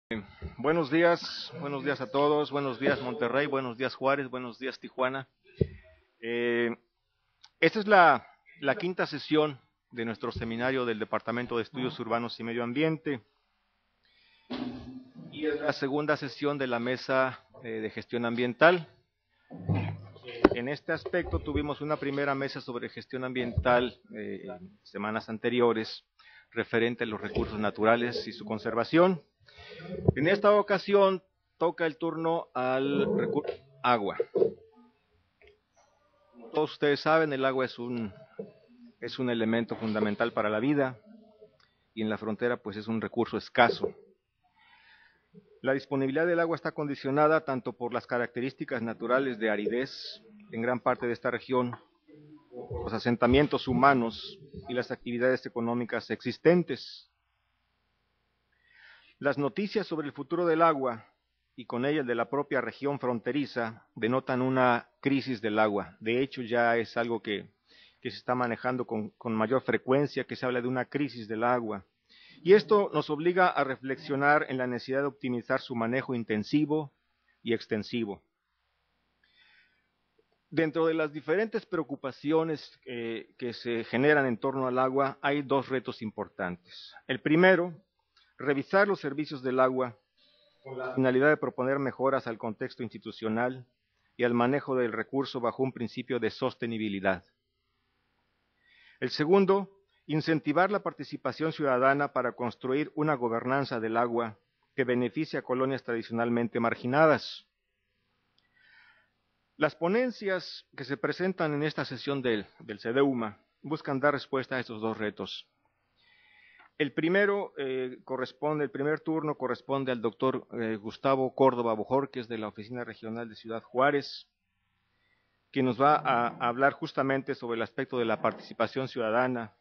Buenos días a todos, buenos días Monterrey, buenos días Juárez, buenos días Tijuana. Eh, Esta es la quinta sesión de nuestro seminario del Departamento de Estudios Urbanos y Medio Ambiente y es la segunda sesión de la Mesa de Gestión Ambiental. En este aspecto tuvimos una primera mesa sobre gestión ambiental en semanas anteriores referente a los recursos naturales y su conservación. En esta ocasión toca el turno al recurso agua. Como todos ustedes saben, el agua es un elemento fundamental para la vida y en la frontera pues es un recurso escaso. La disponibilidad del agua está condicionada tanto por las características naturales de aridez en gran parte de esta región, los asentamientos humanos y las actividades económicas existentes. Las noticias sobre el futuro del agua y con ella el de la propia región fronteriza denotan una crisis del agua. De hecho, ya es algo que se está manejando con mayor frecuencia, que se habla de una crisis del agua. Y esto nos obliga a reflexionar en la necesidad de optimizar su manejo intensivo y extensivo. Dentro de las diferentes preocupaciones que se generan en torno al agua, hay dos retos importantes. El primero, revisar los servicios del agua con la finalidad de proponer mejoras al contexto institucional y al manejo del recurso bajo un principio de sostenibilidad. El segundo, incentivar la participación ciudadana para construir una gobernanza del agua que beneficie a colonias tradicionalmente marginadas. Las ponencias que se presentan en esta sesión del CEDEUMA buscan dar respuesta a estos dos retos. El primer turno corresponde al doctor Gustavo Córdoba Bojorquez de la Oficina Regional de Ciudad Juárez, que nos va a hablar justamente sobre el aspecto de la participación ciudadana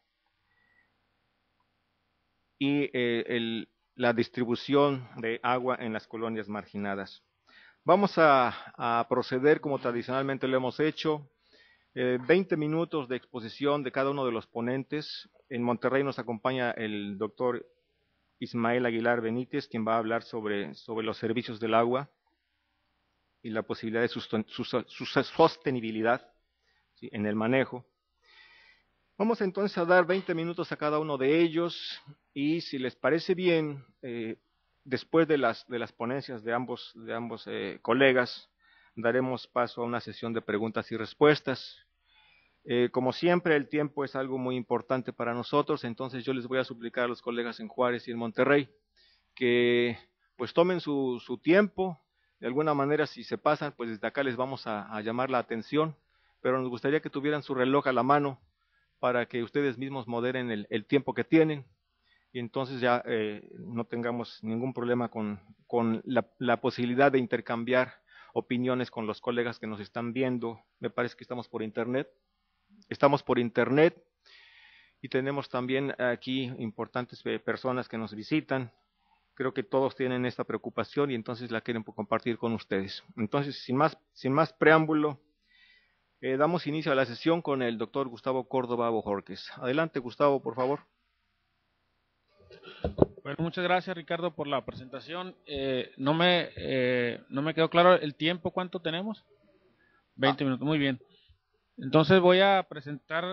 y la distribución de agua en las colonias marginadas. Vamos a proceder como tradicionalmente lo hemos hecho. 20 minutos de exposición de cada uno de los ponentes. En Monterrey nos acompaña el doctor Ismael Aguilar Benítez, quien va a hablar sobre los servicios del agua y la posibilidad de su sostenibilidad, ¿sí?, en el manejo. Vamos entonces a dar 20 minutos a cada uno de ellos y si les parece bien, después de las ponencias de ambos colegas, daremos paso a una sesión de preguntas y respuestas. Como siempre, el tiempo es algo muy importante para nosotros, entonces yo les voy a suplicar a los colegas en Juárez y en Monterrey que pues tomen su tiempo. De alguna manera, si se pasan, pues desde acá les vamos a llamar la atención, pero nos gustaría que tuvieran su reloj a la mano para que ustedes mismos moderen el tiempo que tienen y entonces ya no tengamos ningún problema con la posibilidad de intercambiar opiniones con los colegas que nos están viendo. Me parece que estamos por internet. Estamos por internet y tenemos también aquí importantes personas que nos visitan. Creo que todos tienen esta preocupación y entonces la quieren compartir con ustedes. Entonces, sin más preámbulo, damos inicio a la sesión con el doctor Gustavo Córdoba Bojorquez. Adelante, Gustavo, por favor. Bueno, muchas gracias, Ricardo, por la presentación. No me quedó claro el tiempo, ¿cuánto tenemos? 20 minutos, muy bien. Entonces voy a presentar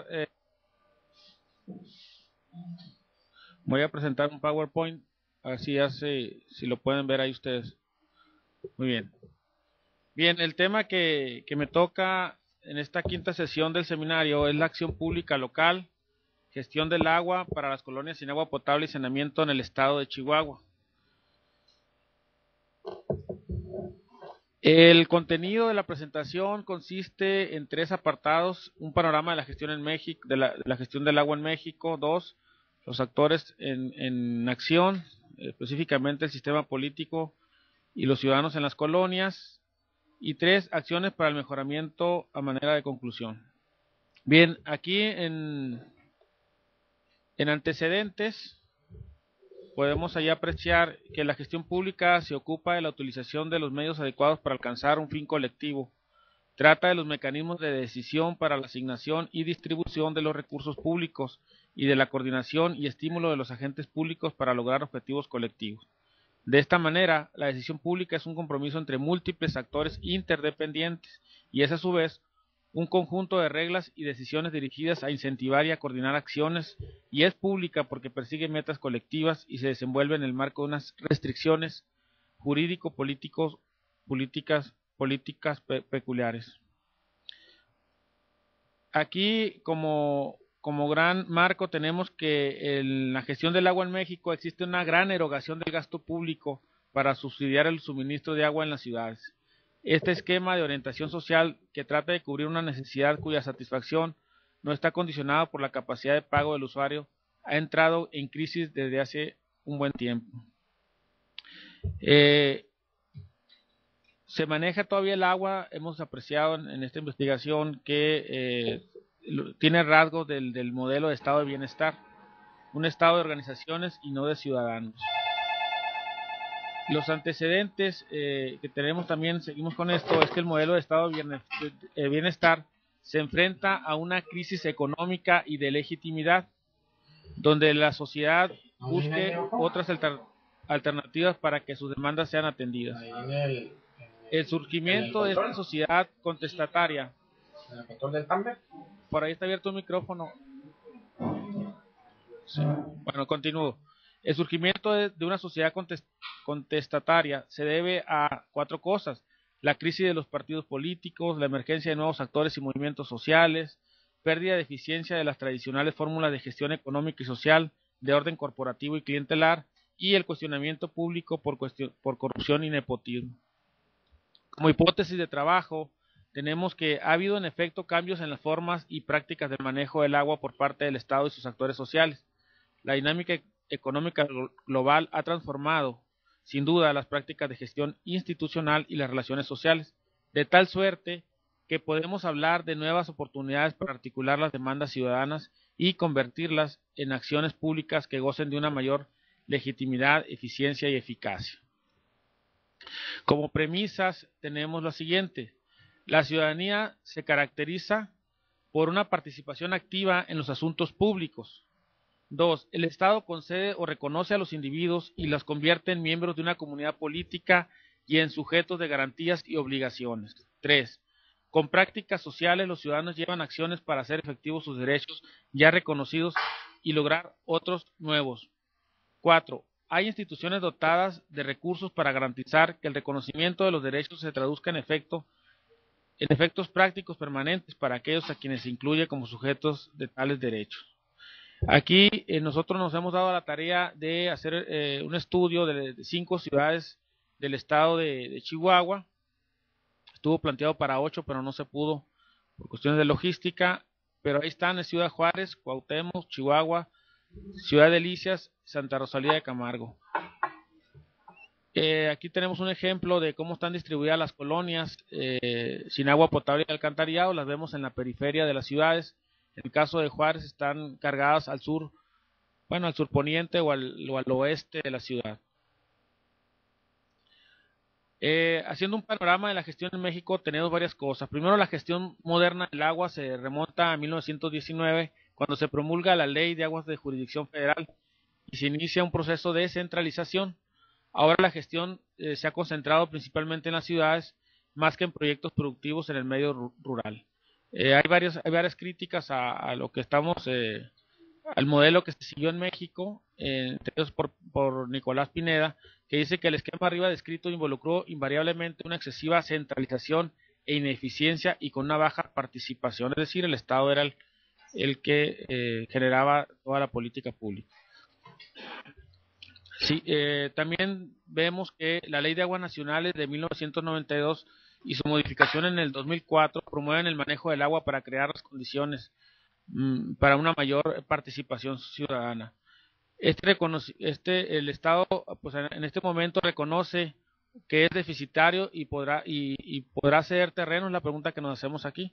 un PowerPoint, así si lo pueden ver ahí ustedes. Muy bien. Bien, el tema que me toca en esta quinta sesión del seminario es la acción pública local, gestión del agua para las colonias sin agua potable y saneamiento en el estado de Chihuahua. El contenido de la presentación consiste en 3 apartados: un panorama de la gestión en México, de la gestión del agua en México; 2, los actores en acción, específicamente el sistema político y los ciudadanos en las colonias; y 3, acciones para el mejoramiento a manera de conclusión. Bien, aquí en antecedentes podemos ahí apreciar que la gestión pública se ocupa de la utilización de los medios adecuados para alcanzar un fin colectivo. Trata de los mecanismos de decisión para la asignación y distribución de los recursos públicos y de la coordinación y estímulo de los agentes públicos para lograr objetivos colectivos. De esta manera, la decisión pública es un compromiso entre múltiples actores interdependientes y es a su vez un conjunto de reglas y decisiones dirigidas a incentivar y a coordinar acciones, y es pública porque persigue metas colectivas y se desenvuelve en el marco de unas restricciones jurídico-políticas peculiares. Aquí, como gran marco, tenemos que en la gestión del agua en México existe una gran erogación del gasto público para subsidiar el suministro de agua en las ciudades. Este esquema de orientación social, que trata de cubrir una necesidad cuya satisfacción no está condicionada por la capacidad de pago del usuario, ha entrado en crisis desde hace un buen tiempo. Se maneja todavía el agua. Hemos apreciado en esta investigación que tiene rasgos del modelo de estado de bienestar, un estado de organizaciones y no de ciudadanos. Los antecedentes que tenemos también, seguimos con esto, es que el modelo de estado de bienestar se enfrenta a una crisis económica y de legitimidad, donde la sociedad busque otras alternativas para que sus demandas sean atendidas. El surgimiento de esta sociedad contestataria. Por ahí está abierto un micrófono. Sí. Bueno, continúo. El surgimiento de una sociedad contestataria se debe a 4 cosas: la crisis de los partidos políticos, la emergencia de nuevos actores y movimientos sociales, pérdida de eficiencia de las tradicionales fórmulas de gestión económica y social de orden corporativo y clientelar, y el cuestionamiento público por corrupción y nepotismo. Como hipótesis de trabajo, tenemos que ha habido en efecto cambios en las formas y prácticas del manejo del agua por parte del Estado y sus actores sociales. La dinámica económica global ha transformado, sin duda, las prácticas de gestión institucional y las relaciones sociales, de tal suerte que podemos hablar de nuevas oportunidades para articular las demandas ciudadanas y convertirlas en acciones públicas que gocen de una mayor legitimidad, eficiencia y eficacia. Como premisas tenemos lo siguiente: la ciudadanía se caracteriza por una participación activa en los asuntos públicos. 2. El Estado concede o reconoce a los individuos y los convierte en miembros de una comunidad política y en sujetos de garantías y obligaciones. 3. Con prácticas sociales, los ciudadanos llevan acciones para hacer efectivos sus derechos ya reconocidos y lograr otros nuevos. 4. Hay instituciones dotadas de recursos para garantizar que el reconocimiento de los derechos se traduzca en efectos prácticos permanentes para aquellos a quienes se incluye como sujetos de tales derechos. Aquí nosotros nos hemos dado la tarea de hacer un estudio de 5 ciudades del estado de Chihuahua. Estuvo planteado para 8, pero no se pudo por cuestiones de logística. Pero ahí están: Ciudad Juárez, Cuauhtémoc, Chihuahua, Ciudad Delicias, Santa Rosalía de Camargo. Aquí tenemos un ejemplo de cómo están distribuidas las colonias sin agua potable y alcantarillado. Las vemos en la periferia de las ciudades. En el caso de Juárez están cargadas al sur, al surponiente o al oeste de la ciudad. Haciendo un panorama de la gestión en México, tenemos varias cosas. Primero, la gestión moderna del agua se remonta a 1919, cuando se promulga la Ley de Aguas de Jurisdicción Federal y se inicia un proceso de centralización. Ahora la gestión se ha concentrado principalmente en las ciudades, más que en proyectos productivos en el medio rural. Hay varias críticas a lo que al modelo que se siguió en México, entre ellos por Nicolás Pineda, que dice que el esquema arriba descrito involucró invariablemente una excesiva centralización e ineficiencia y con una baja participación, es decir, el Estado era el que generaba toda la política pública. Sí, también vemos que la Ley de Aguas Nacionales de 1992 y su modificación en el 2004 promueven el manejo del agua para crear las condiciones para una mayor participación ciudadana. El Estado, pues en este momento reconoce que es deficitario y podrá ceder terreno, es la pregunta que nos hacemos aquí.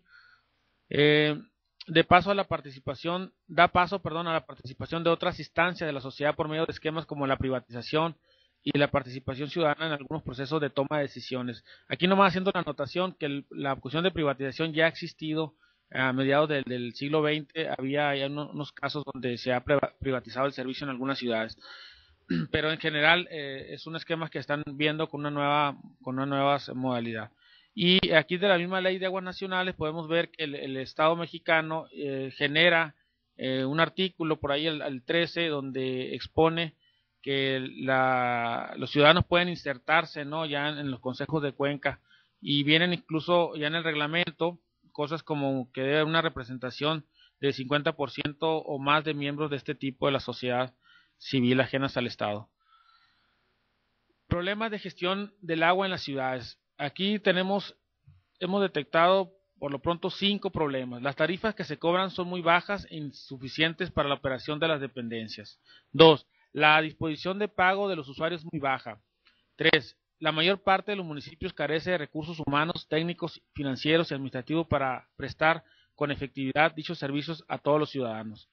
Da paso a la participación de otras instancias de la sociedad por medio de esquemas como la privatización y la participación ciudadana en algunos procesos de toma de decisiones. Aquí nomás haciendo la anotación que la cuestión de privatización ya ha existido a mediados del siglo XX. Había unos casos donde se ha privatizado el servicio en algunas ciudades. pero en general es un esquema que están viendo con una nueva modalidad. Y aquí de la misma ley de aguas nacionales podemos ver que el Estado mexicano genera un artículo por ahí, el 13, donde expone que los ciudadanos pueden insertarse, ¿no?, ya en los consejos de cuenca, y vienen incluso ya en el reglamento cosas como que debe haber una representación del 50% o más de miembros de este tipo de la sociedad civil ajenas al Estado. Problemas de gestión del agua en las ciudades. Aquí hemos detectado por lo pronto 5 problemas. Las tarifas que se cobran son muy bajas e insuficientes para la operación de las dependencias. 2. La disposición de pago de los usuarios es muy baja. 3. La mayor parte de los municipios carece de recursos humanos, técnicos, financieros y administrativos para prestar con efectividad dichos servicios a todos los ciudadanos.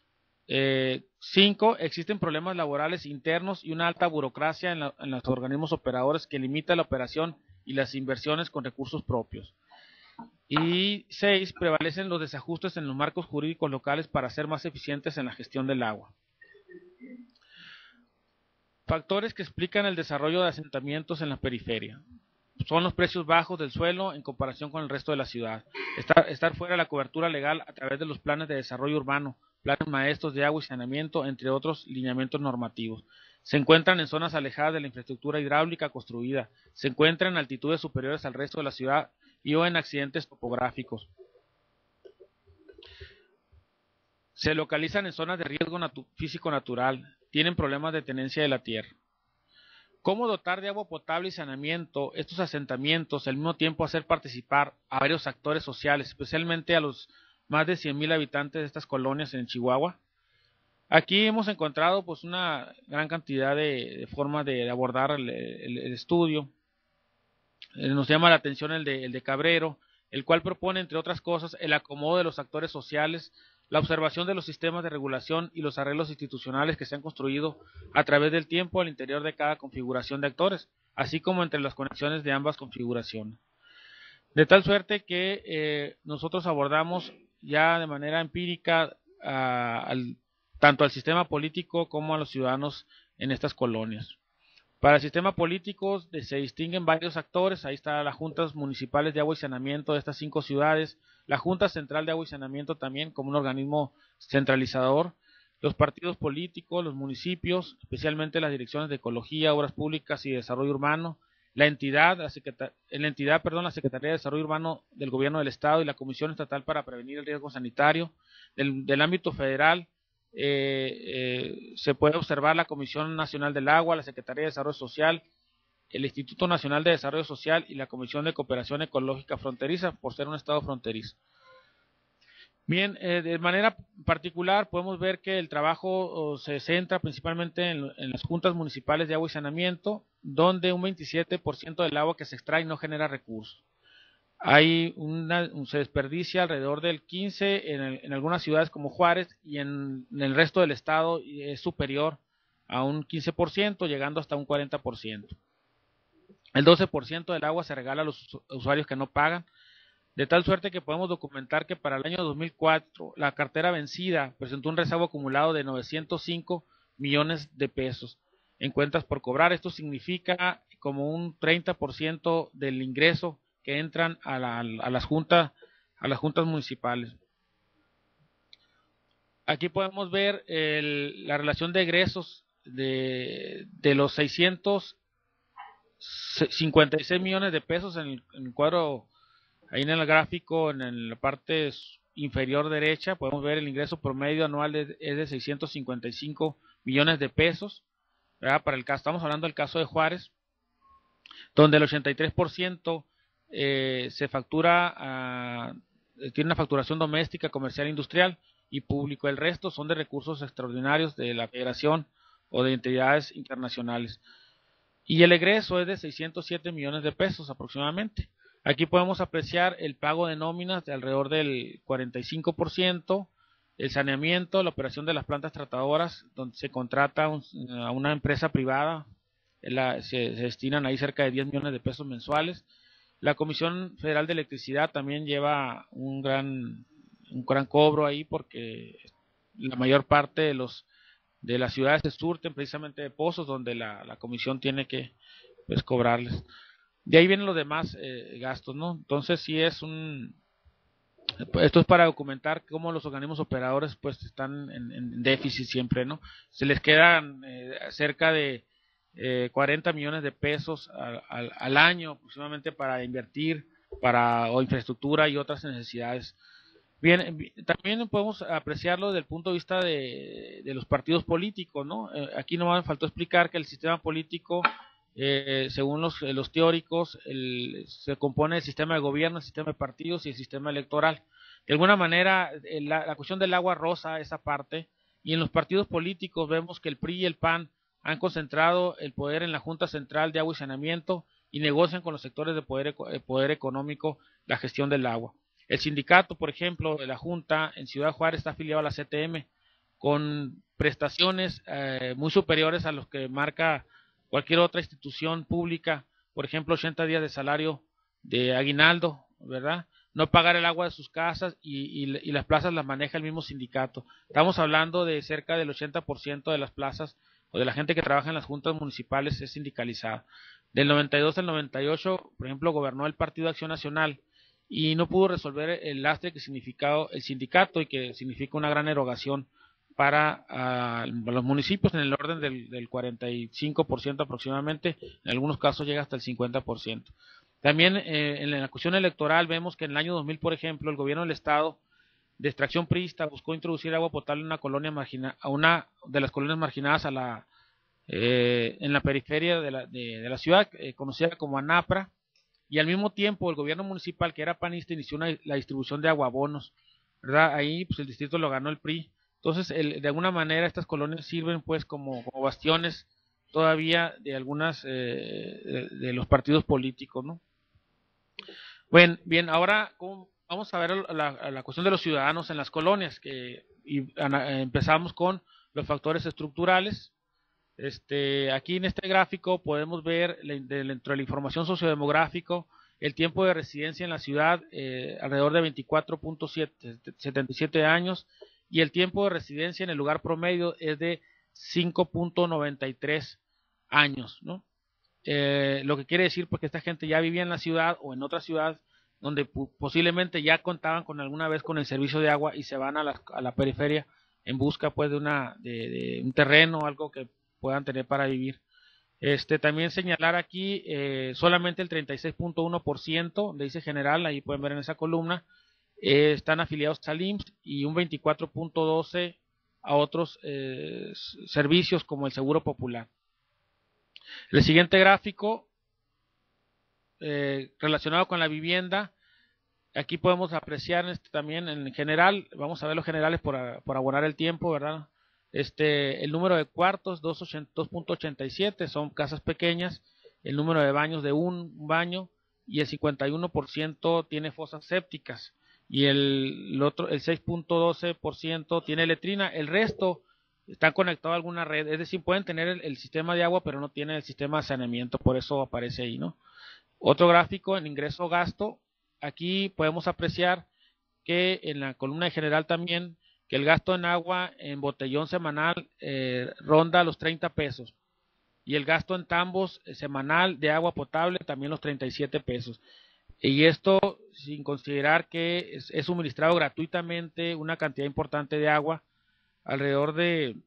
5. Existen problemas laborales internos y una alta burocracia en los organismos operadores que limita la operación y las inversiones con recursos propios. Y 6. Prevalecen los desajustes en los marcos jurídicos locales para ser más eficientes en la gestión del agua. Factores que explican el desarrollo de asentamientos en la periferia. Son los precios bajos del suelo en comparación con el resto de la ciudad. Estar fuera de la cobertura legal a través de los planes de desarrollo urbano, planes maestros de agua y saneamiento, entre otros lineamientos normativos. Se encuentran en zonas alejadas de la infraestructura hidráulica construida. Se encuentran en altitudes superiores al resto de la ciudad y o en accidentes topográficos. Se localizan en zonas de riesgo físico natural. Tienen problemas de tenencia de la tierra. ¿Cómo dotar de agua potable y saneamiento estos asentamientos, al mismo tiempo hacer participar a varios actores sociales, especialmente a los más de 100,000 habitantes de estas colonias en Chihuahua? Aquí hemos encontrado pues una gran cantidad de formas de abordar el estudio. Nos llama la atención el de Cabrero, el cual propone, entre otras cosas, el acomodo de los actores sociales, la observación de los sistemas de regulación y los arreglos institucionales que se han construido a través del tiempo al interior de cada configuración de actores, así como entre las conexiones de ambas configuraciones. De tal suerte que nosotros abordamos ya de manera empírica tanto al sistema político como a los ciudadanos en estas colonias. Para el sistema político se distinguen varios actores. Ahí están las juntas municipales de agua y saneamiento de estas 5 ciudades, la Junta Central de Agua y Saneamiento también como un organismo centralizador, los partidos políticos, los municipios, especialmente las direcciones de Ecología, Obras Públicas y Desarrollo Urbano, la Secretaría de Desarrollo Urbano del Gobierno del Estado y la Comisión Estatal para Prevenir el Riesgo Sanitario. Del ámbito federal, se puede observar la Comisión Nacional del Agua, la Secretaría de Desarrollo Social, el Instituto Nacional de Desarrollo Social y la Comisión de Cooperación Ecológica Fronteriza, por ser un estado fronterizo. Bien, de manera particular podemos ver que el trabajo se centra principalmente en las juntas municipales de agua y saneamiento, donde un 27% del agua que se extrae no genera recursos. Se desperdicia alrededor del 15% en algunas ciudades como Juárez, y en el resto del estado es superior a un 15%, llegando hasta un 40%. El 12% del agua se regala a los usuarios que no pagan, de tal suerte que podemos documentar que para el año 2004 la cartera vencida presentó un rezago acumulado de 905 millones de pesos en cuentas por cobrar. Esto significa como un 30% del ingreso que entran a las juntas municipales. Aquí podemos ver la relación de egresos de los 656 millones de pesos en el cuadro. Ahí en el gráfico, en la parte inferior derecha, podemos ver el ingreso promedio anual es de 655 millones de pesos, ¿verdad? Para el caso, estamos hablando del caso de Juárez, donde el 83% se factura, tiene una facturación doméstica, comercial, industrial y público. El resto son de recursos extraordinarios de la Federación o de entidades internacionales. Y el egreso es de 607 millones de pesos aproximadamente. Aquí podemos apreciar el pago de nóminas de alrededor del 45%, el saneamiento, la operación de las plantas tratadoras, donde se contrata a una empresa privada, se destinan ahí cerca de 10 millones de pesos mensuales. La Comisión Federal de Electricidad también lleva un gran cobro ahí, porque la mayor parte de de las ciudades se surten precisamente de pozos donde la comisión tiene que pues cobrarles. De ahí vienen los demás gastos, ¿no? Entonces sí es esto es para documentar cómo los organismos operadores pues están en déficit siempre, ¿no? Se les quedan cerca de 40 millones de pesos al año aproximadamente para invertir o infraestructura y otras necesidades. Bien, también podemos apreciarlo desde el punto de vista de los partidos políticos, ¿no? Aquí nomás me faltó explicar que el sistema político, según los teóricos, se compone del sistema de gobierno, el sistema de partidos y el sistema electoral. De alguna manera, la cuestión del agua rosa esa parte, y en los partidos políticos vemos que el PRI y el PAN han concentrado el poder en la Junta Central de Agua y Saneamiento y negocian con los sectores de poder económico la gestión del agua. El sindicato, por ejemplo, de la Junta en Ciudad Juárez está afiliado a la CTM con prestaciones muy superiores a los que marca cualquier otra institución pública, por ejemplo, 80 días de salario de aguinaldo, ¿verdad? No pagar el agua de sus casas y las plazas las maneja el mismo sindicato. Estamos hablando de cerca del 80% de las plazas o de la gente que trabaja en las juntas municipales es sindicalizada. Del 92 al 98, por ejemplo, gobernó el Partido Acción Nacional y no pudo resolver el lastre que significaba el sindicato y que significa una gran erogación para los municipios en el orden del 45% aproximadamente, en algunos casos llega hasta el 50%. También en la cuestión electoral vemos que en el año 2000, por ejemplo, el gobierno del estado de extracción priista buscó introducir agua potable en una de las colonias marginadas en la periferia de la ciudad, conocida como Anapra, y al mismo tiempo el gobierno municipal, que era panista, inició la distribución de aguabonos, ¿verdad? Ahí pues el distrito lo ganó el PRI. Entonces, de alguna manera estas colonias sirven pues como bastiones todavía de algunas de los partidos políticos, ¿no? Bueno, bien, ahora vamos a ver la cuestión de los ciudadanos en las colonias, empezamos con los factores estructurales. Aquí en este gráfico podemos ver dentro de la información sociodemográfica el tiempo de residencia en la ciudad, alrededor de 24.77 años, y el tiempo de residencia en el lugar promedio es de 5.93 años, ¿no? Lo que quiere decir pues que esta gente ya vivía en la ciudad o en otra ciudad donde posiblemente ya contaban alguna vez con el servicio de agua y se van a la periferia en busca pues de un terreno o algo que puedan tener para vivir. También señalar aquí solamente el 36.1% de ICE general, ahí pueden ver en esa columna, están afiliados al IMSS y un 24.12% a otros servicios como el Seguro Popular. El siguiente gráfico relacionado con la vivienda, aquí podemos apreciar también en general, vamos a ver los generales por abonar el tiempo, ¿verdad? El número de cuartos, 2.87, son casas pequeñas, el número de baños de un baño, y el 51% tiene fosas sépticas, y el 6.12% tiene letrina, el resto están conectados a alguna red, es decir, pueden tener el sistema de agua, pero no tienen el sistema de saneamiento, por eso aparece ahí, ¿no? Otro gráfico en ingreso-gasto, aquí podemos apreciar que en la columna general también, que el gasto en agua en botellón semanal ronda los 30 pesos, y el gasto en tambos semanal de agua potable también los 37 pesos. Y esto sin considerar que es suministrado gratuitamente una cantidad importante de agua, alrededor de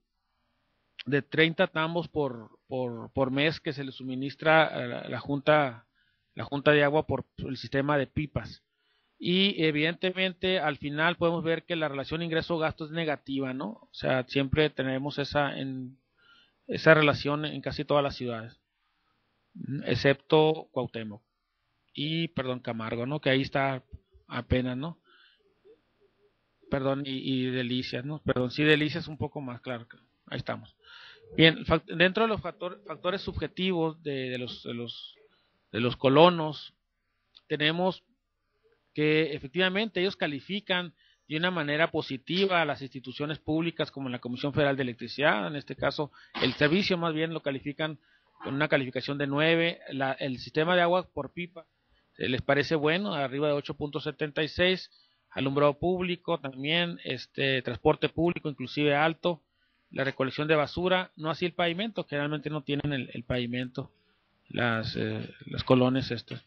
30 tambos por mes que se le suministra a la Junta de Agua por el sistema de pipas. Y evidentemente al final podemos ver que la relación ingreso-gasto es negativa, ¿no? O sea, siempre tenemos esa relación en casi todas las ciudades, excepto Cuauhtémoc y, Camargo, ¿no? Que ahí está apenas, ¿no? Perdón, y Delicias, ¿no? Perdón, sí, Delicias un poco más, claro, ahí estamos. Bien, dentro de los factores subjetivos de los colonos, tenemos que efectivamente ellos califican de una manera positiva a las instituciones públicas como la Comisión Federal de Electricidad, en este caso el servicio más bien lo califican con una calificación de 9, el sistema de agua por pipa les parece bueno, arriba de 8.76, alumbrado público también, transporte público inclusive alto, la recolección de basura, no así el pavimento, que generalmente no tienen el pavimento, las colonias estas.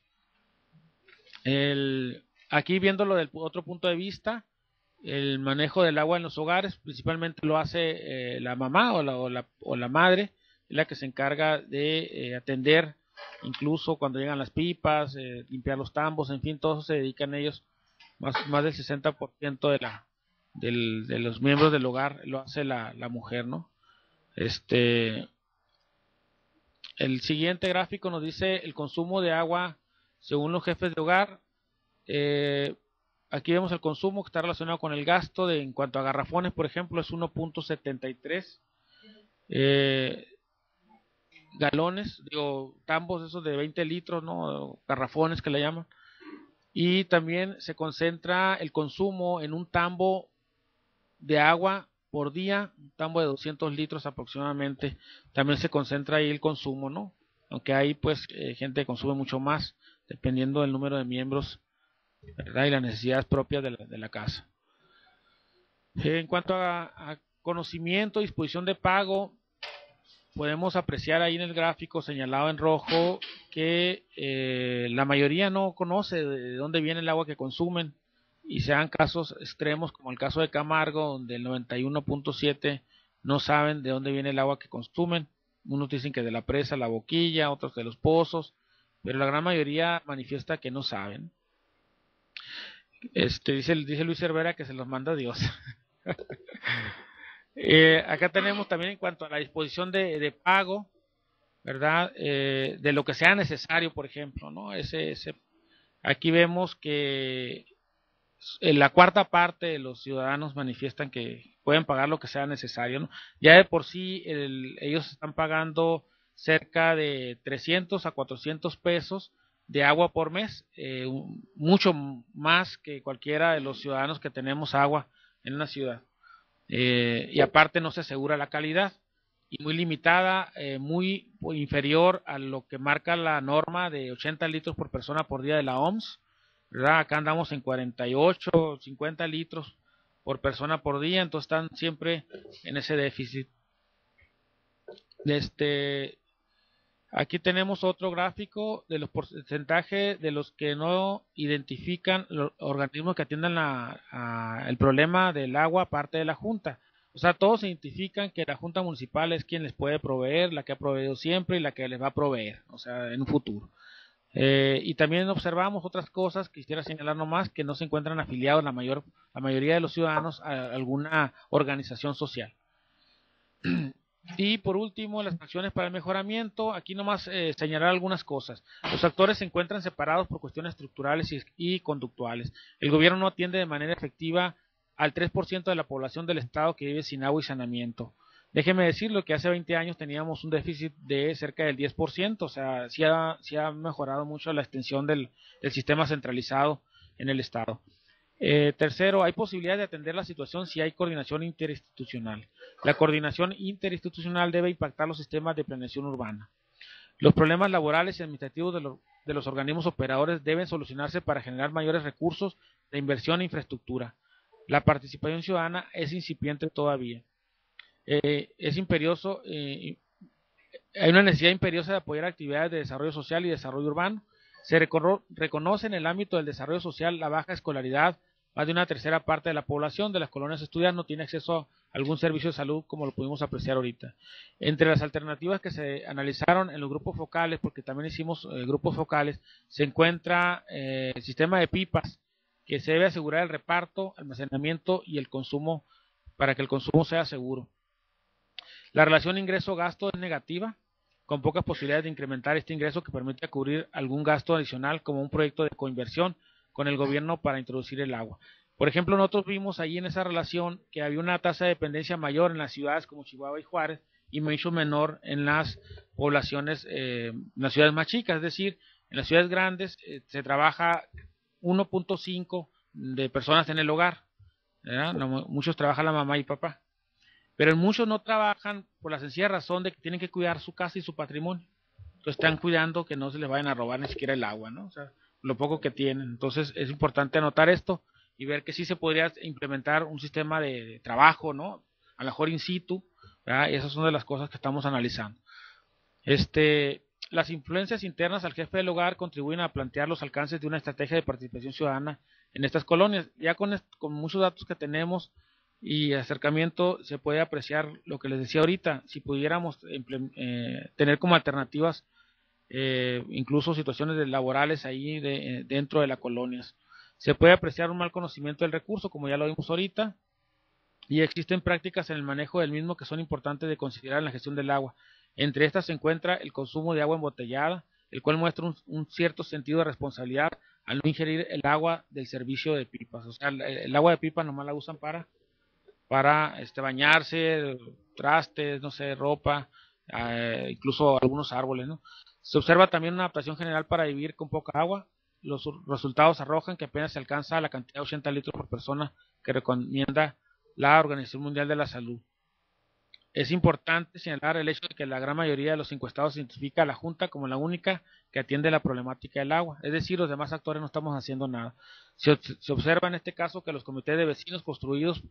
Aquí viéndolo del otro punto de vista, el manejo del agua en los hogares principalmente lo hace la mamá o la madre, es la que se encarga de atender, incluso cuando llegan las pipas, limpiar los tambos, en fin, todo eso se dedican ellos, más del 60% de los miembros del hogar lo hace la mujer, ¿no? El siguiente gráfico nos dice el consumo de agua según los jefes de hogar. Aquí vemos el consumo que está relacionado con el gasto en cuanto a garrafones, por ejemplo, es 1.73 galones, tambos esos de 20 litros, ¿no? Garrafones que le llaman. Y también se concentra el consumo en un tambo de agua por día, un tambo de 200 litros aproximadamente. También se concentra ahí el consumo, ¿no? Aunque hay pues gente que consume mucho más, dependiendo del número de miembros, ¿verdad? Y las necesidades propias de la casa. En cuanto a conocimiento, disposición de pago, podemos apreciar ahí en el gráfico señalado en rojo que la mayoría no conoce de dónde viene el agua que consumen, y se dan casos extremos como el caso de Camargo, donde el 91.7 no saben de dónde viene el agua que consumen. Unos dicen que de la presa, la boquilla, otros de los pozos, pero la gran mayoría manifiesta que no saben. Dice Luis Cervera que se los manda Dios. Acá tenemos también en cuanto a la disposición de pago, ¿verdad? De lo que sea necesario, por ejemplo, ¿no? Aquí vemos que la cuarta parte de los ciudadanos manifiestan que pueden pagar lo que sea necesario, ¿no? Ya de por sí ellos están pagando cerca de 300 a 400 pesos de agua por mes, mucho más que cualquiera de los ciudadanos que tenemos agua en una ciudad. Y aparte no se asegura la calidad, y muy limitada, muy inferior a lo que marca la norma de 80 litros por persona por día de la OMS, ¿verdad? Acá andamos en 48, 50 litros por persona por día, entonces están siempre en ese déficit. Aquí tenemos otro gráfico de los porcentajes de los que no identifican los organismos que atiendan el problema del agua, aparte de la Junta. O sea, todos identifican que la Junta Municipal es quien les puede proveer, la que ha proveído siempre y la que les va a proveer, o sea, en un futuro. Y también observamos otras cosas, quisiera señalar nomás, que no se encuentran afiliados la mayoría de los ciudadanos a alguna organización social. Y por último, las acciones para el mejoramiento. Aquí nomás señalar algunas cosas. Los actores se encuentran separados por cuestiones estructurales y conductuales. El gobierno no atiende de manera efectiva al 3% de la población del estado que vive sin agua y saneamiento. Déjeme decirlo que hace 20 años teníamos un déficit de cerca del 10%, o sea, sí ha mejorado mucho la extensión del sistema centralizado en el estado. Tercero, hay posibilidad de atender la situación si hay coordinación interinstitucional. La coordinación interinstitucional debe impactar los sistemas de planeación urbana. Los problemas laborales y administrativos de los organismos operadores deben solucionarse para generar mayores recursos de inversión e infraestructura. La participación ciudadana es incipiente todavía. Es imperioso, hay una necesidad imperiosa de apoyar actividades de desarrollo social y desarrollo urbano. Se reconoce en el ámbito del desarrollo social la baja escolaridad. Más de una tercera parte de la población de las colonias estudiantiles no tiene acceso a algún servicio de salud, como lo pudimos apreciar ahorita. Entre las alternativas que se analizaron en los grupos focales, porque también hicimos grupos focales, se encuentra el sistema de pipas, que se debe asegurar el reparto, almacenamiento y el consumo, para que el consumo sea seguro. La relación ingreso-gasto es negativa, con pocas posibilidades de incrementar este ingreso que permite cubrir algún gasto adicional, como un proyecto de coinversión con el gobierno para introducir el agua. Por ejemplo, nosotros vimos ahí en esa relación que había una tasa de dependencia mayor en las ciudades como Chihuahua y Juárez, y mucho menor en las poblaciones, en las ciudades más chicas. Es decir, en las ciudades grandes se trabaja 1.5 de personas en el hogar, ¿verdad? Muchos trabajan la mamá y papá, pero muchos no trabajan por la sencilla razón de que tienen que cuidar su casa y su patrimonio. Entonces están cuidando que no se les vayan a robar ni siquiera el agua, ¿no? O sea, lo poco que tienen. Entonces es importante anotar esto y ver que sí se podría implementar un sistema de trabajo, ¿no? A lo mejor in situ, ¿verdad? Y esas son de las cosas que estamos analizando. Las influencias internas al jefe del hogar contribuyen a plantear los alcances de una estrategia de participación ciudadana en estas colonias. Ya con muchos datos que tenemos y acercamiento se puede apreciar lo que les decía ahorita. Si pudiéramos tener como alternativas incluso situaciones laborales ahí dentro de las colonias. Se puede apreciar un mal conocimiento del recurso, como ya lo vimos ahorita, y existen prácticas en el manejo del mismo que son importantes de considerar en la gestión del agua. Entre estas se encuentra el consumo de agua embotellada, el cual muestra un cierto sentido de responsabilidad al no ingerir el agua del servicio de pipas. O sea, el agua de pipa nomás la usan para bañarse, trastes, no sé, ropa, incluso algunos árboles, ¿no? Se observa también una adaptación general para vivir con poca agua. Los resultados arrojan que apenas se alcanza la cantidad de 80 litros por persona que recomienda la Organización Mundial de la Salud. Es importante señalar el hecho de que la gran mayoría de los encuestados identifica a la Junta como la única que atiende la problemática del agua, es decir, los demás actores no estamos haciendo nada. Se observa en este caso que los comités de vecinos constituidos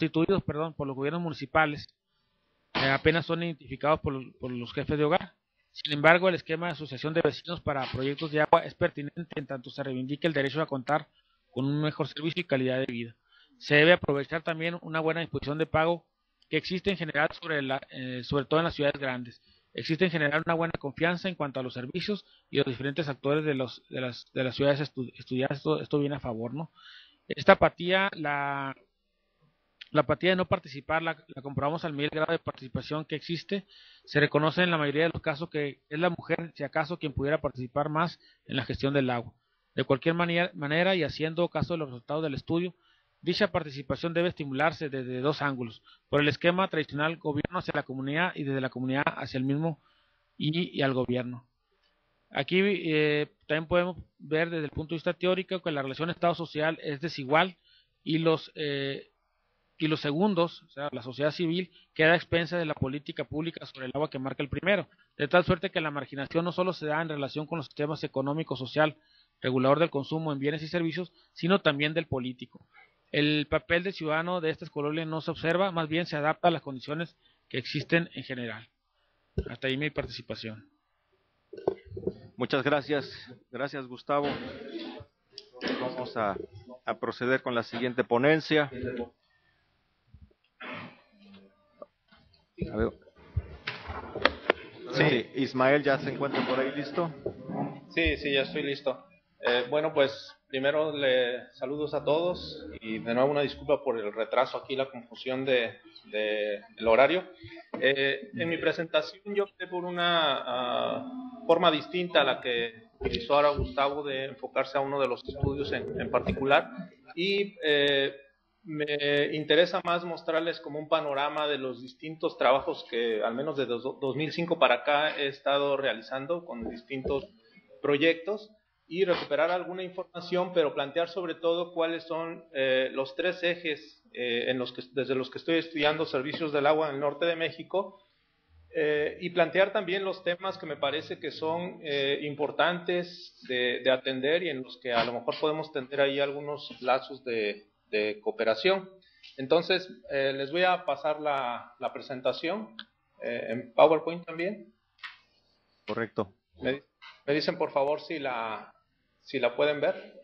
por los gobiernos municipales apenas son identificados por los jefes de hogar. Sin embargo, el esquema de asociación de vecinos para proyectos de agua es pertinente en tanto se reivindica el derecho a contar con un mejor servicio y calidad de vida. Se debe aprovechar también una buena disposición de pago que existe en general sobre todo en las ciudades grandes. Existe en general una buena confianza en cuanto a los servicios y los diferentes actores de las ciudades estudiadas. Esto viene a favor, ¿no? Esta apatía, la apatía de no participar la comprobamos al medir el grado de participación que existe. Se reconoce en la mayoría de los casos que es la mujer, si acaso, quien pudiera participar más en la gestión del agua. De cualquier manera y haciendo caso de los resultados del estudio, dicha participación debe estimularse desde dos ángulos: por el esquema tradicional gobierno hacia la comunidad y desde la comunidad hacia el mismo y al gobierno. Aquí también podemos ver desde el punto de vista teórico que la relación Estado-social es desigual y los segundos, o sea, la sociedad civil, queda a expensas de la política pública sobre el agua que marca el primero, de tal suerte que la marginación no solo se da en relación con los sistemas económico, social, regulador del consumo en bienes y servicios, sino también del político. El papel del ciudadano de estas colonias no se observa, más bien se adapta a las condiciones que existen en general. Hasta ahí mi participación. Muchas gracias. Gracias, Gustavo. Vamos a proceder con la siguiente ponencia. A ver. Sí, Ismael ya se encuentra por ahí listo. Sí, ya estoy listo. Bueno, pues primero saludos a todos y de nuevo una disculpa por el retraso aquí, la confusión el horario. En mi presentación yo opté por una forma distinta a la que utilizó ahora Gustavo de enfocarse a uno de los estudios en particular y me interesa más mostrarles como un panorama de los distintos trabajos que al menos desde 2005 para acá he estado realizando con distintos proyectos y recuperar alguna información, pero plantear sobre todo cuáles son los tres ejes desde los que estoy estudiando servicios del agua en el norte de México y plantear también los temas que me parece que son importantes de atender y en los que a lo mejor podemos tener ahí algunos lazos de cooperación. Entonces, les voy a pasar la presentación en PowerPoint también. Correcto. Me dicen por favor si la pueden ver.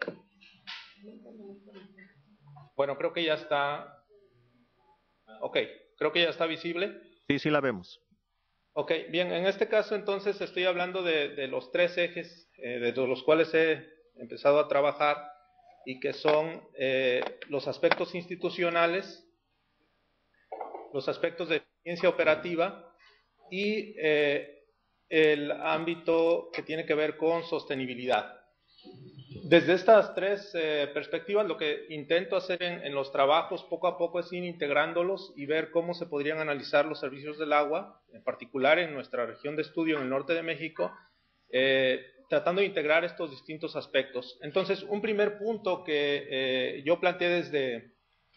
Bueno, creo que ya está. Ok, creo que ya está visible. Sí, la vemos. Ok, bien, en este caso entonces estoy hablando de los tres ejes de los cuales he empezado a trabajar y que son los aspectos institucionales, los aspectos de eficiencia operativa y el ámbito que tiene que ver con sostenibilidad. Desde estas tres perspectivas, lo que intento hacer en los trabajos poco a poco es ir integrándolos y ver cómo se podrían analizar los servicios del agua, en particular en nuestra región de estudio en el norte de México, tratando de integrar estos distintos aspectos. Entonces, un primer punto que yo planteé desde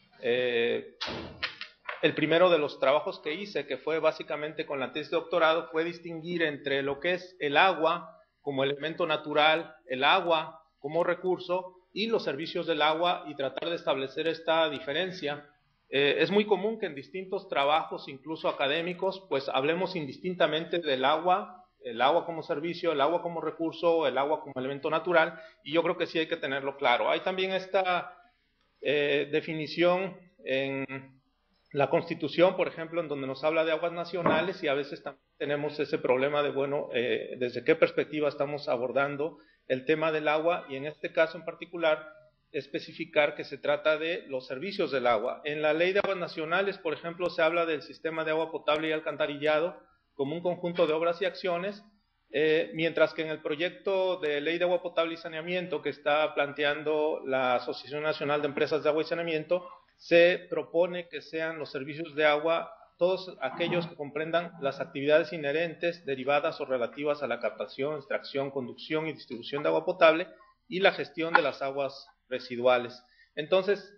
el primero de los trabajos que hice, que fue básicamente con la tesis de doctorado, fue distinguir entre lo que es el agua como elemento natural, el agua como recurso y los servicios del agua y tratar de establecer esta diferencia Es muy común que en distintos trabajos, incluso académicos, pues hablemos indistintamente del agua, el agua como servicio, el agua como recurso, el agua como elemento natural, y yo creo que sí hay que tenerlo claro. Hay también esta definición en la Constitución, por ejemplo, en donde nos habla de aguas nacionales, y a veces también tenemos ese problema de, bueno, desde qué perspectiva estamos abordando el tema del agua, y en este caso en particular, especificar que se trata de los servicios del agua. En la Ley de Aguas Nacionales, por ejemplo, se habla del sistema de agua potable y alcantarillado como un conjunto de obras y acciones, mientras que en el proyecto de Ley de Agua Potable y Saneamiento que está planteando la Asociación Nacional de Empresas de Agua y Saneamiento, se propone que sean los servicios de agua todos aquellos que comprendan las actividades inherentes, derivadas o relativas a la captación, extracción, conducción y distribución de agua potable y la gestión de las aguas residuales. Entonces,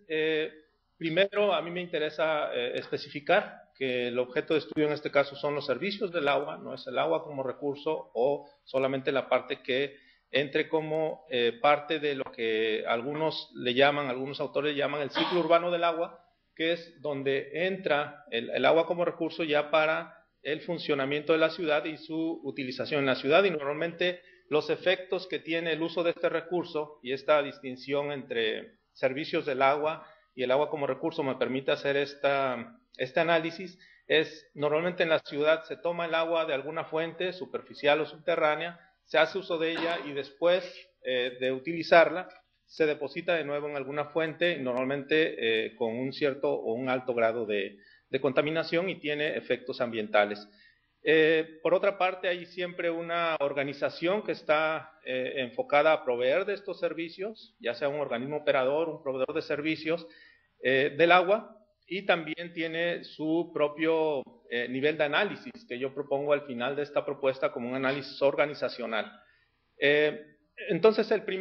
primero a mí me interesa especificar que el objeto de estudio en este caso son los servicios del agua, no es el agua como recurso o solamente la parte que entre como parte de lo que algunos autores le llaman el ciclo urbano del agua, que es donde entra el agua como recurso ya para el funcionamiento de la ciudad y su utilización en la ciudad, y normalmente los efectos que tiene el uso de este recurso y esta distinción entre servicios del agua y el agua como recurso me permite hacer este análisis. Es normalmente en la ciudad se toma el agua de alguna fuente superficial o subterránea, se hace uso de ella y después de utilizarla se deposita de nuevo en alguna fuente, normalmente con un cierto o un alto grado de contaminación y tiene efectos ambientales. Por otra parte, hay siempre una organización que está enfocada a proveer de estos servicios, ya sea un organismo operador, un proveedor de servicios del agua, y también tiene su propio nivel de análisis que yo propongo al final de esta propuesta como un análisis organizacional. Entonces, el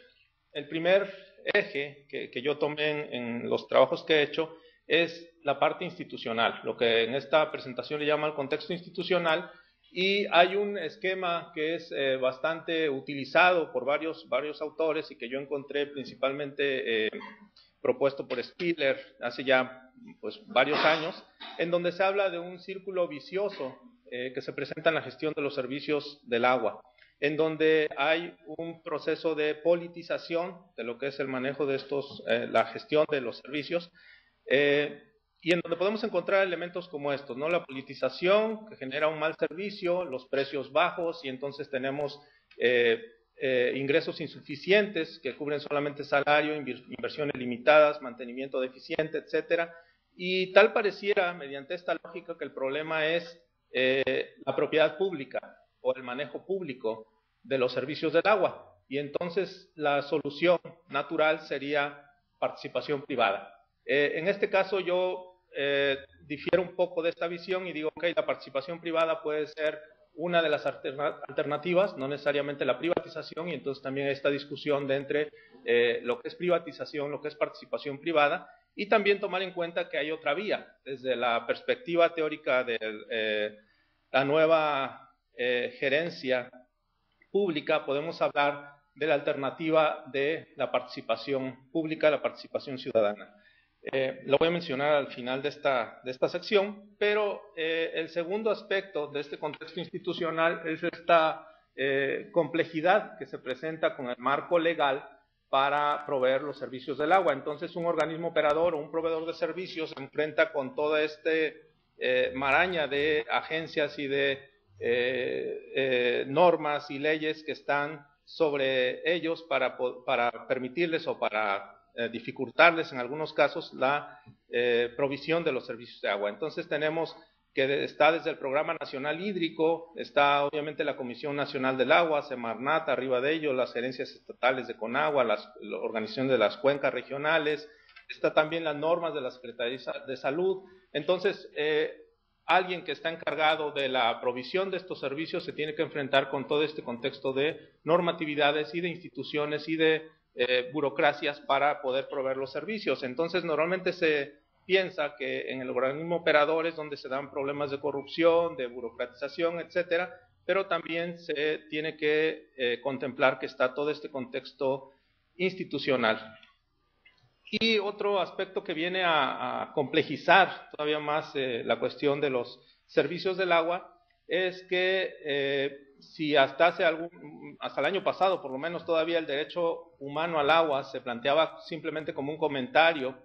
primer eje que yo tomé en los trabajos que he hecho es la parte institucional, lo que en esta presentación le llama el contexto institucional, y hay un esquema que es bastante utilizado por varios autores y que yo encontré principalmente propuesto por Spiller hace ya pues, varios años, en donde se habla de un círculo vicioso que se presenta en la gestión de los servicios del agua, en donde hay un proceso de politización de lo que es el manejo de la gestión de los servicios, y en donde podemos encontrar elementos como estos, ¿no? La politización que genera un mal servicio, los precios bajos, y entonces tenemos ingresos insuficientes que cubren solamente salario, inversiones limitadas, mantenimiento deficiente, etcétera. Y tal pareciera, mediante esta lógica, que el problema es la propiedad pública o el manejo público de los servicios del agua. Y entonces la solución natural sería participación privada. En este caso yo difiero un poco de esta visión y digo que la participación privada puede ser una de las alternativas, no necesariamente la privatización, y entonces también esta discusión de entre lo que es privatización, lo que es participación privada, y también tomar en cuenta que hay otra vía, desde la perspectiva teórica de la nueva gerencia pública, podemos hablar de la alternativa de la participación pública, la participación ciudadana. Lo voy a mencionar al final de esta sección, pero el segundo aspecto de este contexto institucional es esta complejidad que se presenta con el marco legal para proveer los servicios del agua. Entonces, un organismo operador o un proveedor de servicios se enfrenta con toda esta maraña de agencias y de normas y leyes que están sobre ellos para permitirles o para dificultarles en algunos casos la provisión de los servicios de agua. Entonces tenemos que está desde el Programa Nacional Hídrico, está obviamente la Comisión Nacional del Agua, Semarnat, arriba de ello, las gerencias estatales de Conagua, la organización de las cuencas regionales, está también las normas de la Secretaría de Salud. Entonces, alguien que está encargado de la provisión de estos servicios se tiene que enfrentar con todo este contexto de normatividades y de instituciones y de burocracias para poder proveer los servicios. Entonces, normalmente se piensa que en el organismo operador es donde se dan problemas de corrupción, de burocratización, etcétera, pero también se tiene que contemplar que está todo este contexto institucional. Y otro aspecto que viene a complejizar todavía más la cuestión de los servicios del agua es que si hasta el año pasado, por lo menos, todavía el derecho humano al agua se planteaba simplemente como un comentario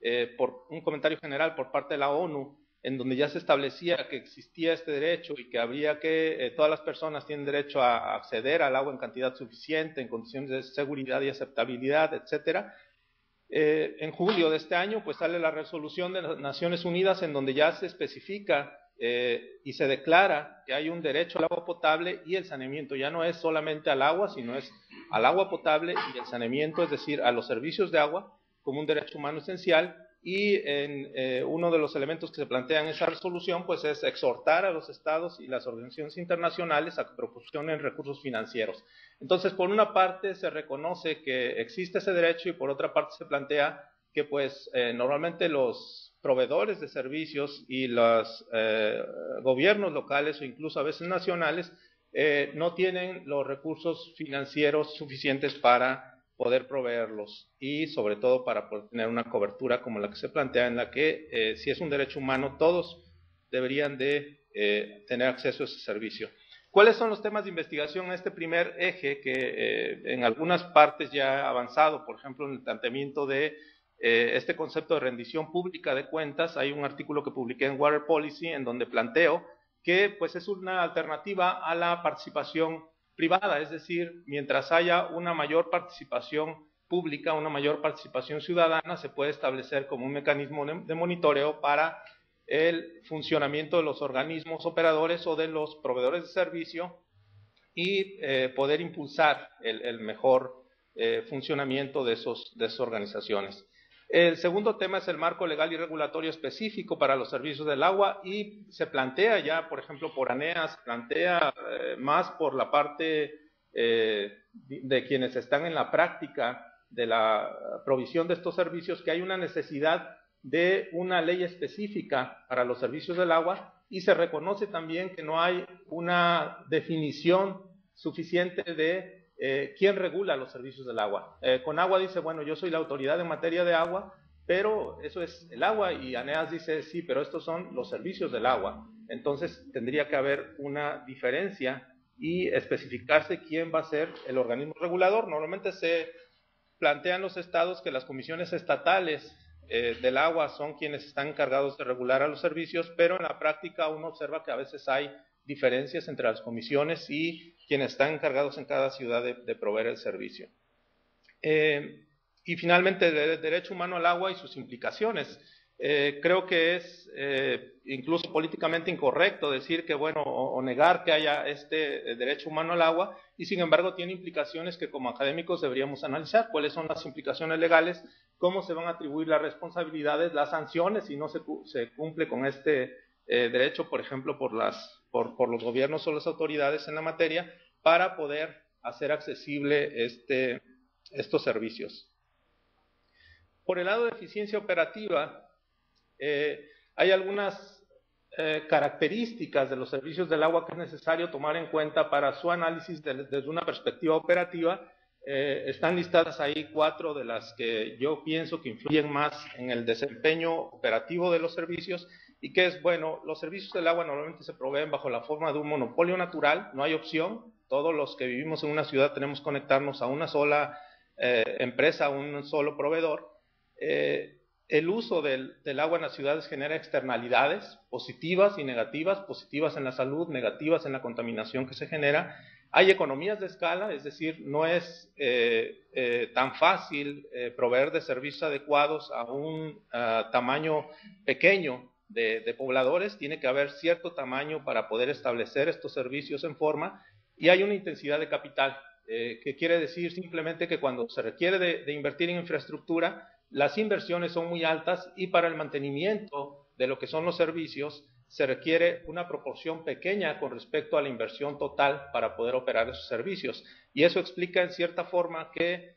general por parte de la ONU, en donde ya se establecía que existía este derecho y que habría que todas las personas tienen derecho a acceder al agua en cantidad suficiente, en condiciones de seguridad y aceptabilidad, etcétera. En julio de este año, pues sale la resolución de las Naciones Unidas en donde ya se especifica y se declara que hay un derecho al agua potable y el saneamiento. Ya no es solamente al agua, sino es al agua potable y el saneamiento, es decir, a los servicios de agua como un derecho humano esencial. Y uno de los elementos que se plantean en esa resolución pues es exhortar a los estados y las organizaciones internacionales a que proporcionen recursos financieros. Entonces, por una parte se reconoce que existe ese derecho y por otra parte se plantea que pues normalmente los proveedores de servicios y los gobiernos locales o incluso a veces nacionales no tienen los recursos financieros suficientes para poder proveerlos y sobre todo para poder tener una cobertura como la que se plantea, en la que si es un derecho humano todos deberían de tener acceso a ese servicio. ¿Cuáles son los temas de investigación en este primer eje que en algunas partes ya ha avanzado? Por ejemplo, en el planteamiento de este concepto de rendición pública de cuentas. Hay un artículo que publiqué en Water Policy en donde planteo que pues es una alternativa a la participación privada, es decir, mientras haya una mayor participación pública, una mayor participación ciudadana, se puede establecer como un mecanismo de monitoreo para el funcionamiento de los organismos operadores o de los proveedores de servicio y poder impulsar el mejor funcionamiento de esas organizaciones. El segundo tema es el marco legal y regulatorio específico para los servicios del agua y se plantea ya, por ejemplo, por ANEA, se plantea más por la parte de quienes están en la práctica de la provisión de estos servicios, que hay una necesidad de una ley específica para los servicios del agua y se reconoce también que no hay una definición suficiente de quién regula los servicios del agua. Conagua dice, bueno, yo soy la autoridad en materia de agua, pero eso es el agua, y ANEAS dice, sí, pero estos son los servicios del agua. Entonces tendría que haber una diferencia y especificarse quién va a ser el organismo regulador. Normalmente se plantean los estados que las comisiones estatales del agua son quienes están encargados de regular a los servicios, pero en la práctica uno observa que a veces hay diferencias entre las comisiones y quienes están encargados en cada ciudad de proveer el servicio. Y finalmente, el derecho humano al agua y sus implicaciones. Creo que es incluso políticamente incorrecto decir que, bueno, o negar que haya este derecho humano al agua, y sin embargo tiene implicaciones que como académicos deberíamos analizar. ¿Cuáles son las implicaciones legales? ¿Cómo se van a atribuir las responsabilidades, las sanciones si no se cumple con este derecho, por ejemplo, por los gobiernos o las autoridades en la materia, para poder hacer accesible estos servicios? Por el lado de eficiencia operativa, hay algunas características de los servicios del agua que es necesario tomar en cuenta para su análisis desde una perspectiva operativa. Están listadas ahí 4 de las que yo pienso que influyen más en el desempeño operativo de los servicios, y que es, bueno, los servicios del agua normalmente se proveen bajo la forma de un monopolio natural, no hay opción. Todos los que vivimos en una ciudad tenemos que conectarnos a una sola empresa, a un solo proveedor. El uso del agua en las ciudades genera externalidades positivas y negativas, positivas en la salud, negativas en la contaminación que se genera. Hay economías de escala, es decir, no es tan fácil proveer de servicios adecuados a un tamaño pequeño de pobladores. Tiene que haber cierto tamaño para poder establecer estos servicios en forma, y hay una intensidad de capital, que quiere decir simplemente que cuando se requiere de invertir en infraestructura, las inversiones son muy altas, y para el mantenimiento de lo que son los servicios se requiere una proporción pequeña con respecto a la inversión total para poder operar esos servicios. Y eso explica en cierta forma que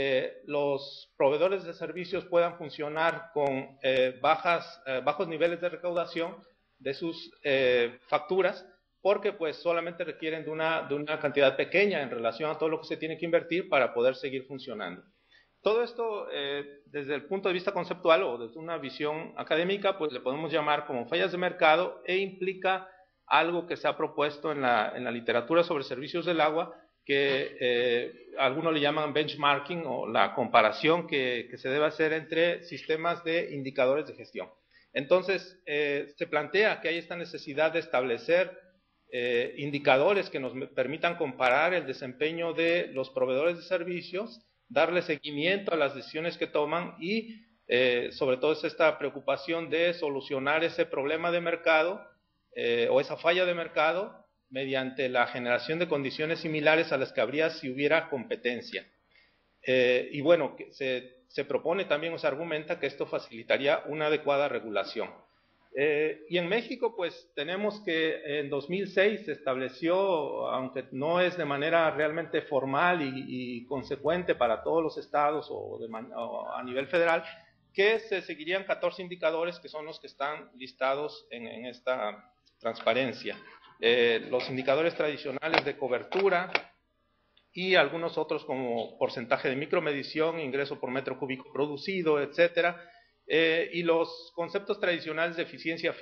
los proveedores de servicios puedan funcionar con bajos niveles de recaudación de sus facturas, porque pues solamente requieren de una cantidad pequeña en relación a todo lo que se tiene que invertir para poder seguir funcionando. todo esto, desde el punto de vista conceptual o desde una visión académica, pues le podemos llamar como fallas de mercado e implica algo que se ha propuesto en la literatura sobre servicios del agua, que algunos le llaman benchmarking o la comparación que se debe hacer entre sistemas de indicadores de gestión. Entonces, se plantea que hay esta necesidad de establecer indicadores que nos permitan comparar el desempeño de los proveedores de servicios, darle seguimiento a las decisiones que toman y sobre todo es esta preocupación de solucionar ese problema de mercado o esa falla de mercado mediante la generación de condiciones similares a las que habría si hubiera competencia. Y bueno, se propone también o se argumenta que esto facilitaría una adecuada regulación. Y en México, pues tenemos que en 2006 se estableció, aunque no es de manera realmente formal y consecuente para todos los estados o a nivel federal, que se seguirían 14 indicadores que son los que están listados en esta transparencia. Los indicadores tradicionales de cobertura y algunos otros como porcentaje de micromedición, ingreso por metro cúbico producido, etcétera. Y los conceptos tradicionales de eficiencia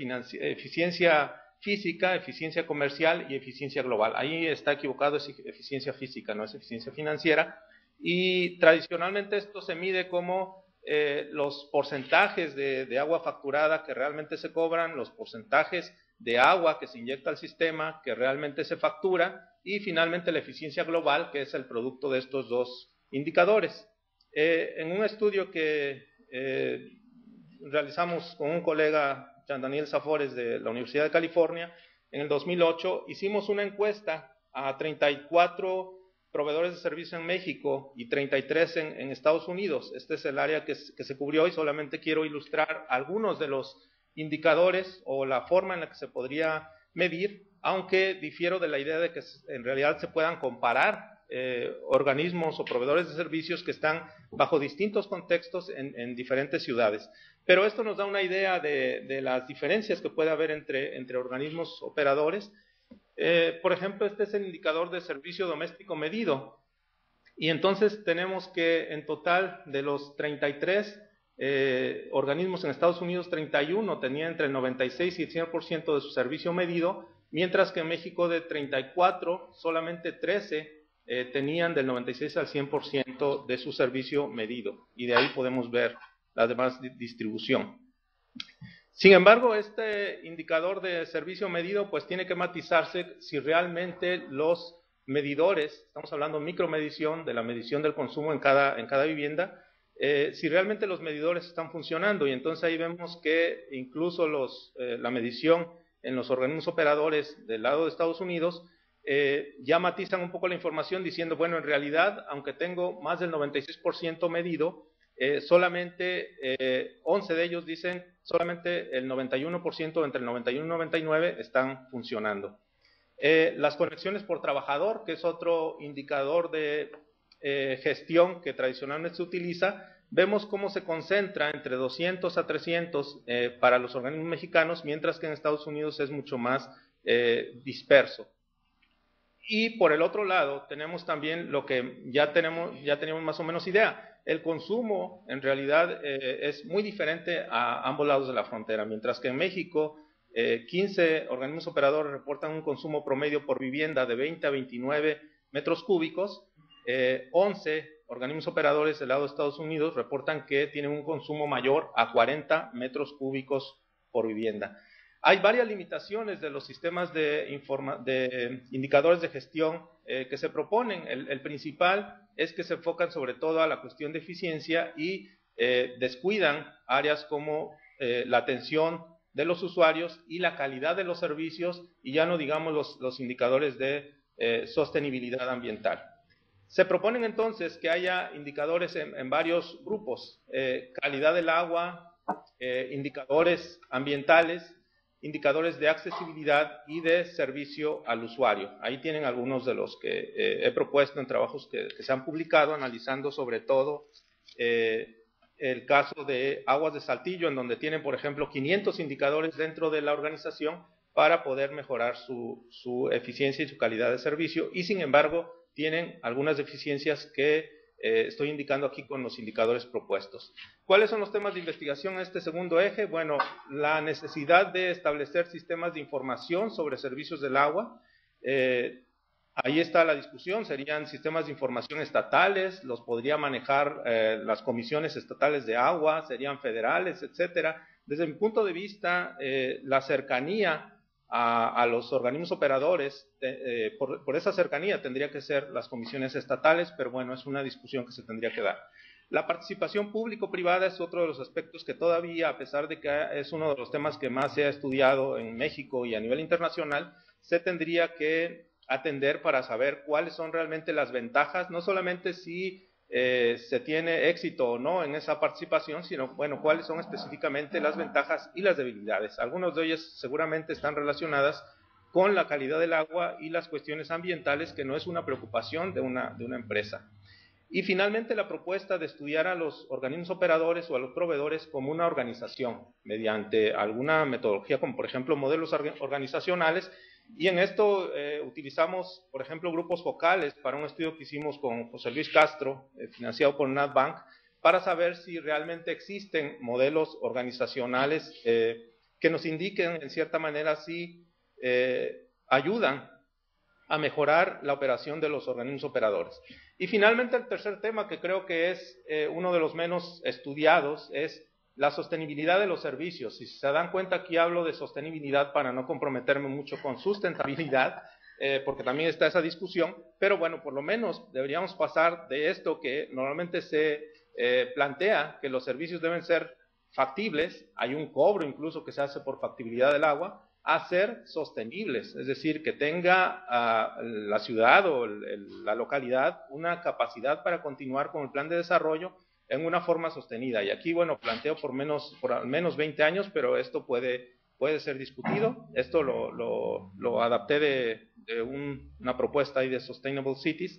física, eficiencia comercial y eficiencia global. Ahí está equivocado, es eficiencia física, no es eficiencia financiera. Y tradicionalmente esto se mide como los porcentajes de agua facturada que realmente se cobran, los porcentajes de agua que se inyecta al sistema que realmente se factura y finalmente la eficiencia global, que es el producto de estos dos indicadores. En un estudio que realizamos con un colega, Jean Daniel Zafores, de la Universidad de California, en el 2008, hicimos una encuesta a 34 proveedores de servicio en México y 33 en Estados Unidos. Este es el área que se cubrió y solamente quiero ilustrar algunos de los indicadores o la forma en la que se podría medir, aunque difiero de la idea de que en realidad se puedan comparar organismos o proveedores de servicios que están bajo distintos contextos en diferentes ciudades. Pero esto nos da una idea de las diferencias que puede haber entre organismos operadores. Por ejemplo, este es el indicador de servicio doméstico medido. Y entonces tenemos que en total de los 33 organismos en Estados Unidos, 31 tenían entre el 96 y el 100% de su servicio medido, mientras que en México de 34, solamente 13 tenían del 96 al 100% de su servicio medido. Y de ahí podemos ver la demás distribución. Sin embargo, este indicador de servicio medido pues tiene que matizarse si realmente los medidores, estamos hablando micromedición, de la medición del consumo en cada vivienda, si realmente los medidores están funcionando. Y entonces ahí vemos que incluso la medición en los organismos operadores del lado de Estados Unidos ya matizan un poco la información diciendo, bueno, en realidad, aunque tengo más del 96% medido, solamente 11 de ellos dicen, solamente el 91%, entre el 91 y 99 están funcionando. Las conexiones por trabajador, que es otro indicador de gestión que tradicionalmente se utiliza, vemos cómo se concentra entre 200 a 300 para los organismos mexicanos, mientras que en Estados Unidos es mucho más disperso. Y por el otro lado tenemos también lo que ya teníamos más o menos idea. El consumo en realidad es muy diferente a ambos lados de la frontera. Mientras que en México 15 organismos operadores reportan un consumo promedio por vivienda de 20 a 29 metros cúbicos, 11 organismos operadores del lado de Estados Unidos reportan que tienen un consumo mayor a 40 metros cúbicos por vivienda. Hay varias limitaciones de los sistemas de indicadores de gestión que se proponen. El principal es que se enfocan sobre todo a la cuestión de eficiencia y descuidan áreas como la atención de los usuarios y la calidad de los servicios, y ya no digamos los indicadores de sostenibilidad ambiental. Se proponen entonces que haya indicadores en varios grupos: calidad del agua, indicadores ambientales, indicadores de accesibilidad y de servicio al usuario. Ahí tienen algunos de los que he propuesto en trabajos que se han publicado, analizando sobre todo el caso de Aguas de Saltillo, en donde tienen, por ejemplo, 500 indicadores dentro de la organización para poder mejorar su eficiencia y su calidad de servicio, y sin embargo tienen algunas deficiencias que estoy indicando aquí con los indicadores propuestos. ¿Cuáles son los temas de investigación en este segundo eje? Bueno, la necesidad de establecer sistemas de información sobre servicios del agua. Ahí está la discusión, serían sistemas de información estatales, los podría manejar las comisiones estatales de agua, serían federales, etcétera. Desde mi punto de vista, la cercanía a los organismos operadores, por esa cercanía tendría que ser las comisiones estatales, pero bueno, es una discusión que se tendría que dar. La participación público-privada es otro de los aspectos que todavía, a pesar de que es uno de los temas que más se ha estudiado en México y a nivel internacional, se tendría que atender para saber cuáles son realmente las ventajas, no solamente si se tiene éxito o no en esa participación, sino, bueno, cuáles son específicamente las ventajas y las debilidades. Algunas de ellas seguramente están relacionadas con la calidad del agua y las cuestiones ambientales, que no es una preocupación de una empresa. Y finalmente la propuesta de estudiar a los organismos operadores o a los proveedores como una organización, mediante alguna metodología como por ejemplo modelos organizacionales, y en esto utilizamos por ejemplo grupos focales para un estudio que hicimos con José Luis Castro, financiado por NatBank, para saber si realmente existen modelos organizacionales que nos indiquen en cierta manera si ayudan a mejorar la operación de los organismos operadores. Y finalmente el tercer tema, que creo que es uno de los menos estudiados, es la sostenibilidad de los servicios. Si se dan cuenta, aquí hablo de sostenibilidad para no comprometerme mucho con sustentabilidad, porque también está esa discusión, pero bueno, por lo menos deberíamos pasar de esto que normalmente se plantea, que los servicios deben ser factibles, hay un cobro incluso que se hace por factibilidad del agua, a ser sostenibles, es decir, que tenga la ciudad o la localidad una capacidad para continuar con el plan de desarrollo en una forma sostenida. Y aquí, bueno, planteo por al menos 20 años, pero esto puede ser discutido. Esto lo adapté de una propuesta ahí de Sustainable Cities.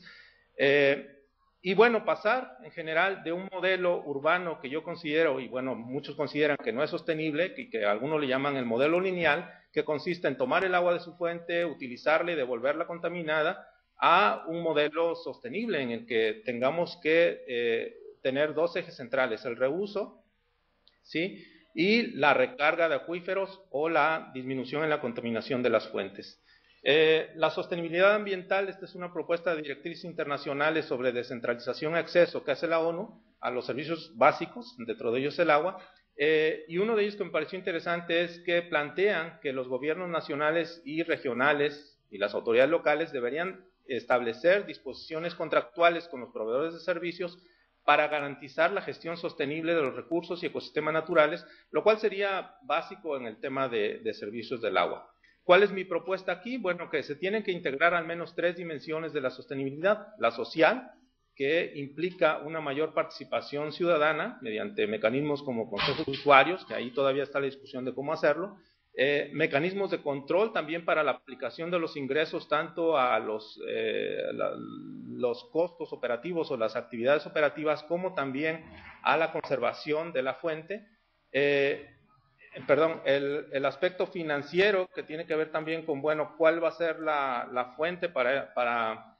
Y bueno, pasar en general de un modelo urbano que yo considero, y bueno, muchos consideran que no es sostenible, que algunos le llaman el modelo lineal, que consiste en tomar el agua de su fuente, utilizarla y devolverla contaminada, a un modelo sostenible en el que tengamos que tener dos ejes centrales, el reuso, ¿sí?, y la recarga de acuíferos o la disminución en la contaminación de las fuentes. La sostenibilidad ambiental, esta es una propuesta de directrices internacionales sobre descentralización y acceso que hace la ONU a los servicios básicos, dentro de ellos el agua, y uno de ellos que me pareció interesante es que plantean que los gobiernos nacionales y regionales y las autoridades locales deberían establecer disposiciones contractuales con los proveedores de servicios para garantizar la gestión sostenible de los recursos y ecosistemas naturales, lo cual sería básico en el tema de servicios del agua. ¿Cuál es mi propuesta aquí? Bueno, que se tienen que integrar al menos 3 dimensiones de la sostenibilidad: la social, que implica una mayor participación ciudadana mediante mecanismos como consejos de usuarios, que ahí todavía está la discusión de cómo hacerlo, mecanismos de control también para la aplicación de los ingresos tanto a los costos operativos o las actividades operativas, como también a la conservación de la fuente, el aspecto financiero, que tiene que ver también con, bueno, cuál va a ser la fuente para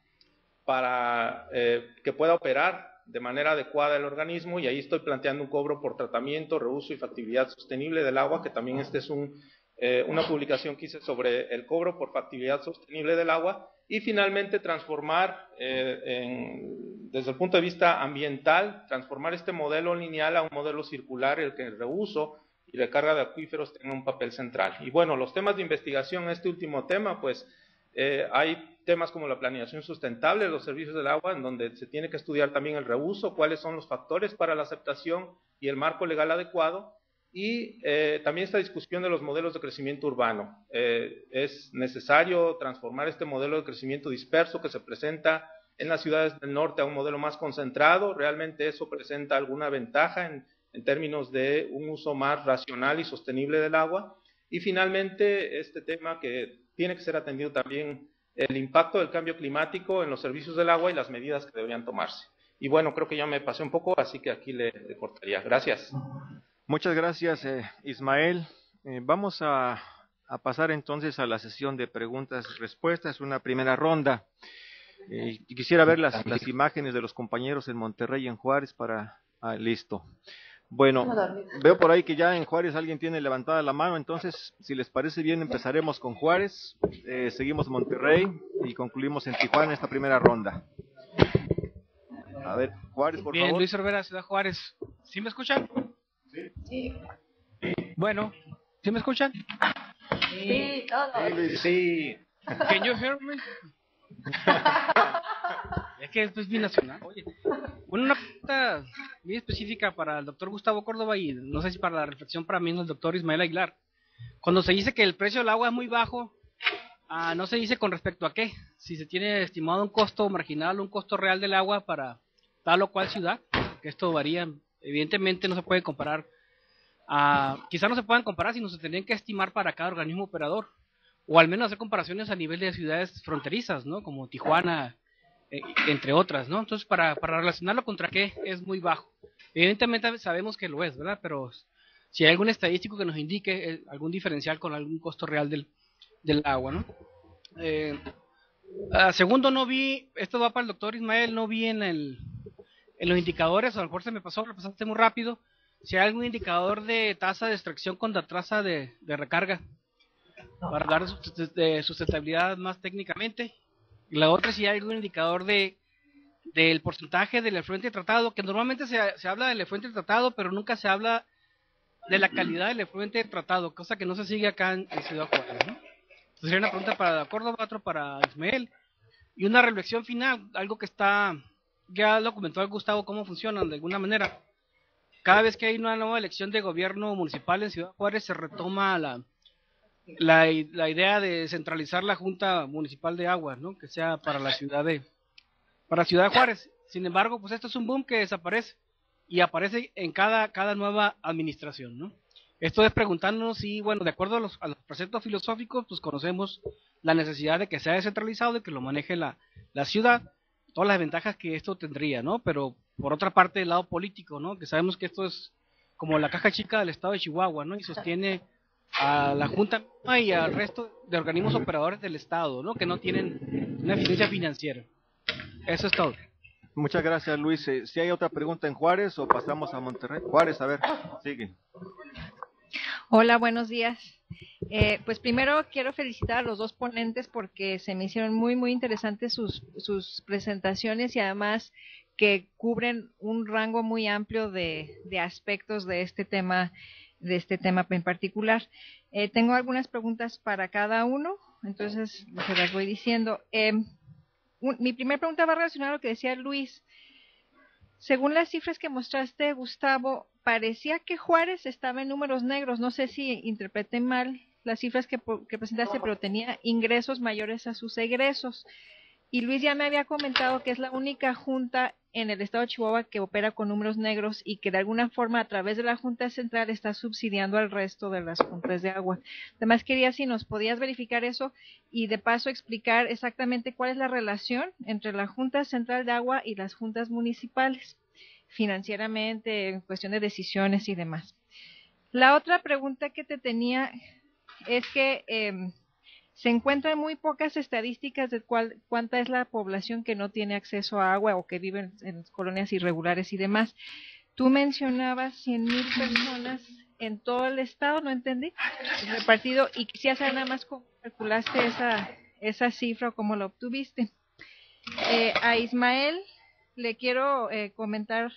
que pueda operar de manera adecuada el organismo, y ahí estoy planteando un cobro por tratamiento, reuso y factibilidad sostenible del agua, que también esta es una publicación que hice sobre el cobro por factibilidad sostenible del agua. Y finalmente transformar, desde el punto de vista ambiental, transformar este modelo lineal a un modelo circular, en el que el reuso y recarga de acuíferos tengan un papel central. Y bueno, los temas de investigación en este último tema, pues hay temas como la planeación sustentable de los servicios del agua, en donde se tiene que estudiar también el reuso, cuáles son los factores para la aceptación y el marco legal adecuado, y también esta discusión de los modelos de crecimiento urbano. Es necesario transformar este modelo de crecimiento disperso que se presenta en las ciudades del norte a un modelo más concentrado. Realmente eso presenta alguna ventaja en términos de un uso más racional y sostenible del agua. Y finalmente, este tema que tiene que ser atendido también, el impacto del cambio climático en los servicios del agua y las medidas que deberían tomarse. Y bueno, creo que ya me pasé un poco, así que aquí le cortaría. Gracias. Muchas gracias, Ismael. Vamos a pasar entonces a la sesión de preguntas y respuestas, una primera ronda. Y quisiera ver las imágenes de los compañeros en Monterrey y en Juárez para... listo. Bueno, veo por ahí que ya en Juárez alguien tiene levantada la mano, entonces, si les parece bien, empezaremos con Juárez, seguimos Monterrey y concluimos en Tijuana esta primera ronda. A ver, Juárez, por Bien, favor. Luis Olvera, Ciudad Juárez. ¿Sí me escuchan? Sí. Bueno, ¿sí me escuchan? Sí, todos. Sí. Can you hear me? Es que esto es binacional. Oye, bueno, una pregunta muy específica para el doctor Gustavo Córdoba y no sé si para la reflexión para mí el doctor Ismael Aguilar. Cuando se dice que el precio del agua es muy bajo, no se dice con respecto a qué. Si se tiene estimado un costo marginal, un costo real del agua para tal o cual ciudad, que esto varía. Evidentemente no se puede comparar. Quizá no se puedan comparar, sino se tendrían que estimar para cada organismo operador. O al menos hacer comparaciones a nivel de ciudades fronterizas, ¿no? Como Tijuana, entre otras, ¿no? Entonces, para relacionarlo contra qué es muy bajo. Evidentemente sabemos que lo es, ¿verdad? Pero si hay algún estadístico que nos indique algún diferencial con algún costo real del agua, ¿no? Segundo, no vi, esto va para el doctor Ismael, no vi en los indicadores, a lo mejor se me pasó, lo pasaste muy rápido, si hay algún indicador de tasa de extracción contra tasa de recarga, para dar de sustentabilidad más técnicamente. Y la otra, si hay algún indicador del porcentaje del efluente tratado, que normalmente se habla del efluente tratado, pero nunca se habla de la calidad del efluente tratado, cosa que no se sigue acá en Ciudad Juárez, ¿no? Entonces sería una pregunta para Córdoba, otra para Ismael, y una reflexión final, algo que ya lo comentó Gustavo, cómo funcionan de alguna manera. Cada vez que hay una nueva elección de gobierno municipal en Ciudad Juárez se retoma la idea de centralizar la Junta Municipal de Aguas, ¿no? Que sea para la ciudad de Juárez. Sin embargo, pues esto es un boom que desaparece y aparece en cada nueva administración, ¿no? Esto es preguntándonos si, bueno, de acuerdo a los preceptos filosóficos, pues conocemos la necesidad de que sea descentralizado y que lo maneje la ciudad, todas las ventajas que esto tendría, ¿no? Pero por otra parte, el lado político, ¿no? Que sabemos que esto es como la caja chica del estado de Chihuahua, ¿no? Y sostiene a la Junta y al resto de organismos operadores del estado, ¿no? Que no tienen una eficiencia financiera. Eso es todo. Muchas gracias, Luis. ¿Si hay otra pregunta en Juárez o pasamos a Monterrey? Juárez, a ver, sigue. Hola, buenos días. Pues primero quiero felicitar a los dos ponentes porque se me hicieron muy, muy interesantes sus presentaciones y además que cubren un rango muy amplio de aspectos de este tema en particular. Tengo algunas preguntas para cada uno, entonces se las voy diciendo. Mi primera pregunta va relacionada a lo que decía Luis. Según las cifras que mostraste, Gustavo, parecía que Juárez estaba en números negros. No sé si interpreté mal las cifras que presentaste, pero tenía ingresos mayores a sus egresos. Y Luis ya me había comentado que es la única junta en el estado de Chihuahua que opera con números negros y que de alguna forma a través de la Junta Central está subsidiando al resto de las juntas de agua. Además quería si nos podías verificar eso y de paso explicar exactamente cuál es la relación entre la Junta Central de Agua y las juntas municipales, financieramente, en cuestión de decisiones y demás. La otra pregunta que te tenía es que se encuentran muy pocas estadísticas de cuánta es la población que no tiene acceso a agua o que vive en colonias irregulares y demás. Tú mencionabas 100,000 personas en todo el estado, no entendí, repartido, y quisiera saber nada más cómo calculaste esa cifra o cómo la obtuviste. A Ismael le quiero comentar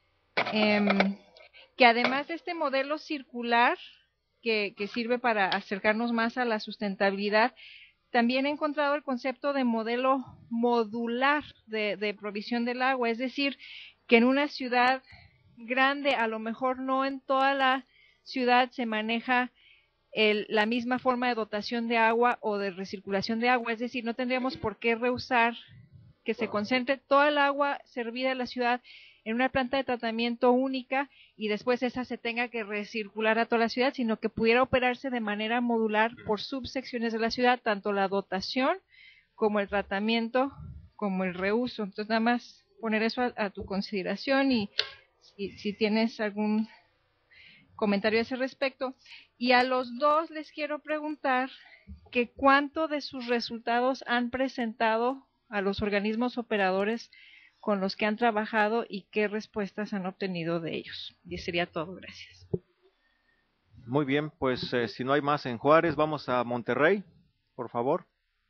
que además de este modelo circular que sirve para acercarnos más a la sustentabilidad, también he encontrado el concepto de modelo modular de provisión del agua, es decir, que en una ciudad grande, a lo mejor no en toda la ciudad se maneja la misma forma de dotación de agua o de recirculación de agua, es decir, no tendríamos por qué rehusar que se concentre toda el agua servida en la ciudad en una planta de tratamiento única y después esa se tenga que recircular a toda la ciudad, sino que pudiera operarse de manera modular por subsecciones de la ciudad, tanto la dotación como el tratamiento como el reuso. Entonces nada más poner eso a tu consideración y si tienes algún comentario a ese respecto. Y a los dos les quiero preguntar que cuánto de sus resultados han presentado a los organismos operadores con los que han trabajado y qué respuestas han obtenido de ellos. Y sería todo, gracias. Muy bien, pues si no hay más en Juárez, vamos a Monterrey, por favor.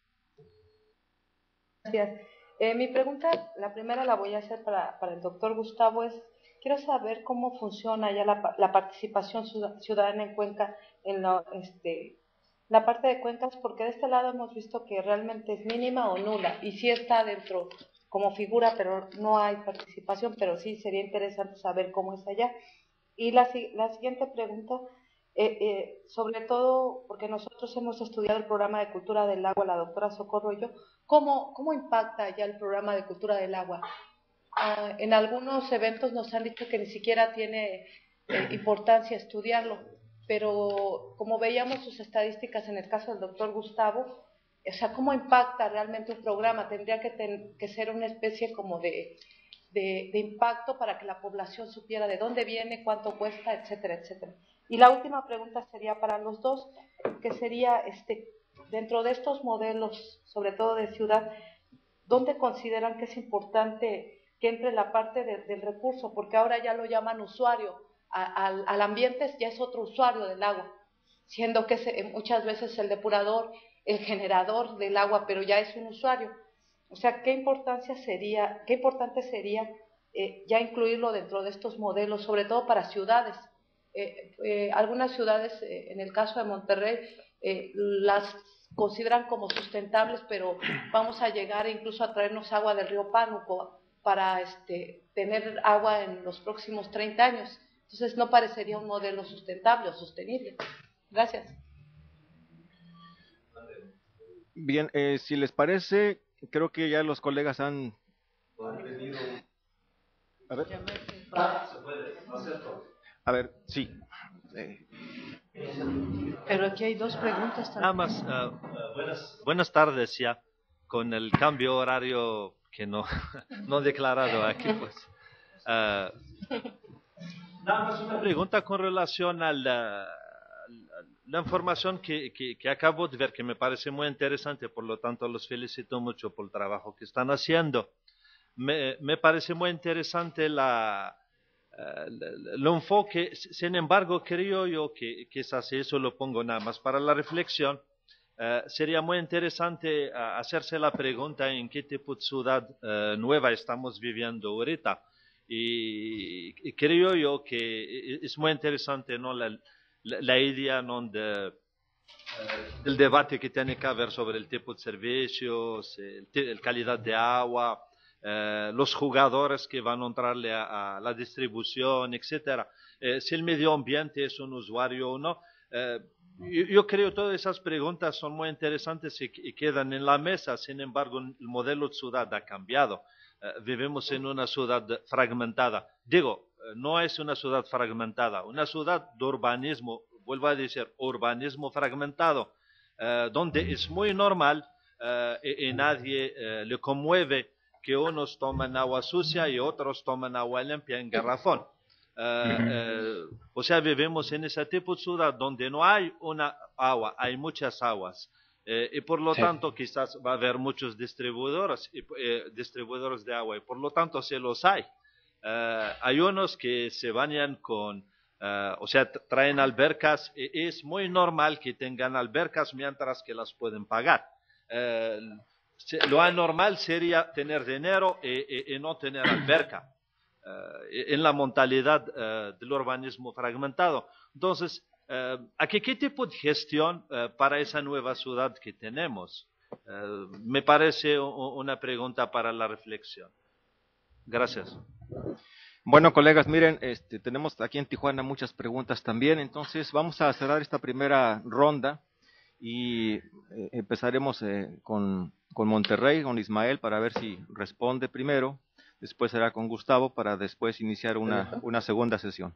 Gracias. Mi pregunta, la primera la voy a hacer para el doctor Gustavo, quiero saber cómo funciona ya la participación ciudadana en Cuenca, en la parte de cuencas, porque de este lado hemos visto que realmente es mínima o nula, y sí está dentro como figura, pero no hay participación, pero sí sería interesante saber cómo es allá. Y la siguiente pregunta, sobre todo porque nosotros hemos estudiado el programa de cultura del agua, la doctora Socorro y yo, ¿cómo impacta ya el programa de cultura del agua? En algunos eventos nos han dicho que ni siquiera tiene importancia estudiarlo, pero como veíamos sus estadísticas en el caso del doctor Gustavo, o sea, ¿cómo impacta realmente un programa? Tendría que ser una especie como de impacto para que la población supiera de dónde viene, cuánto cuesta, etcétera, etcétera. Y la última pregunta sería para los dos, que sería, dentro de estos modelos, sobre todo de ciudad, ¿dónde consideran que es importante que entre la parte del recurso? Porque ahora ya lo llaman usuario, al ambiente ya es otro usuario del agua, siendo que muchas veces el depurador, el generador del agua, pero ya es un usuario. O sea, qué importante sería ya incluirlo dentro de estos modelos, sobre todo para ciudades. Algunas ciudades, en el caso de Monterrey, las consideran como sustentables, pero vamos a llegar incluso a traernos agua del río Pánuco para tener agua en los próximos 30 años. Entonces no parecería un modelo sustentable o sostenible. Gracias. Bien, si les parece, creo que ya los colegas han... A ver, sí. Pero aquí hay dos preguntas también. Nada más, buenas tardes ya, con el cambio horario que no declarado aquí, pues. Nada más una pregunta con relación a la información que acabo de ver, que me parece muy interesante, por lo tanto los felicito mucho por el trabajo que están haciendo. Me parece muy interesante el enfoque. Sin embargo, creo yo que quizás eso lo pongo nada más para la reflexión. Sería muy interesante hacerse la pregunta en qué tipo de ciudad nueva estamos viviendo ahorita. Y creo yo que es muy interesante, ¿no?, la idea, ¿no?, del debate que tiene que haber sobre el tipo de servicios, la calidad de agua, los jugadores que van a entrarle a la distribución, etcétera. Si el medio ambiente es un usuario o no. Yo creo que todas esas preguntas son muy interesantes y quedan en la mesa. Sin embargo, el modelo de ciudad ha cambiado. Vivimos en una ciudad fragmentada. Digo, no es una ciudad fragmentada, una ciudad de urbanismo, vuelvo a decir, urbanismo fragmentado, donde es muy normal y nadie le conmueve que unos toman agua sucia y otros toman agua limpia en garrafón. O sea, vivimos en ese tipo de ciudad donde no hay una agua, hay muchas aguas. Y por lo tanto quizás va a haber muchos distribuidores de agua, y por lo tanto si los hay. Hay unos que se bañan o sea, traen albercas, y es muy normal que tengan albercas mientras que las pueden pagar. Lo anormal sería tener dinero y no tener alberca, en la mentalidad del urbanismo fragmentado. Entonces, ¿qué tipo de gestión para esa nueva ciudad que tenemos? Me parece una pregunta para la reflexión. Gracias. Bueno, colegas, miren, tenemos aquí en Tijuana muchas preguntas también, entonces vamos a cerrar esta primera ronda y empezaremos con Monterrey, con Ismael, para ver si responde primero, después será con Gustavo para después iniciar una segunda sesión.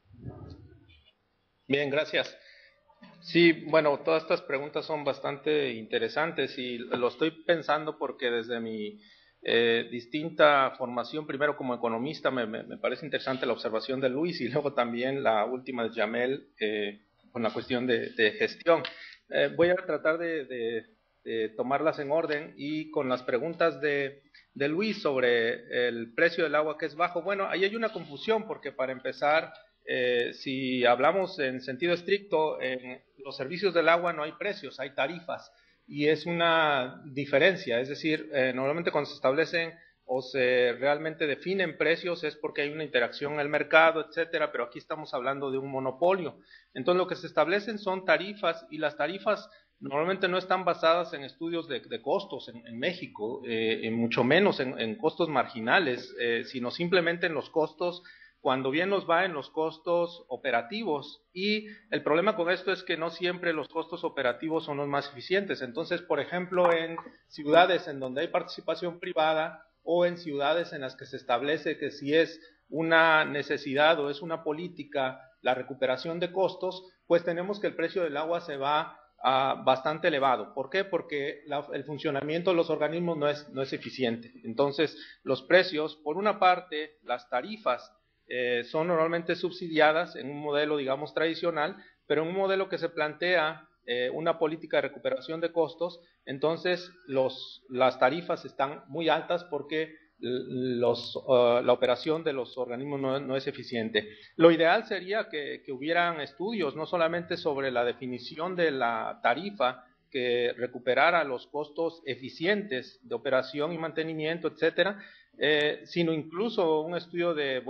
Bien, gracias. Sí, bueno, todas estas preguntas son bastante interesantes y lo estoy pensando porque desde mi distinta formación, primero como economista, me parece interesante la observación de Luis, y luego también la última de Jamel con la cuestión de gestión. Voy a tratar de tomarlas en orden, y con las preguntas de Luis sobre el precio del agua que es bajo, bueno, ahí hay una confusión, porque para empezar, si hablamos en sentido estricto, en los servicios del agua no hay precios, hay tarifas, y es una diferencia, es decir, normalmente cuando se establecen o se realmente definen precios es porque hay una interacción en el mercado, etcétera, pero aquí estamos hablando de un monopolio. Entonces lo que se establecen son tarifas, y las tarifas normalmente no están basadas en estudios de costos en México, mucho menos en costos marginales, sino simplemente en los costos, cuando bien nos va, en los costos operativos, y el problema con esto es que no siempre los costos operativos son los más eficientes. Entonces, por ejemplo, en ciudades en donde hay participación privada, o en ciudades en las que se establece que si es una necesidad o es una política la recuperación de costos, pues tenemos que el precio del agua se va bastante elevado. ¿Por qué? Porque el funcionamiento de los organismos no es eficiente. Entonces, los precios, por una parte, las tarifas son normalmente subsidiadas en un modelo, digamos, tradicional, pero en un modelo que se plantea una política de recuperación de costos, entonces las tarifas están muy altas porque la operación de los organismos no es eficiente. Lo ideal sería que hubieran estudios no solamente sobre la definición de la tarifa, que recuperara los costos eficientes de operación y mantenimiento, etcétera, sino incluso un estudio de,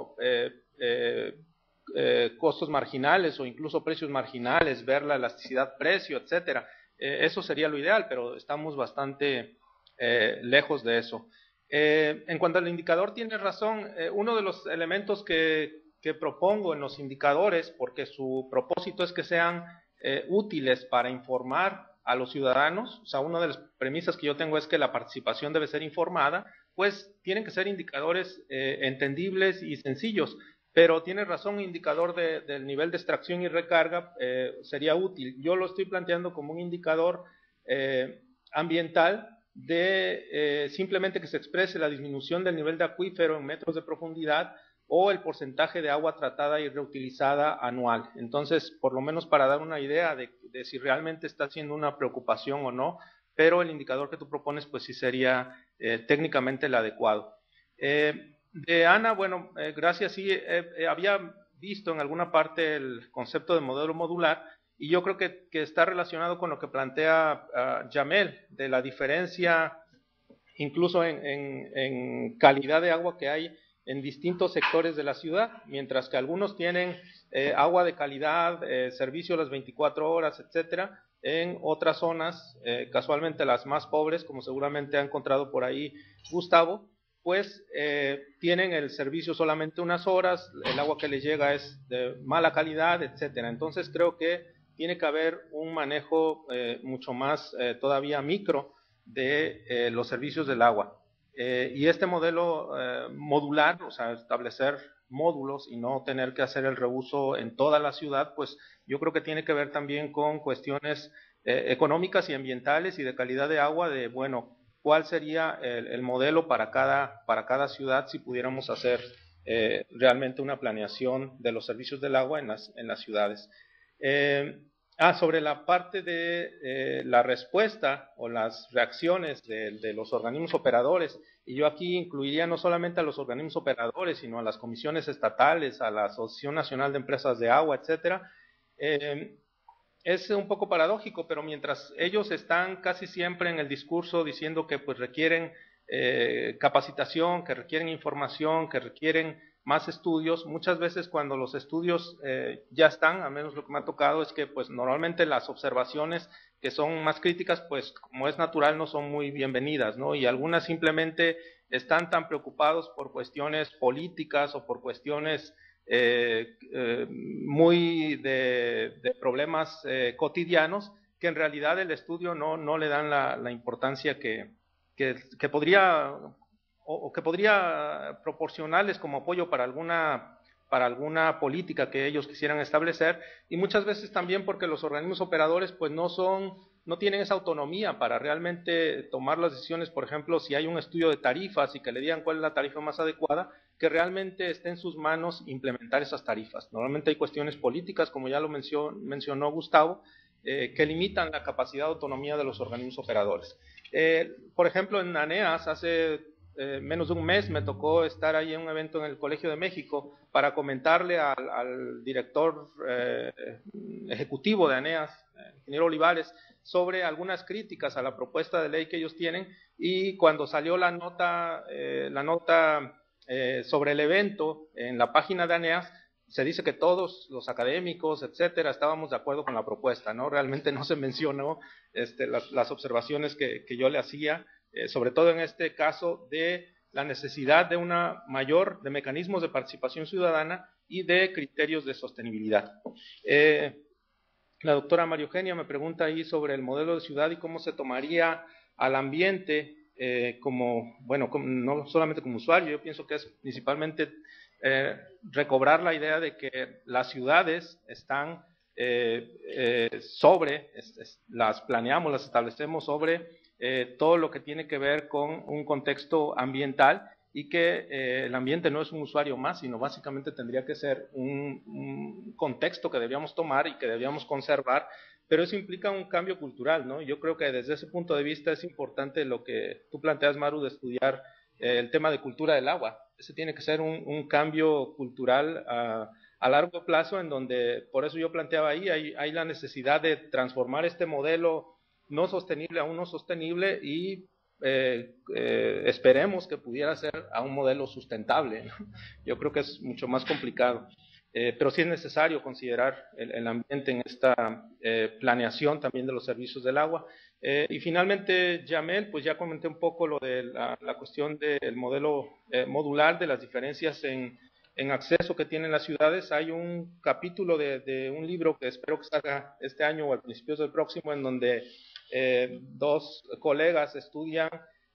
costos marginales o incluso precios marginales, ver la elasticidad precio, etcétera. Eso sería lo ideal, pero estamos bastante lejos de eso. En cuanto al indicador, tienes razón. Uno de los elementos que propongo en los indicadores, porque su propósito es que sean útiles para informar a los ciudadanos, o sea, una de las premisas que yo tengo es que la participación debe ser informada, pues tienen que ser indicadores entendibles y sencillos. Pero tiene razón, un indicador del nivel de extracción y recarga sería útil. Yo lo estoy planteando como un indicador ambiental de simplemente que se exprese la disminución del nivel de acuífero en metros de profundidad o el porcentaje de agua tratada y reutilizada anual. Entonces, por lo menos para dar una idea de si realmente está siendo una preocupación o no, pero el indicador que tú propones pues sí sería técnicamente el adecuado. De Ana, bueno, gracias, sí, había visto en alguna parte el concepto de modelo modular, y yo creo que está relacionado con lo que plantea Yamel, de la diferencia incluso en calidad de agua que hay en distintos sectores de la ciudad, mientras que algunos tienen agua de calidad, servicio las 24 horas, etcétera. En otras zonas, casualmente las más pobres, como seguramente ha encontrado por ahí Gustavo, pues tienen el servicio solamente unas horas, el agua que les llega es de mala calidad, etcétera. Entonces creo que tiene que haber un manejo mucho más todavía micro de los servicios del agua. Y este modelo modular, o sea, establecer módulos y no tener que hacer el reuso en toda la ciudad, pues yo creo que tiene que ver también con cuestiones económicas y ambientales y de calidad de agua, de, bueno, cuál sería el modelo para cada ciudad si pudiéramos hacer realmente una planeación de los servicios del agua en las ciudades. Sobre la parte de la respuesta o las reacciones de los organismos operadores, y yo aquí incluiría no solamente a los organismos operadores, sino a las comisiones estatales, a la Asociación Nacional de Empresas de Agua, etcétera. Es un poco paradójico, pero mientras ellos están casi siempre en el discurso diciendo que pues requieren capacitación, que requieren información, que requieren más estudios, muchas veces cuando los estudios ya están, al menos lo que me ha tocado es que pues normalmente las observaciones que son más críticas, pues como es natural, no son muy bienvenidas, ¿no? Y algunas simplemente están tan preocupados por cuestiones políticas o por cuestiones muy de problemas cotidianos, que en realidad el estudio no le dan la importancia que podría o que podría proporcionarles como apoyo para alguna política que ellos quisieran establecer, y muchas veces también porque los organismos operadores pues no tienen esa autonomía para realmente tomar las decisiones. Por ejemplo, si hay un estudio de tarifas y que le digan cuál es la tarifa más adecuada, que realmente esté en sus manos implementar esas tarifas. Normalmente hay cuestiones políticas, como ya lo mencionó Gustavo, que limitan la capacidad de autonomía de los organismos operadores. Por ejemplo, en ANEAS hace menos de un mes me tocó estar ahí en un evento en el Colegio de México para comentarle al director ejecutivo de ANEAS, ingeniero Olivares, sobre algunas críticas a la propuesta de ley que ellos tienen, y cuando salió la nota sobre el evento en la página de ANEAS, se dice que todos los académicos, etcétera, estábamos de acuerdo con la propuesta, ¿no? Realmente no se mencionó las observaciones que yo le hacía, sobre todo en este caso de la necesidad de de mecanismos de participación ciudadana y de criterios de sostenibilidad. La doctora María Eugenia me pregunta ahí sobre el modelo de ciudad y cómo se tomaría al ambiente no solamente como usuario. Yo pienso que es principalmente recobrar la idea de que las ciudades están las planeamos, las establecemos sobre todo lo que tiene que ver con un contexto ambiental, y que el ambiente no es un usuario más, sino básicamente tendría que ser un contexto que debíamos tomar y que debíamos conservar, pero eso implica un cambio cultural, ¿no? Yo creo que desde ese punto de vista es importante lo que tú planteas, Maru, de estudiar el tema de cultura del agua. Ese tiene que ser un cambio cultural a largo plazo, en donde, por eso yo planteaba ahí, hay la necesidad de transformar este modelo no sostenible a uno sostenible, y esperemos que pudiera ser a un modelo sustentable, ¿no? Yo creo que es mucho más complicado, pero sí es necesario considerar el ambiente en esta planeación también de los servicios del agua. Y finalmente, Yamel, pues ya comenté un poco lo de la cuestión del modelo modular, de las diferencias en acceso que tienen las ciudades. Hay un capítulo de un libro que espero que salga este año o al principio del próximo, en donde dos colegas estudian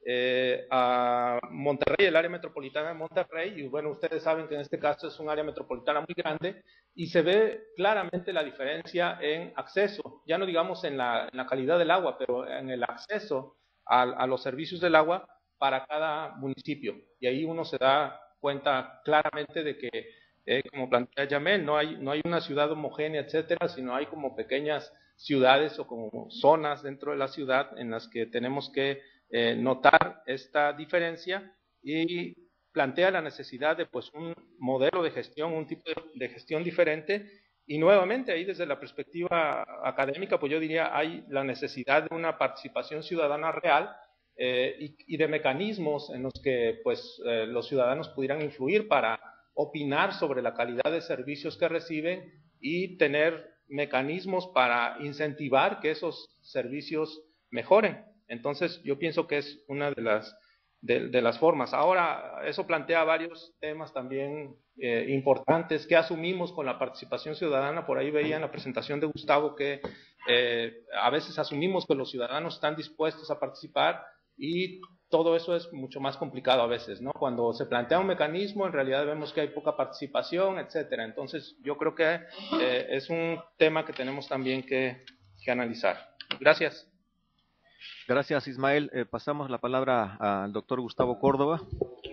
a Monterrey, el área metropolitana de Monterrey, y bueno, ustedes saben que en este caso es un área metropolitana muy grande, y se ve claramente la diferencia en acceso, ya no digamos en la calidad del agua, pero en el acceso a los servicios del agua para cada municipio, y ahí uno se da cuenta claramente de que, como plantea Yamel, no hay una ciudad homogénea, etcétera, sino hay como pequeñas ciudades o como zonas dentro de la ciudad en las que tenemos que notar esta diferencia, y plantea la necesidad de pues un modelo de gestión, un tipo de gestión diferente. Y nuevamente ahí desde la perspectiva académica, pues yo diría hay la necesidad de una participación ciudadana real, y de mecanismos en los que pues los ciudadanos pudieran influir para opinar sobre la calidad de servicios que reciben, y tener mecanismos para incentivar que esos servicios mejoren. Entonces yo pienso que es una de las formas. Ahora, eso plantea varios temas también importantes que asumimos con la participación ciudadana. Por ahí veía en la presentación de Gustavo que a veces asumimos que los ciudadanos están dispuestos a participar, y todo eso es mucho más complicado a veces, ¿no? Cuando se plantea un mecanismo, en realidad vemos que hay poca participación, etcétera. Entonces, yo creo que es un tema que tenemos también que analizar. Gracias. Gracias, Ismael. Pasamos la palabra al doctor Gustavo Córdoba.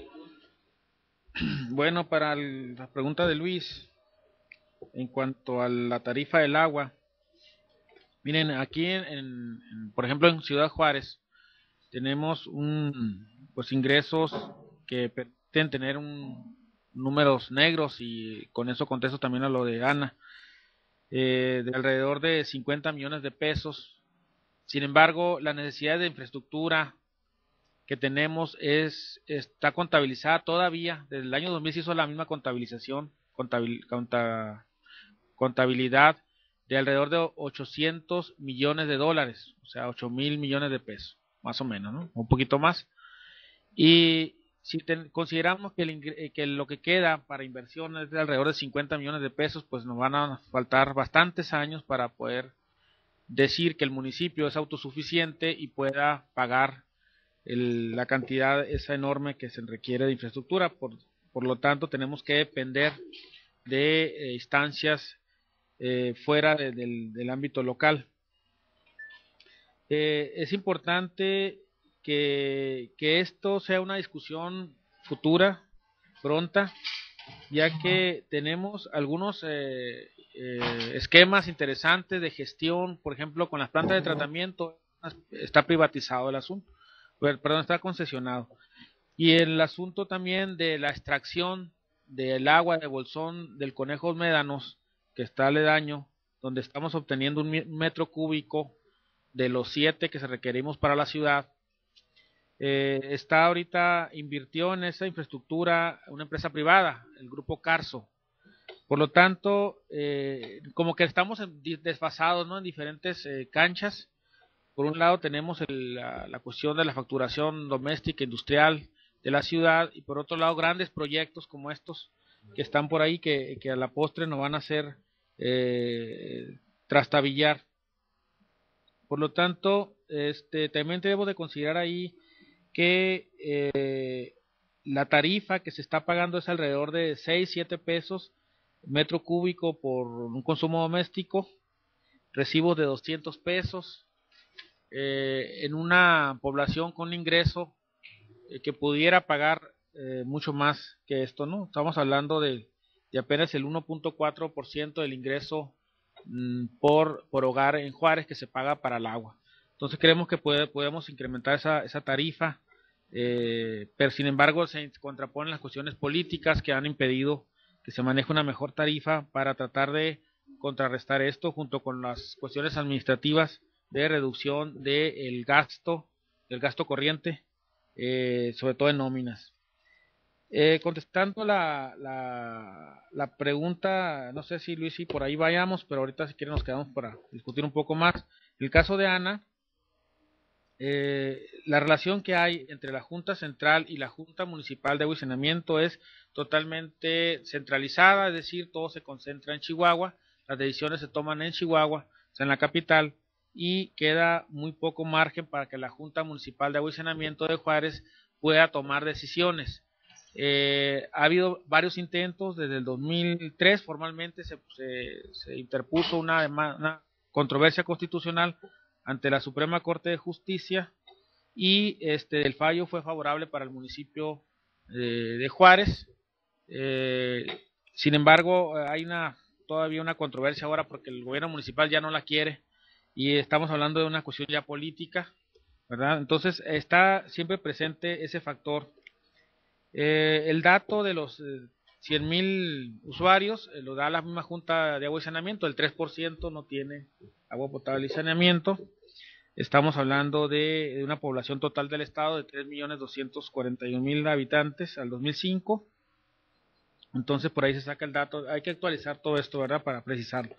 Bueno, para la pregunta de Luis, en cuanto a la tarifa del agua, miren, aquí por ejemplo en Ciudad Juárez tenemos pues ingresos que permiten tener números negros, y con eso contesto también a lo de Ana, de alrededor de 50 millones de pesos. Sin embargo, la necesidad de infraestructura que tenemos está contabilizada todavía. Desde el año 2000 se hizo la misma contabilidad de alrededor de 800 millones de dólares, o sea, 8,000 millones de pesos, más o menos, ¿no? Un poquito más. Y si consideramos que lo que queda para inversión es de alrededor de 50 millones de pesos, pues nos van a faltar bastantes años para poder decir que el municipio es autosuficiente y pueda pagar la cantidad esa enorme que se requiere de infraestructura. Por lo tanto, tenemos que depender de instancias fuera del ámbito local. Es importante que esto sea una discusión futura, pronta, ya que tenemos algunos esquemas interesantes de gestión, por ejemplo, con las plantas de tratamiento está privatizado el asunto, perdón, está concesionado. Y el asunto también de la extracción del agua de Bolsón del Conejos Médanos, que está aledaño, donde estamos obteniendo un metro cúbico de los 7 que se requerimos para la ciudad. Está ahorita, invirtió en esa infraestructura una empresa privada, el grupo Carso. Por lo tanto, como que estamos desfasados, ¿no?, en diferentes canchas. Por un lado tenemos la cuestión de la facturación doméstica industrial de la ciudad, y por otro lado grandes proyectos como estos que están por ahí, que a la postre nos van a hacer trastabillar. Por lo tanto, también debemos de considerar ahí que la tarifa que se está pagando es alrededor de 6-7 pesos metro cúbico por un consumo doméstico, recibos de 200 pesos, en una población con ingreso que pudiera pagar mucho más que esto, ¿no? Estamos hablando de apenas el 1.4% del ingreso por hogar en Juárez que se paga para el agua. Entonces creemos que podemos incrementar esa tarifa, pero sin embargo se contraponen las cuestiones políticas que han impedido que se maneje una mejor tarifa para tratar de contrarrestar esto, junto con las cuestiones administrativas de reducción del gasto corriente, sobre todo en nóminas. Contestando la pregunta, no sé si Luis, si por ahí vayamos, pero ahorita si quieren nos quedamos para discutir un poco más. El caso de Ana, la relación que hay entre la Junta Central y la Junta Municipal de Agua y Saneamiento es totalmente centralizada, es decir, todo se concentra en Chihuahua, las decisiones se toman en Chihuahua, o sea, en la capital, y queda muy poco margen para que la Junta Municipal de Agua y Saneamiento de Juárez pueda tomar decisiones. Ha habido varios intentos. Desde el 2003 formalmente se interpuso una controversia constitucional ante la Suprema Corte de Justicia, y el fallo fue favorable para el municipio de Juárez. Sin embargo, hay todavía una controversia ahora porque el gobierno municipal ya no la quiere, y estamos hablando de una cuestión ya política, ¿verdad? Entonces está siempre presente ese factor. El dato de los 100,000 usuarios lo da la misma Junta de Agua y Saneamiento. El 3% no tiene agua potable y saneamiento. Estamos hablando de una población total del estado de 3.241.000 habitantes al 2005. Entonces por ahí se saca el dato. Hay que actualizar todo esto, ¿verdad?, para precisarlo.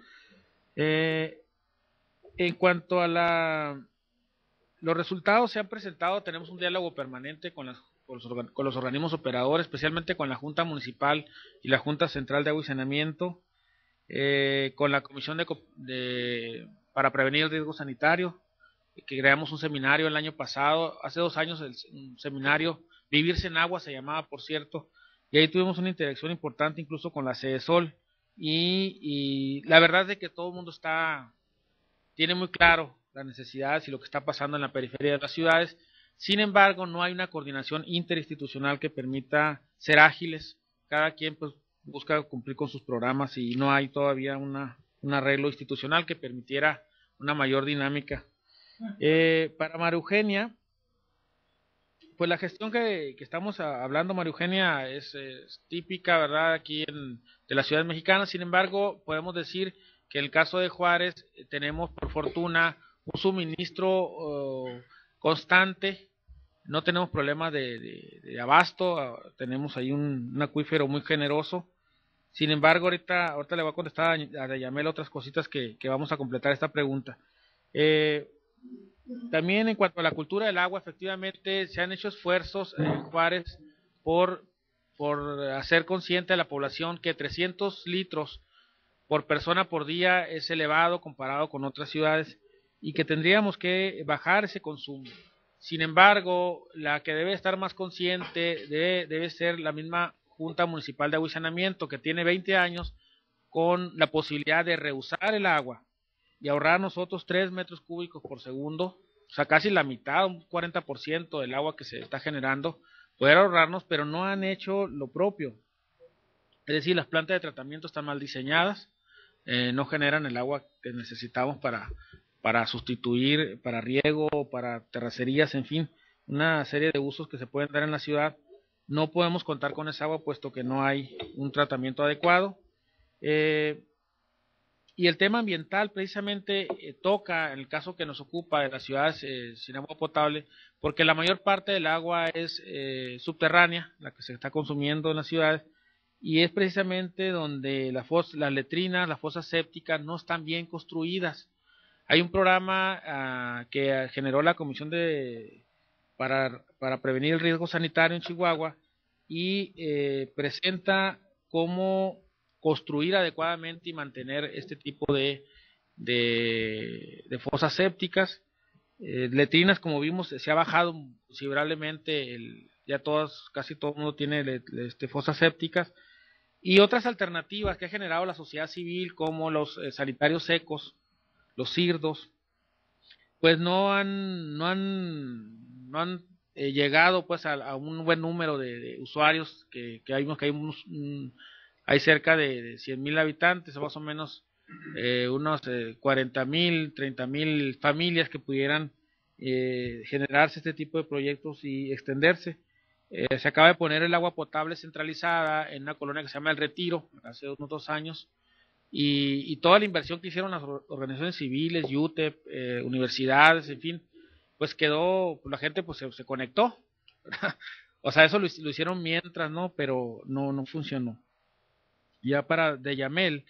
En cuanto a los resultados se han presentado, tenemos un diálogo permanente con los organismos operadores, especialmente con la Junta Municipal y la Junta Central de Agua y Saneamiento, con la Comisión para Prevenir el Riesgo Sanitario, que creamos un seminario el año pasado, hace 2 años, un seminario, Vivirse en Agua se llamaba, por cierto, y ahí tuvimos una interacción importante incluso con la CESOL, y la verdad es de que todo el mundo tiene muy claro las necesidades y lo que está pasando en la periferia de las ciudades. Sin embargo, no hay una coordinación interinstitucional que permita ser ágiles. Cada quien pues busca cumplir con sus programas, y no hay todavía un arreglo institucional que permitiera una mayor dinámica. Para María Eugenia, pues la gestión que estamos hablando, María Eugenia, es típica, ¿verdad?, aquí de las ciudades mexicanas. Sin embargo, podemos decir que en el caso de Juárez tenemos por fortuna un suministro constante, no tenemos problemas de abasto, tenemos ahí un acuífero muy generoso. Sin embargo, ahorita le voy a contestar a Yamel otras cositas que vamos a completar esta pregunta. También en cuanto a la cultura del agua, efectivamente se han hecho esfuerzos en Juárez por hacer consciente a la población que 300 litros por persona por día es elevado comparado con otras ciudades, y que tendríamos que bajar ese consumo. Sin embargo, la que debe estar más consciente debe ser la misma Junta Municipal de Agua y Saneamiento, que tiene 20 años con la posibilidad de reusar el agua y ahorrar nosotros 3 metros cúbicos por segundo, o sea, casi la mitad, un 40% del agua que se está generando, poder ahorrarnos, pero no han hecho lo propio. Es decir, las plantas de tratamiento están mal diseñadas, no generan el agua que necesitamos para sustituir, para riego, para terracerías, en fin, una serie de usos que se pueden dar en la ciudad. No podemos contar con esa agua puesto que no hay un tratamiento adecuado. Y el tema ambiental precisamente toca en el caso que nos ocupa de las ciudades sin agua potable, porque la mayor parte del agua es subterránea, la que se está consumiendo en las ciudades, y es precisamente donde las letrinas, las fosas sépticas no están bien construidas. Hay un programa que generó la Comisión para prevenir el riesgo sanitario en Chihuahua y presenta cómo construir adecuadamente y mantener este tipo de fosas sépticas. Letrinas, como vimos, se ha bajado considerablemente, ya casi todo el mundo tiene fosas sépticas, y otras alternativas que ha generado la sociedad civil, como los sanitarios secos, los CIRDOS, pues no han llegado pues a un buen número de usuarios, que vimos que hay cerca de 100,000 habitantes, más o menos unos 40,000, 30,000 familias que pudieran generarse este tipo de proyectos y extenderse. Se acaba de poner el agua potable centralizada en una colonia que se llama El Retiro, hace unos 2 años, y toda la inversión que hicieron las organizaciones civiles, UTEP, universidades, en fin, pues quedó, la gente pues se conectó. O sea, eso lo hicieron mientras, ¿no? Pero no funcionó. Ya para Deyamel,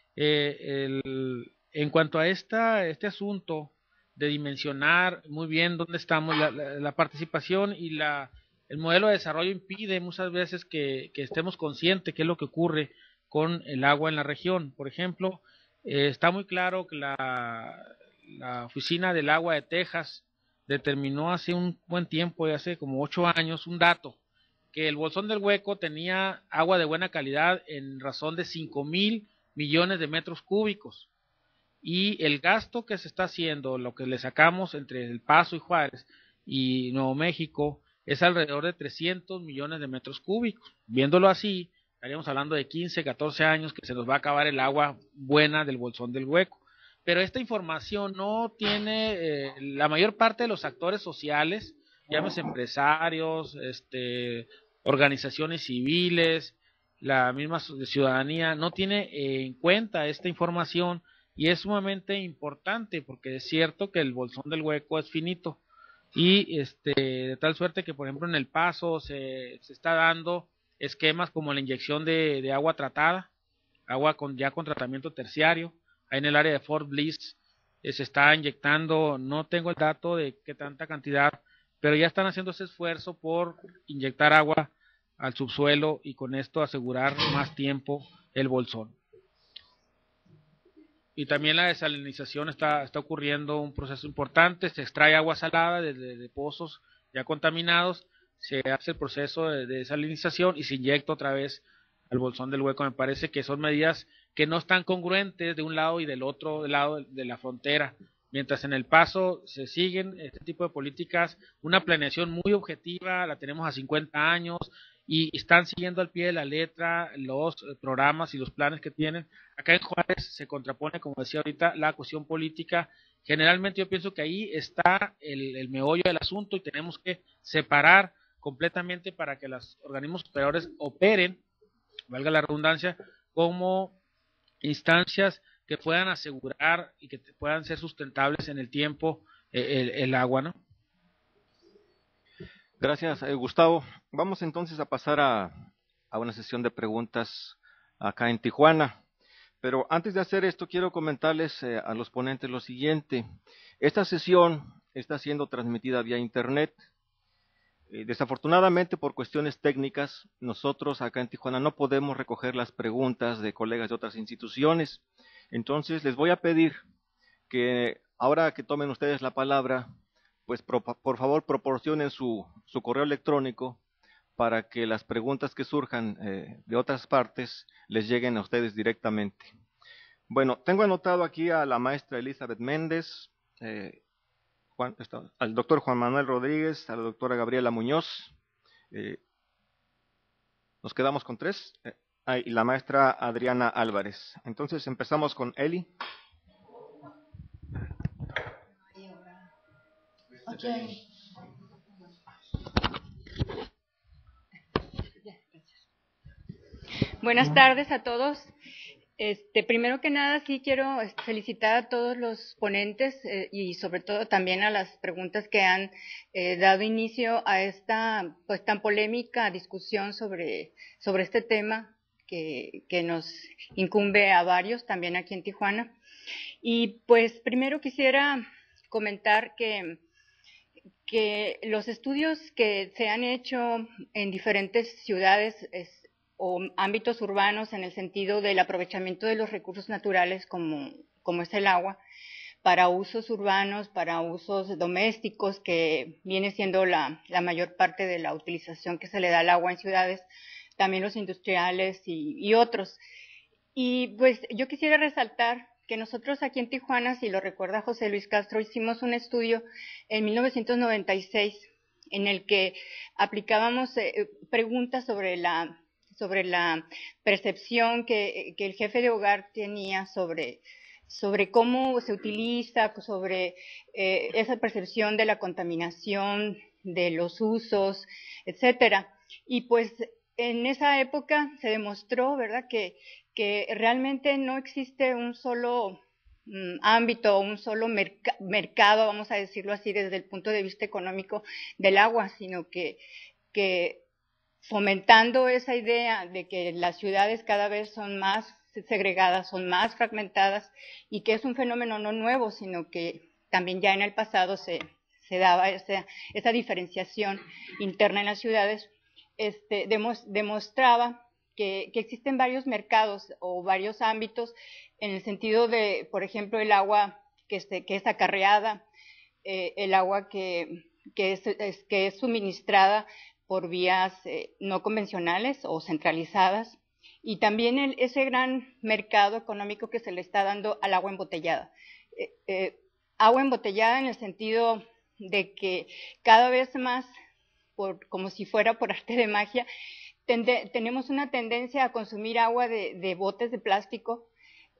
en cuanto a este asunto de dimensionar muy bien dónde estamos, la participación y el modelo de desarrollo impide muchas veces que estemos conscientes qué es lo que ocurre con el agua en la región. Por ejemplo, está muy claro que la Oficina del Agua de Texas determinó hace un buen tiempo, hace como 8 años, un dato, que el Bolsón del Hueco tenía agua de buena calidad en razón de 5,000 millones de metros cúbicos. Y el gasto que se está haciendo, lo que le sacamos entre El Paso y Juárez y Nuevo México, es alrededor de 300 millones de metros cúbicos. Viéndolo así, estaríamos hablando de 15, 14 años que se nos va a acabar el agua buena del Bolsón del Hueco. Pero esta información no tiene la mayor parte de los actores sociales, llámese empresarios, organizaciones civiles, la misma ciudadanía, no tiene en cuenta esta información, y es sumamente importante porque es cierto que el Bolsón del Hueco es finito, y de tal suerte que, por ejemplo, en El Paso se está dando esquemas como la inyección de agua tratada, agua ya con tratamiento terciario. Ahí en el área de Fort Bliss se está inyectando, no tengo el dato de qué tanta cantidad, pero ya están haciendo ese esfuerzo por inyectar agua al subsuelo y con esto asegurar más tiempo el bolsón. Y también la desalinización está ocurriendo un proceso importante, se extrae agua salada de pozos ya contaminados, se hace el proceso de desalinización y se inyecta otra vez al Bolsón del Hueco. Me parece que son medidas que no están congruentes de un lado y del otro lado de la frontera. Mientras en El Paso se siguen este tipo de políticas, una planeación muy objetiva, la tenemos a 50 años, y están siguiendo al pie de la letra los programas y los planes que tienen. Acá en Juárez se contrapone, como decía ahorita, la cuestión política. Generalmente yo pienso que ahí está el meollo del asunto, y tenemos que separar completamente para que los organismos superiores operen, valga la redundancia, como instancias que puedan asegurar y que puedan ser sustentables en el tiempo el agua, ¿no? Gracias, Gustavo. Vamos entonces a pasar a una sesión de preguntas acá en Tijuana. Pero antes de hacer esto, quiero comentarles a los ponentes lo siguiente. Esta sesión está siendo transmitida vía internet. Desafortunadamente, por cuestiones técnicas, nosotros acá en Tijuana no podemos recoger las preguntas de colegas de otras instituciones. Entonces, les voy a pedir que ahora que tomen ustedes la palabra, pues por favor proporcionen su correo electrónico para que las preguntas que surjan de otras partes les lleguen a ustedes directamente. Bueno, tengo anotado aquí a la maestra Elizabeth Méndez, al doctor Juan Manuel Rodríguez, a la doctora Gabriela Muñoz. Nos quedamos con 3. y la maestra Adriana Álvarez. Entonces empezamos con Eli. Okay. Buenas tardes a todos. Primero que nada, sí quiero felicitar a todos los ponentes y sobre todo también a las preguntas que han dado inicio a esta pues tan polémica discusión sobre este tema que nos incumbe a varios, también aquí en Tijuana. Y pues primero quisiera comentar que los estudios que se han hecho en diferentes ciudades o ámbitos urbanos en el sentido del aprovechamiento de los recursos naturales como es el agua, para usos urbanos, para usos domésticos, que viene siendo la mayor parte de la utilización que se le da al agua en ciudades, también los industriales y otros. Y pues yo quisiera resaltar que nosotros aquí en Tijuana, si lo recuerda José Luis Castro, hicimos un estudio en 1996 en el que aplicábamos preguntas sobre la percepción que el jefe de hogar tenía sobre cómo se utiliza, sobre esa percepción de la contaminación, de los usos, etcétera. Y pues en esa época se demostró, ¿verdad?, que realmente no existe un solo ámbito, un solo mercado, vamos a decirlo así, desde el punto de vista económico del agua, sino que fomentando esa idea de que las ciudades cada vez son más segregadas, son más fragmentadas, y que es un fenómeno no nuevo, sino que también ya en el pasado se daba esa diferenciación interna en las ciudades, demostraba que existen varios mercados o varios ámbitos en el sentido de, por ejemplo, el agua que es acarreada, el agua que es suministrada por vías no convencionales o centralizadas, y también ese gran mercado económico que se le está dando al agua embotellada. Agua embotellada en el sentido de que cada vez más, como si fuera por arte de magia, tenemos una tendencia a consumir agua de botes de plástico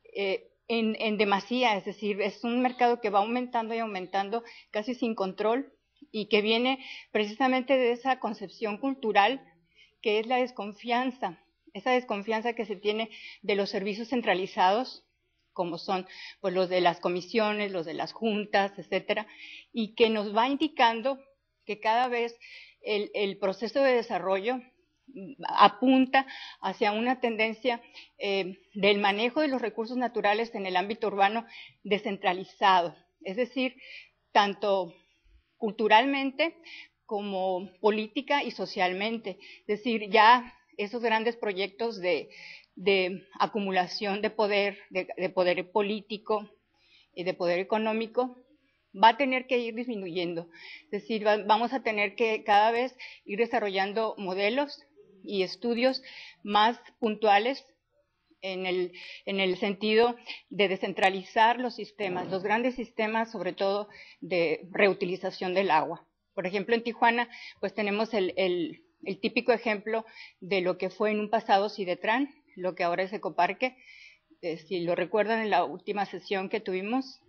en demasía, es decir, es un mercado que va aumentando y aumentando casi sin control, y que viene precisamente de esa concepción cultural que es la desconfianza, esa desconfianza que se tiene de los servicios centralizados, como son pues los de las comisiones, los de las juntas, etcétera, y que nos va indicando que cada vez el proceso de desarrollo apunta hacia una tendencia del manejo de los recursos naturales en el ámbito urbano descentralizado, es decir, tanto culturalmente como política y socialmente. Es decir, ya esos grandes proyectos de acumulación de poder político y de poder económico, va a tener que ir disminuyendo. Es decir, vamos a tener que cada vez ir desarrollando modelos y estudios más puntuales en el sentido de descentralizar los sistemas, los grandes sistemas, sobre todo de reutilización del agua. Por ejemplo, en Tijuana, pues tenemos el típico ejemplo de lo que fue en un pasado Sidetran, lo que ahora es Ecoparque. Si lo recuerdan, en la última sesión que tuvimos,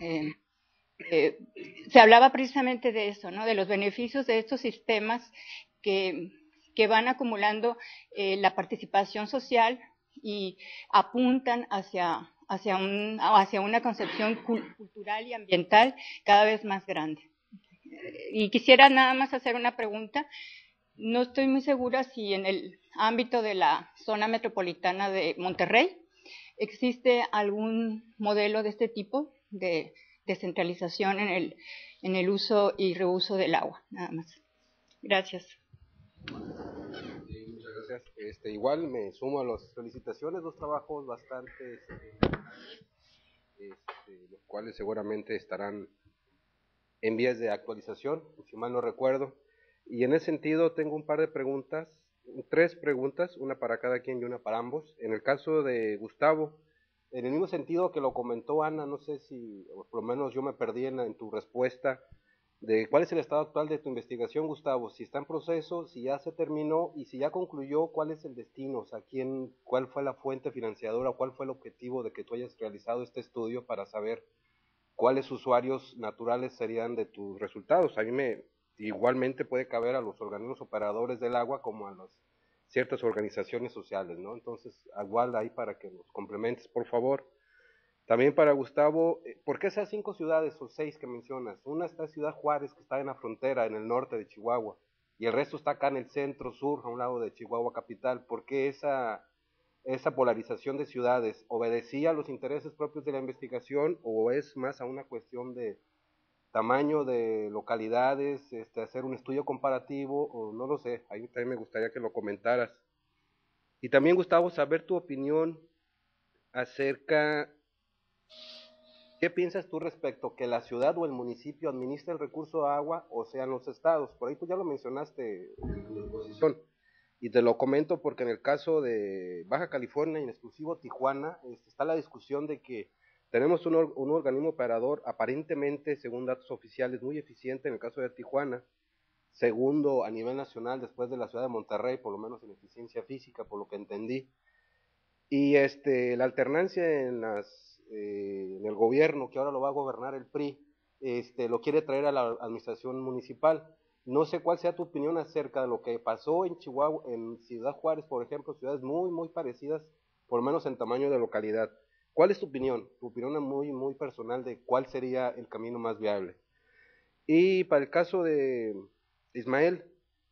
se hablaba precisamente de eso, ¿no?, de los beneficios de estos sistemas que van acumulando la participación social y apuntan hacia una concepción cultural y ambiental cada vez más grande. Y quisiera nada más hacer una pregunta. No estoy muy segura si en el ámbito de la zona metropolitana de Monterrey existe algún modelo de este tipo de descentralización en el uso y reuso del agua. Nada más. Gracias. Muchas gracias. Igual me sumo a las felicitaciones, dos trabajos bastante los cuales seguramente estarán en vías de actualización, si mal no recuerdo. Y en ese sentido tengo un par de preguntas, tres preguntas, una para cada quien y una para ambos. En el caso de Gustavo, en el mismo sentido que lo comentó Ana, no sé si, o por lo menos yo me perdí en tu respuesta, de cuál es el estado actual de tu investigación, Gustavo, si está en proceso, si ya se terminó y si ya concluyó, cuál es el destino, o sea, cuál fue la fuente financiadora, cuál fue el objetivo de que tú hayas realizado este estudio para saber cuáles usuarios naturales serían de tus resultados. A mí igualmente puede caber a los organismos operadores del agua como a las ciertas organizaciones sociales, ¿no? Entonces, igual ahí para que nos complementes, por favor. También para Gustavo, ¿por qué esas 5 ciudades o 6 que mencionas? Una está Ciudad Juárez, que está en la frontera, en el norte de Chihuahua, y el resto está acá en el centro sur, a un lado de Chihuahua capital. ¿Por qué esa polarización de ciudades? ¿Obedecía a los intereses propios de la investigación o es más a una cuestión de tamaño de localidades, hacer un estudio comparativo, o no lo sé? Ahí también me gustaría que lo comentaras. Y también, Gustavo, saber tu opinión acerca, ¿qué piensas tú respecto que la ciudad o el municipio administre el recurso de agua o sean los estados? Por ahí tú ya lo mencionaste en tu exposición. Y te lo comento porque en el caso de Baja California y en exclusivo Tijuana, está la discusión de que tenemos un organismo operador aparentemente, según datos oficiales, muy eficiente en el caso de Tijuana, segundo a nivel nacional después de la ciudad de Monterrey, por lo menos en eficiencia física, por lo que entendí. Y la alternancia en el gobierno, que ahora lo va a gobernar el PRI, lo quiere traer a la administración municipal. No sé cuál sea tu opinión acerca de lo que pasó en Chihuahua, en Ciudad Juárez, por ejemplo, ciudades muy, muy parecidas, por lo menos en tamaño de localidad. ¿Cuál es tu opinión? Tu opinión muy, muy personal de cuál sería el camino más viable. Y para el caso de Ismael,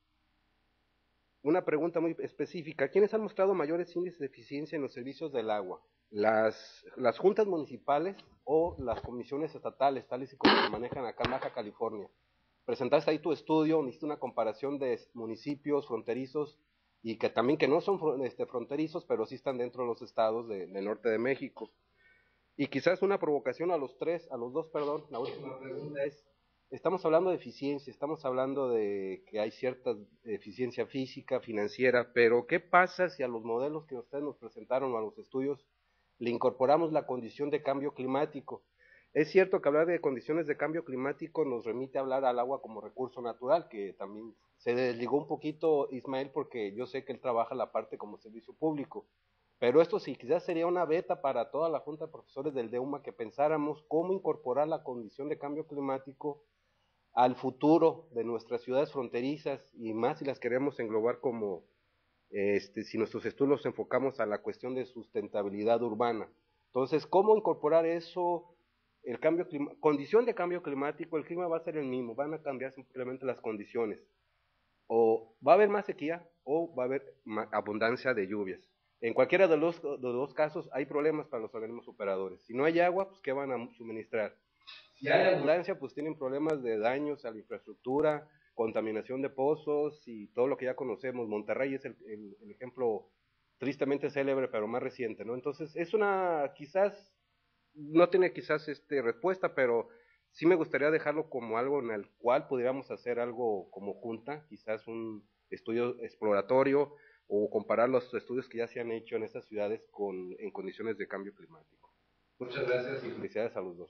una pregunta muy específica. ¿Quiénes han mostrado mayores índices de eficiencia en los servicios del agua? ¿Las juntas municipales o las comisiones estatales, tales y como se manejan acá en Baja California? Presentaste ahí tu estudio, hiciste una comparación de municipios fronterizos y que también que no son fronterizos, pero sí están dentro de los estados del norte de México. Y quizás una provocación a los dos, la última pregunta es, estamos hablando de eficiencia, estamos hablando de que hay cierta eficiencia física, financiera, pero ¿qué pasa si a los modelos que ustedes nos presentaron o a los estudios le incorporamos la condición de cambio climático? Es cierto que hablar de condiciones de cambio climático nos remite a hablar al agua como recurso natural, que también se desligó un poquito Ismael porque yo sé que él trabaja la parte como servicio público. Pero esto sí, quizás sería una beta para toda la Junta de Profesores del DEUMA que pensáramos cómo incorporar la condición de cambio climático al futuro de nuestras ciudades fronterizas y más si las queremos englobar como, si nuestros estudios los enfocamos a la cuestión de sustentabilidad urbana. Entonces, ¿cómo incorporar eso? Condición de cambio climático, el clima va a ser el mismo, van a cambiar simplemente las condiciones. O va a haber más sequía o va a haber abundancia de lluvias. En cualquiera de los dos casos hay problemas para los organismos operadores. Si no hay agua, pues ¿qué van a suministrar? Si hay abundancia, pues tienen problemas de daños a la infraestructura, contaminación de pozos y todo lo que ya conocemos. Monterrey es el ejemplo tristemente célebre, pero más reciente, ¿no? Entonces, quizás, no tiene quizás respuesta, pero sí me gustaría dejarlo como algo en el cual pudiéramos hacer algo como junta, quizás un estudio exploratorio o comparar los estudios que ya se han hecho en estas ciudades en condiciones de cambio climático. Muchas gracias y felicidades a los dos.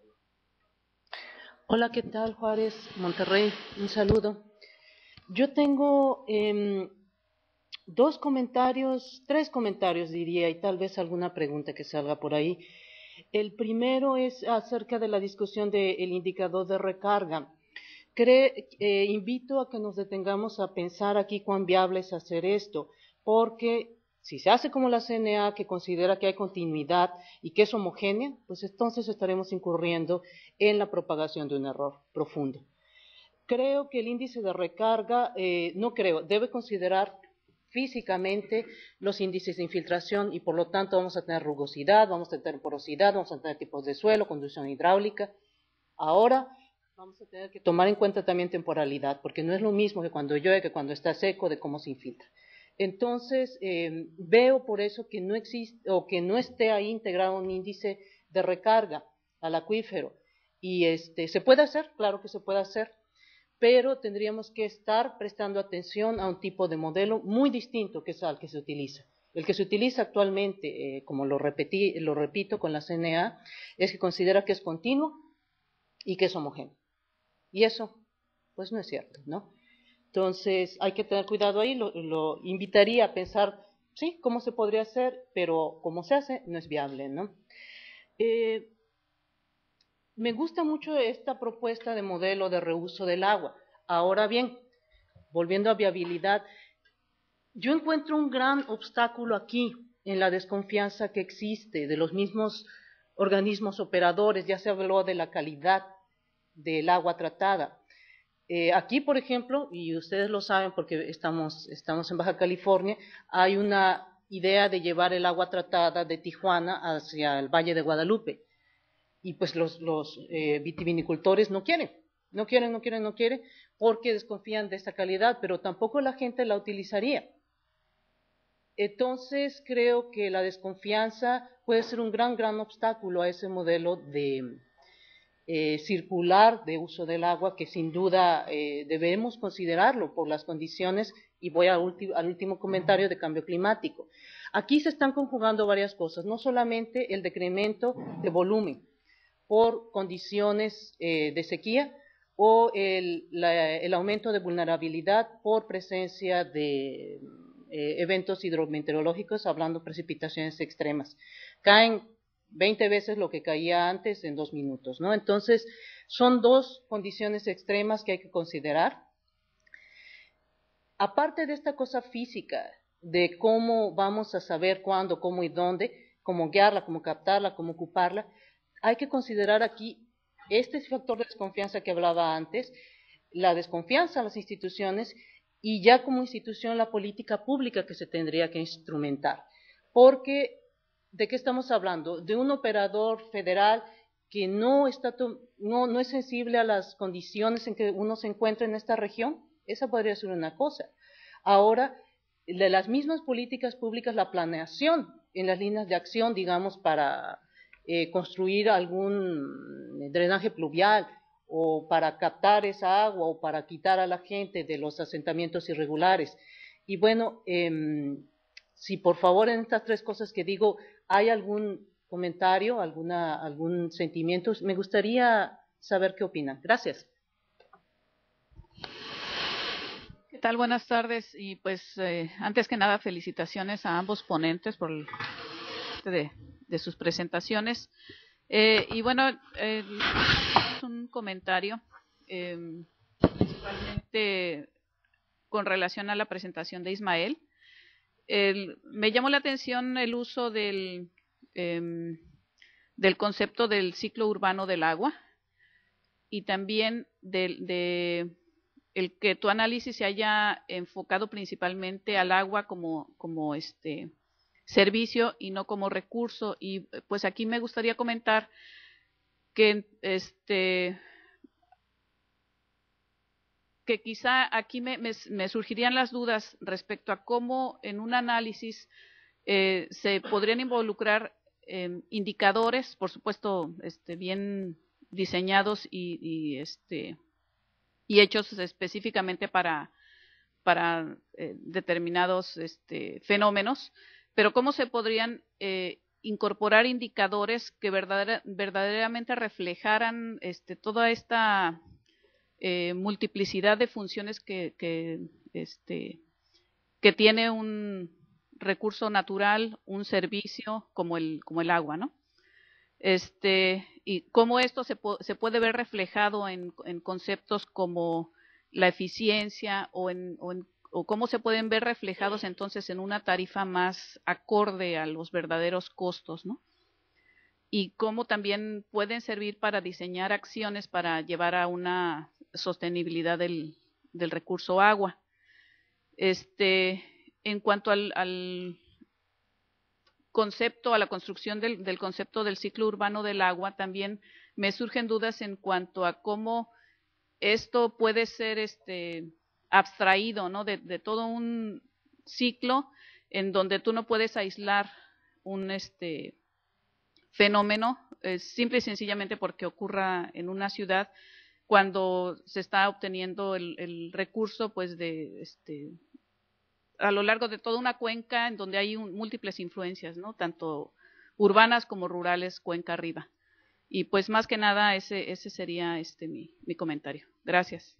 Hola, ¿qué tal, Juárez, Monterrey? Un saludo. Yo tengo tres comentarios diría, y tal vez alguna pregunta que salga por ahí. El primero es acerca de la discusión del indicador de recarga. Invito a que nos detengamos a pensar aquí cuán viable es hacer esto, porque si se hace como la CNA, que considera que hay continuidad y que es homogénea, pues entonces estaremos incurriendo en la propagación de un error profundo. Creo que el índice de recarga, debe considerar físicamente los índices de infiltración y por lo tanto vamos a tener rugosidad, vamos a tener porosidad, vamos a tener tipos de suelo, conducción hidráulica. Ahora vamos a tener que tomar en cuenta también temporalidad, porque no es lo mismo que cuando llueve, que cuando está seco, de cómo se infiltra. Entonces, veo por eso que no existe o que no esté ahí integrado un índice de recarga al acuífero. Y ¿se puede hacer? Claro que se puede hacer, pero tendríamos que estar prestando atención a un tipo de modelo muy distinto que es al que se utiliza. El que se utiliza actualmente, como lo repito con la CNA, es que considera que es continuo y que es homogéneo. Y eso, pues no es cierto, ¿no? Entonces, hay que tener cuidado ahí, lo invitaría a pensar, sí, cómo se podría hacer, pero como se hace, no es viable, ¿no? Me gusta mucho esta propuesta de modelo de reuso del agua. Ahora bien, volviendo a viabilidad, yo encuentro un gran obstáculo aquí en la desconfianza que existe de los mismos organismos operadores. Ya se habló de la calidad del agua tratada. Aquí, por ejemplo, y ustedes lo saben porque estamos en Baja California, hay una idea de llevar el agua tratada de Tijuana hacia el Valle de Guadalupe. Y pues los vitivinicultores no quieren, porque desconfían de esta calidad, pero tampoco la gente la utilizaría. Entonces, creo que la desconfianza puede ser un gran obstáculo a ese modelo de circular de uso del agua, que sin duda debemos considerarlo por las condiciones, y voy al último comentario de cambio climático. Aquí se están conjugando varias cosas, no solamente el decremento de volumen por condiciones de sequía o el aumento de vulnerabilidad por presencia de eventos hidrometeorológicos, hablando precipitaciones extremas. Caen 20 veces lo que caía antes en 2 minutos, ¿no? Entonces, son dos condiciones extremas que hay que considerar. Aparte de esta cosa física, de cómo vamos a saber cuándo, cómo y dónde, cómo guiarla, cómo captarla, cómo ocuparla, hay que considerar aquí este factor de desconfianza que hablaba antes, la desconfianza a las instituciones y ya como institución la política pública que se tendría que instrumentar. Porque, ¿de qué estamos hablando? De un operador federal que no es sensible a las condiciones en que uno se encuentra en esta región. Esa podría ser una cosa. Ahora, de las mismas políticas públicas, la planeación en las líneas de acción, digamos, para construir algún drenaje pluvial o para captar esa agua o para quitar a la gente de los asentamientos irregulares. Y bueno, si por favor en estas 3 cosas que digo hay algún comentario, algún sentimiento, me gustaría saber qué opinan. Gracias. ¿Qué tal? Buenas tardes. Y pues antes que nada felicitaciones a ambos ponentes por de sus presentaciones. Y bueno, un comentario principalmente con relación a la presentación de Ismael. Me llamó la atención el uso del concepto del ciclo urbano del agua y también el que tu análisis se haya enfocado principalmente al agua como servicio y no como recurso. Y pues aquí me gustaría comentar que que quizá aquí me surgirían las dudas respecto a cómo en un análisis se podrían involucrar indicadores, por supuesto, bien diseñados y hechos específicamente para determinados fenómenos, pero cómo se podrían incorporar indicadores que verdaderamente reflejaran toda esta multiplicidad de funciones que tiene un recurso natural, un servicio como el agua, ¿no? Y cómo esto se puede ver reflejado en conceptos como la eficiencia o cómo se pueden ver reflejados entonces en una tarifa más acorde a los verdaderos costos, ¿no? Y cómo también pueden servir para diseñar acciones para llevar a una sostenibilidad del recurso agua. En cuanto al concepto, a la construcción del concepto del ciclo urbano del agua, también me surgen dudas en cuanto a cómo esto puede ser abstraído, ¿no? de todo un ciclo en donde tú no puedes aislar un fenómeno simple y sencillamente porque ocurra en una ciudad cuando se está obteniendo el recurso pues a lo largo de toda una cuenca en donde hay múltiples influencias, ¿no? Tanto urbanas como rurales, cuenca arriba. Y pues más que nada ese sería mi comentario. Gracias.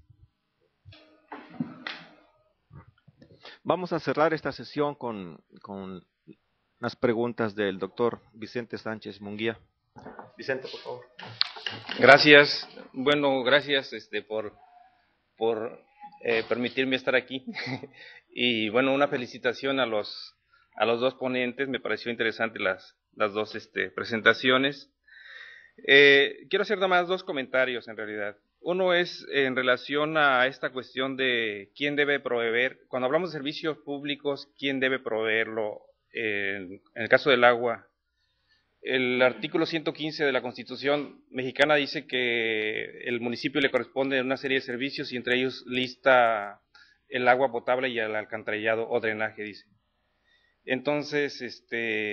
Vamos a cerrar esta sesión con las preguntas del doctor Vicente Sánchez Munguía. Vicente, por favor. Gracias. Bueno, gracias por permitirme estar aquí. Y bueno, una felicitación a los dos ponentes. Me pareció interesante las dos presentaciones. Quiero hacer nada más dos comentarios en realidad. Uno es en relación a esta cuestión de quién debe proveer. Cuando hablamos de servicios públicos, ¿quién debe proveerlo? En el caso del agua, el artículo 115 de la Constitución mexicana dice que el municipio le corresponde una serie de servicios y entre ellos lista el agua potable y el alcantarillado o drenaje, dice. Entonces,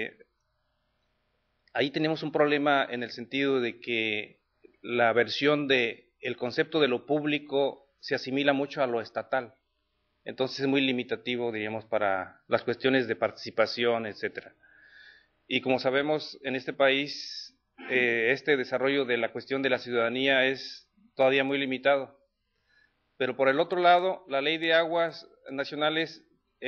ahí tenemos un problema en el sentido de que la versión de el concepto de lo público se asimila mucho a lo estatal. Entonces es muy limitativo, diríamos, para las cuestiones de participación, etcétera. Y como sabemos, en este país, este desarrollo de la cuestión de la ciudadanía es todavía muy limitado. Pero por el otro lado, la Ley de Aguas Nacionales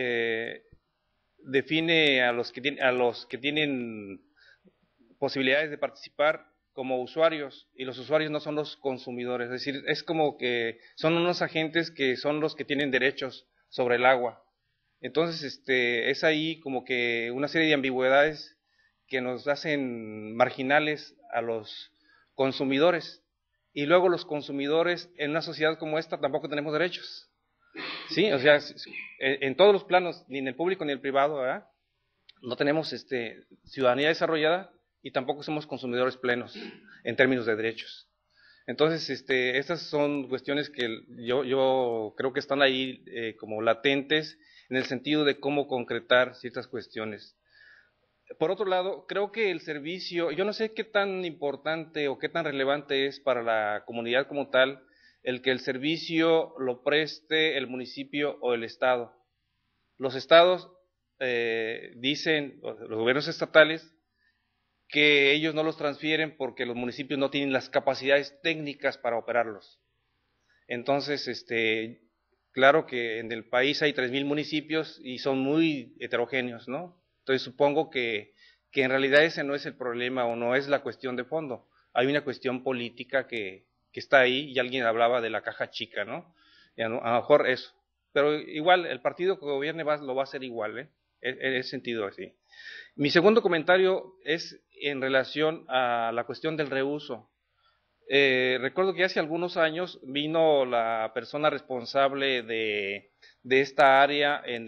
define a los que tienen posibilidades de participar como usuarios, y los usuarios no son los consumidores, es decir, es como que son unos agentes que son los que tienen derechos sobre el agua. Entonces, es ahí como que una serie de ambigüedades que nos hacen marginales a los consumidores, y luego los consumidores en una sociedad como esta tampoco tenemos derechos. Sí, o sea, en todos los planos, ni en el público ni en el privado, ¿verdad? No tenemos ciudadanía desarrollada y tampoco somos consumidores plenos en términos de derechos. Entonces, estas son cuestiones que yo creo que están ahí como latentes en el sentido de cómo concretar ciertas cuestiones. Por otro lado, creo que el servicio, yo no sé qué tan importante o qué tan relevante es para la comunidad como tal el que el servicio lo preste el municipio o el estado. Los estados dicen, los gobiernos estatales, que ellos no los transfieren porque los municipios no tienen las capacidades técnicas para operarlos. Entonces, claro que en el país hay 3,000 municipios y son muy heterogéneos, ¿no? Entonces supongo que en realidad ese no es el problema o no es la cuestión de fondo. Hay una cuestión política que está ahí y alguien hablaba de la caja chica, ¿no? Y a lo mejor eso. Pero igual, el partido que gobierne lo va a hacer igual, en ese sentido así. Mi segundo comentario es en relación a la cuestión del reuso. Recuerdo que hace algunos años vino la persona responsable de esta área en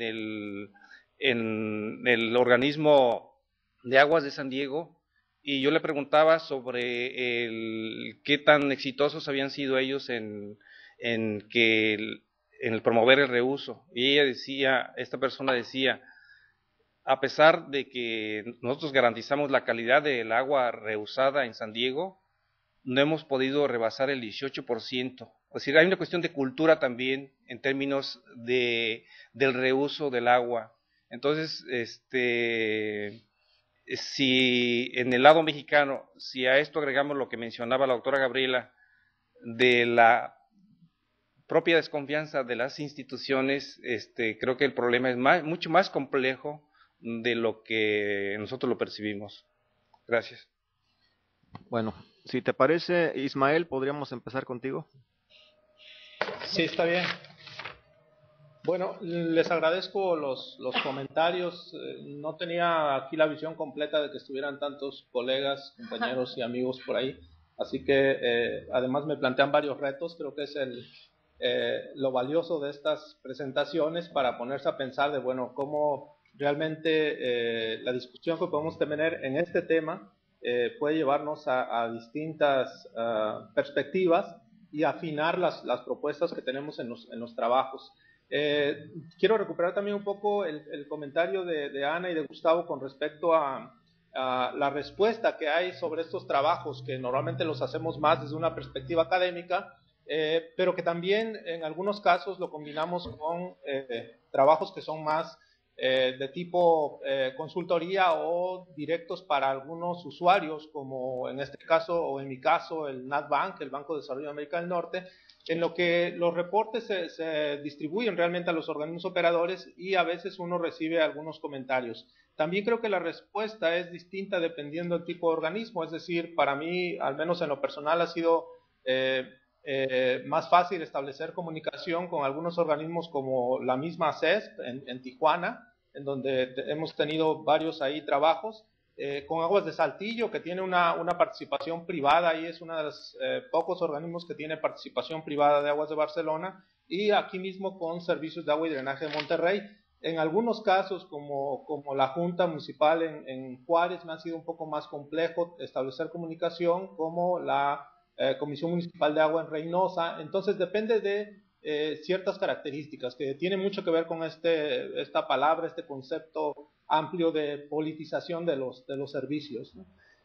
el organismo de aguas de San Diego, y yo le preguntaba sobre qué tan exitosos habían sido ellos en el promover el reuso. Y esta persona decía, a pesar de que nosotros garantizamos la calidad del agua reusada en San Diego, no hemos podido rebasar el 18%. Es decir, hay una cuestión de cultura también en términos del reuso del agua. Entonces, si en el lado mexicano, si a esto agregamos lo que mencionaba la doctora Gabriela, de la propia desconfianza de las instituciones, creo que el problema es mucho más complejo de lo que nosotros lo percibimos. Gracias. Bueno, si te parece, Ismael, ¿podríamos empezar contigo? Sí, está bien. Bueno, les agradezco los comentarios. No tenía aquí la visión completa de que estuvieran tantos colegas, compañeros y amigos por ahí. Así que además me plantean varios retos. Creo que es lo valioso de estas presentaciones para ponerse a pensar de, bueno, cómo realmente la discusión que podemos tener en este tema puede llevarnos a distintas perspectivas y afinar las propuestas que tenemos en los trabajos. Quiero recuperar también un poco el comentario de Ana y de Gustavo con respecto a la respuesta que hay sobre estos trabajos, que normalmente los hacemos más desde una perspectiva académica, pero que también en algunos casos lo combinamos con trabajos que son más de tipo consultoría o directos para algunos usuarios, como en este caso o en mi caso el NatBank, el Banco de Desarrollo de América del Norte, en lo que los reportes se distribuyen realmente a los organismos operadores y a veces uno recibe algunos comentarios. También creo que la respuesta es distinta dependiendo del tipo de organismo, es decir, para mí, al menos en lo personal, ha sido más fácil establecer comunicación con algunos organismos como la misma CESP en Tijuana, en donde hemos tenido varios ahí trabajos, con Aguas de Saltillo, que tiene una participación privada y es uno de los pocos organismos que tiene participación privada de Aguas de Barcelona, y aquí mismo con Servicios de Agua y Drenaje de Monterrey. En algunos casos, como la Junta Municipal en Juárez, me ha sido un poco más complejo establecer comunicación, como la Comisión Municipal de Agua en Reynosa. Entonces depende de ciertas características que tienen mucho que ver con esta palabra, este concepto amplio de politización de los servicios.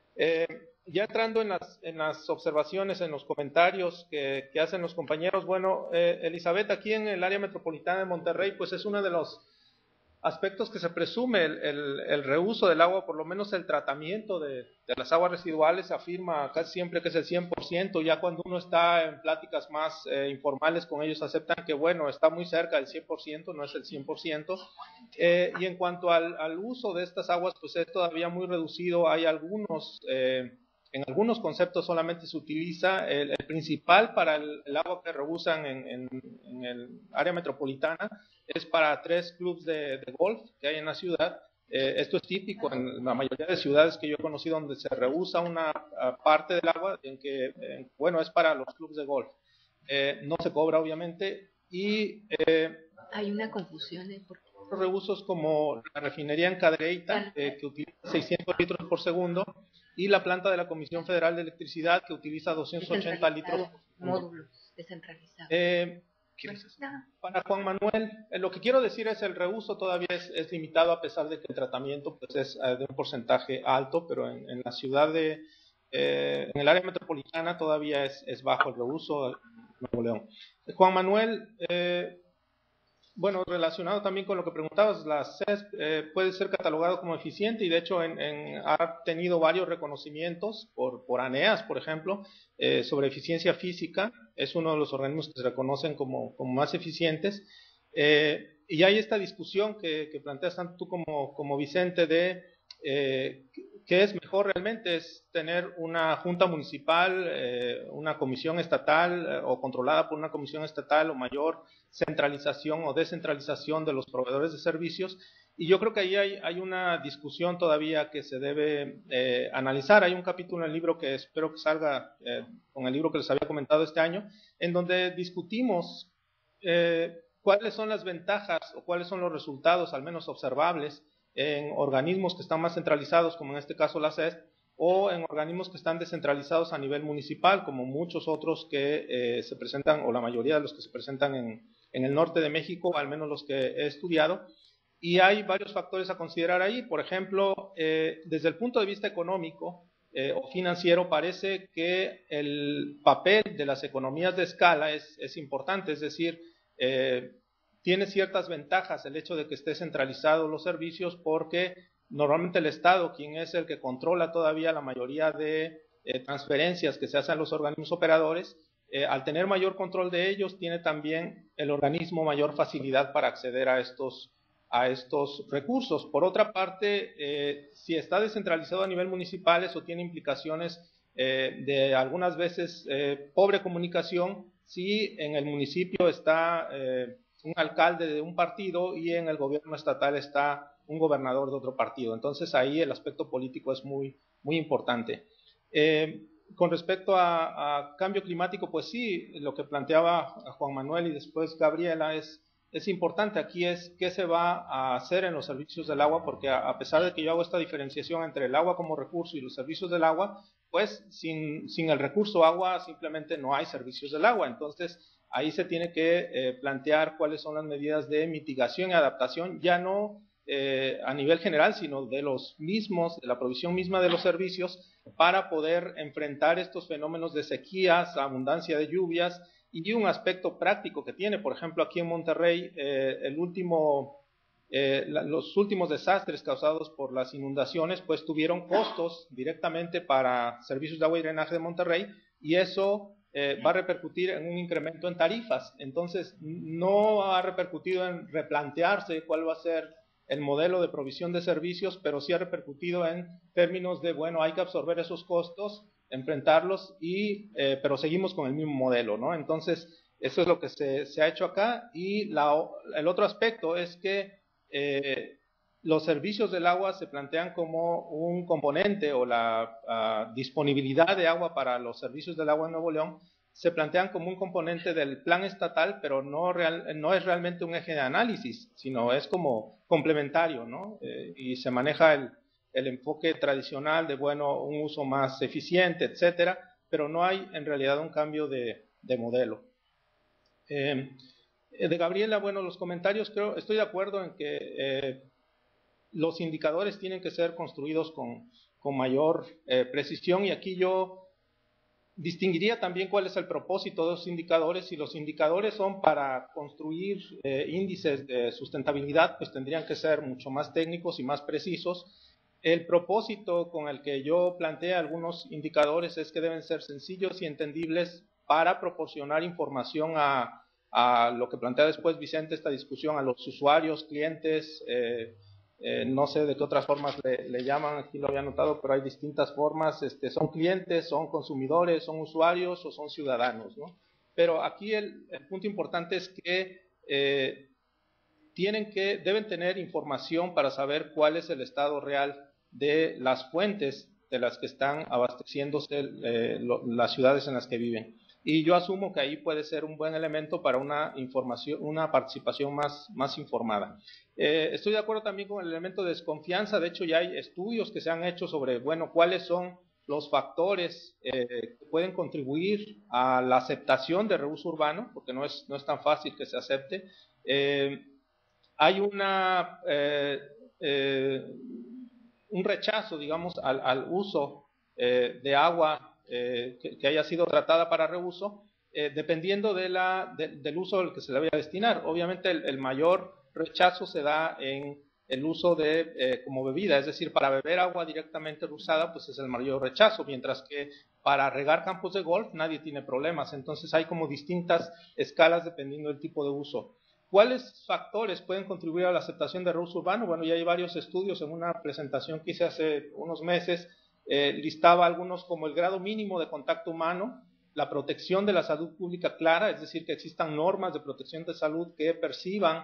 Ya entrando en las observaciones, en los comentarios que hacen los compañeros, bueno, Elizabeth, aquí en el área metropolitana de Monterrey, pues es uno de los aspectos que se presume el reuso del agua, por lo menos el tratamiento de las aguas residuales, se afirma casi siempre que es el 100%, ya cuando uno está en pláticas más informales con ellos aceptan que bueno, está muy cerca del 100%, no es el 100%, y en cuanto al uso de estas aguas, pues es todavía muy reducido, hay algunos... en algunos conceptos solamente se utiliza el principal para el agua que reusan en el área metropolitana, es para 3 clubes de golf que hay en la ciudad. Esto es típico en la mayoría de ciudades que yo he conocido donde se reusa una parte del agua en que, bueno, es para los clubes de golf. No se cobra, obviamente, y... hay una confusión, porque... reusos como la refinería en Cadereyta, que utiliza 600 litros por segundo, y la planta de la Comisión Federal de Electricidad, que utiliza 280 litros por segundo. Módulos descentralizados. Para Juan Manuel, lo que quiero decir es el reuso todavía es limitado, a pesar de que el tratamiento pues es de un porcentaje alto, pero en la ciudad en el área metropolitana todavía es bajo el reuso. Nuevo León. Juan Manuel, bueno, relacionado también con lo que preguntabas, la CESP puede ser catalogado como eficiente y de hecho ha tenido varios reconocimientos por ANEAS, por ejemplo, sobre eficiencia física. Es uno de los organismos que se reconocen como más eficientes. Y hay esta discusión que planteas tanto tú como Vicente de qué es mejor realmente, es tener una junta municipal, una comisión estatal o controlada por una comisión estatal, o mayor centralización o descentralización de los proveedores de servicios. Y yo creo que ahí hay una discusión todavía que se debe analizar. Hay un capítulo en el libro que espero que salga con el libro que les había comentado este año, en donde discutimos cuáles son las ventajas o cuáles son los resultados, al menos observables, en organismos que están más centralizados, como en este caso la CESP, o en organismos que están descentralizados a nivel municipal, como muchos otros que se presentan, o la mayoría de los que se presentan en el norte de México, al menos los que he estudiado. Y hay varios factores a considerar ahí. Por ejemplo, desde el punto de vista económico o financiero, parece que el papel de las economías de escala es importante, es decir, tiene ciertas ventajas el hecho de que esté centralizado los servicios, porque normalmente el Estado, quien es el que controla todavía la mayoría de transferencias que se hacen a los organismos operadores, al tener mayor control de ellos, tiene también el organismo mayor facilidad para acceder a estos recursos. Por otra parte, si está descentralizado a nivel municipal, eso tiene implicaciones de algunas veces pobre comunicación, si en el municipio está un alcalde de un partido y en el gobierno estatal está un gobernador de otro partido. Entonces ahí el aspecto político es muy importante. Con respecto a cambio climático, pues sí, lo que planteaba Juan Manuel y después Gabriela es importante. Aquí es qué se va a hacer en los servicios del agua, porque a pesar de que yo hago esta diferenciación entre el agua como recurso y los servicios del agua, pues sin el recurso agua simplemente no hay servicios del agua. Entonces ahí se tiene que plantear cuáles son las medidas de mitigación y adaptación, ya no a nivel general, sino de los mismos, de la provisión misma de los servicios, para poder enfrentar estos fenómenos de sequías, abundancia de lluvias, y un aspecto práctico que tiene. Por ejemplo, aquí en Monterrey, el último Los últimos desastres causados por las inundaciones pues tuvieron costos directamente para Servicios de Agua y Drenaje de Monterrey, y eso va a repercutir en un incremento en tarifas. Entonces no ha repercutido en replantearse cuál va a ser el modelo de provisión de servicios, pero sí ha repercutido en términos de, bueno, hay que absorber esos costos, enfrentarlos, pero seguimos con el mismo modelo, ¿no? Entonces eso es lo que se ha hecho acá. Y el otro aspecto es que los servicios del agua se plantean como un componente, o la disponibilidad de agua para los servicios del agua en Nuevo León se plantean como un componente del plan estatal, pero no es realmente un eje de análisis, sino es como complementario, ¿no? Y se maneja el enfoque tradicional de, bueno, un uso más eficiente, etcétera, pero no hay en realidad un cambio de modelo. De Gabriela, bueno, los comentarios, estoy de acuerdo en que los indicadores tienen que ser construidos con mayor precisión, y aquí yo distinguiría también cuál es el propósito de los indicadores. Si los indicadores son para construir índices de sustentabilidad, pues tendrían que ser mucho más técnicos y más precisos. El propósito con el que yo planteé algunos indicadores es que deben ser sencillos y entendibles para proporcionar información a lo que plantea después Vicente, esta discusión, a los usuarios, clientes, no sé de qué otras formas le llaman, aquí lo había notado, pero hay distintas formas, son clientes, son consumidores, son usuarios o son ciudadanos, ¿no? Pero aquí el punto importante es que deben tener información para saber cuál es el estado real de las fuentes de las que están abasteciéndose las ciudades en las que viven. Y yo asumo que ahí puede ser un buen elemento para una participación más informada. Estoy de acuerdo también con el elemento de desconfianza. De hecho, ya hay estudios que se han hecho sobre, bueno, cuáles son los factores que pueden contribuir a la aceptación de reuso urbano, porque no es tan fácil que se acepte. Hay un rechazo, digamos, al uso de agua que haya sido tratada para reuso, dependiendo del uso al que se le vaya a destinar. Obviamente el mayor rechazo se da en el uso como bebida, es decir, para beber agua directamente reusada, pues es el mayor rechazo, mientras que para regar campos de golf nadie tiene problemas. Entonces hay como distintas escalas dependiendo del tipo de uso. ¿Cuáles factores pueden contribuir a la aceptación de reuso urbano? Bueno, ya hay varios estudios. En una presentación que hice hace unos meses, listaba algunos como el grado mínimo de contacto humano, la protección de la salud pública clara, es decir, que existan normas de protección de salud que perciban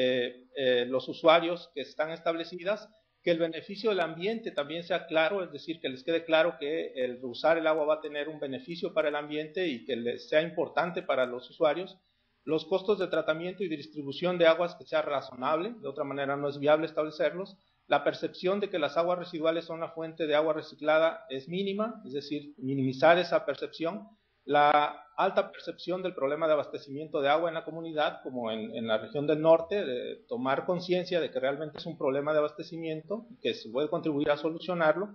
los usuarios que están establecidas, que el beneficio del ambiente también sea claro, es decir, que les quede claro que el usar el agua va a tener un beneficio para el ambiente y que les sea importante para los usuarios. Los costos de tratamiento y de distribución de aguas que sea razonable, de otra manera no es viable establecerlos. La percepción de que las aguas residuales son la fuente de agua reciclada es mínima, es decir, minimizar esa percepción. La alta percepción del problema de abastecimiento de agua en la comunidad, como en la región del norte, de tomar conciencia de que realmente es un problema de abastecimiento, que se puede contribuir a solucionarlo.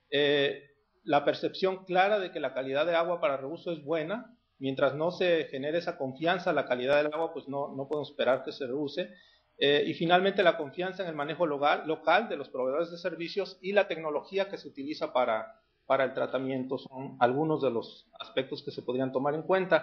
La percepción clara de que la calidad de agua para reuso es buena. Mientras no se genere esa confianza en la calidad del agua, pues no podemos esperar que se reuse. Y finalmente la confianza en el manejo local de los proveedores de servicios y la tecnología que se utiliza para el tratamiento son algunos de los aspectos que se podrían tomar en cuenta.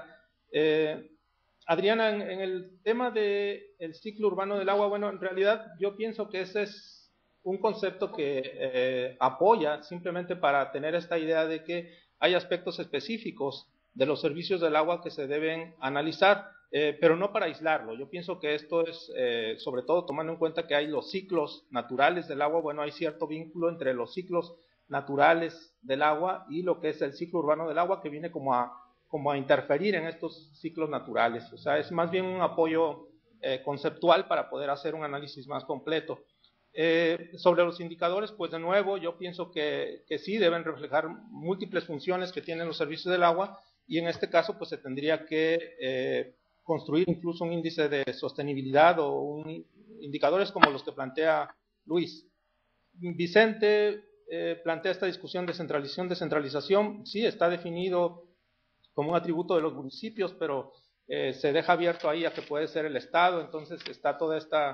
Adriana, en el tema del ciclo urbano del agua, bueno, en realidad yo pienso que ese es un concepto que apoya simplemente para tener esta idea de que hay aspectos específicos de los servicios del agua que se deben analizar, pero no para aislarlo. Yo pienso que esto es, sobre todo tomando en cuenta que hay los ciclos naturales del agua, bueno, hay cierto vínculo entre los ciclos naturales del agua y lo que es el ciclo urbano del agua, que viene como a interferir en estos ciclos naturales. O sea, es más bien un apoyo conceptual para poder hacer un análisis más completo. Sobre los indicadores, pues de nuevo, yo pienso que sí deben reflejar múltiples funciones que tienen los servicios del agua, y en este caso pues se tendría que construir incluso un índice de sostenibilidad o indicadores como los que plantea Luis. Vicente plantea esta discusión de descentralización. Sí, está definido como un atributo de los municipios, pero se deja abierto ahí a que puede ser el Estado. Entonces está toda esta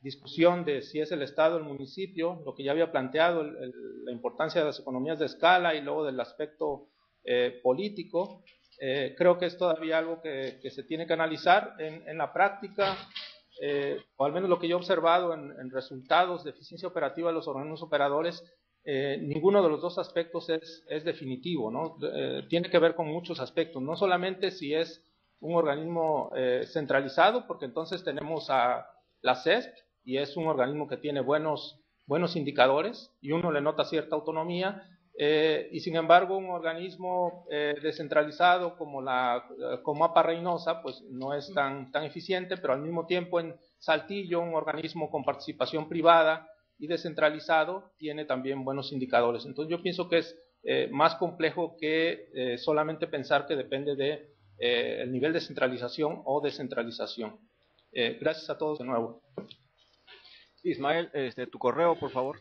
discusión de si es el Estado o el municipio, lo que ya había planteado, la importancia de las economías de escala y luego del aspecto político, creo que es todavía algo que se tiene que analizar en la práctica, o al menos lo que yo he observado en resultados de eficiencia operativa de los organismos operadores. Ninguno de los dos aspectos es definitivo, ¿no? Tiene que ver con muchos aspectos, no solamente si es un organismo centralizado, porque entonces tenemos a la CESP y es un organismo que tiene buenos indicadores y uno le nota cierta autonomía, y sin embargo un organismo descentralizado como APA Reynosa pues no es tan eficiente, pero al mismo tiempo en Saltillo un organismo con participación privada y descentralizado tiene también buenos indicadores. Entonces yo pienso que es más complejo que solamente pensar que depende de el nivel de centralización o descentralización. Gracias a todos de nuevo. Ismael, tu correo, por favor.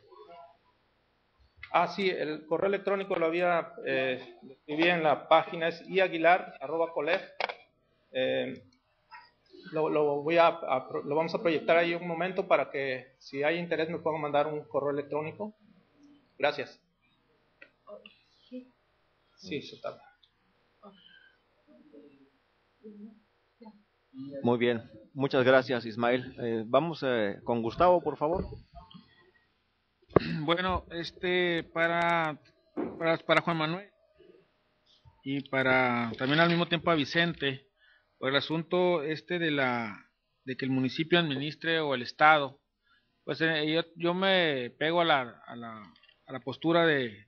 Sí, el correo electrónico lo escribí en la página, es iaguilar@colef. Lo vamos a proyectar ahí un momento para que si hay interés me puedan mandar un correo electrónico. Gracias. Sí, se tarda. Muy bien, muchas gracias, Ismael. Vamos con Gustavo, por favor. Bueno, para Juan Manuel y para también al mismo tiempo a Vicente, por el asunto de que el municipio administre o el Estado, pues yo me pego a la postura de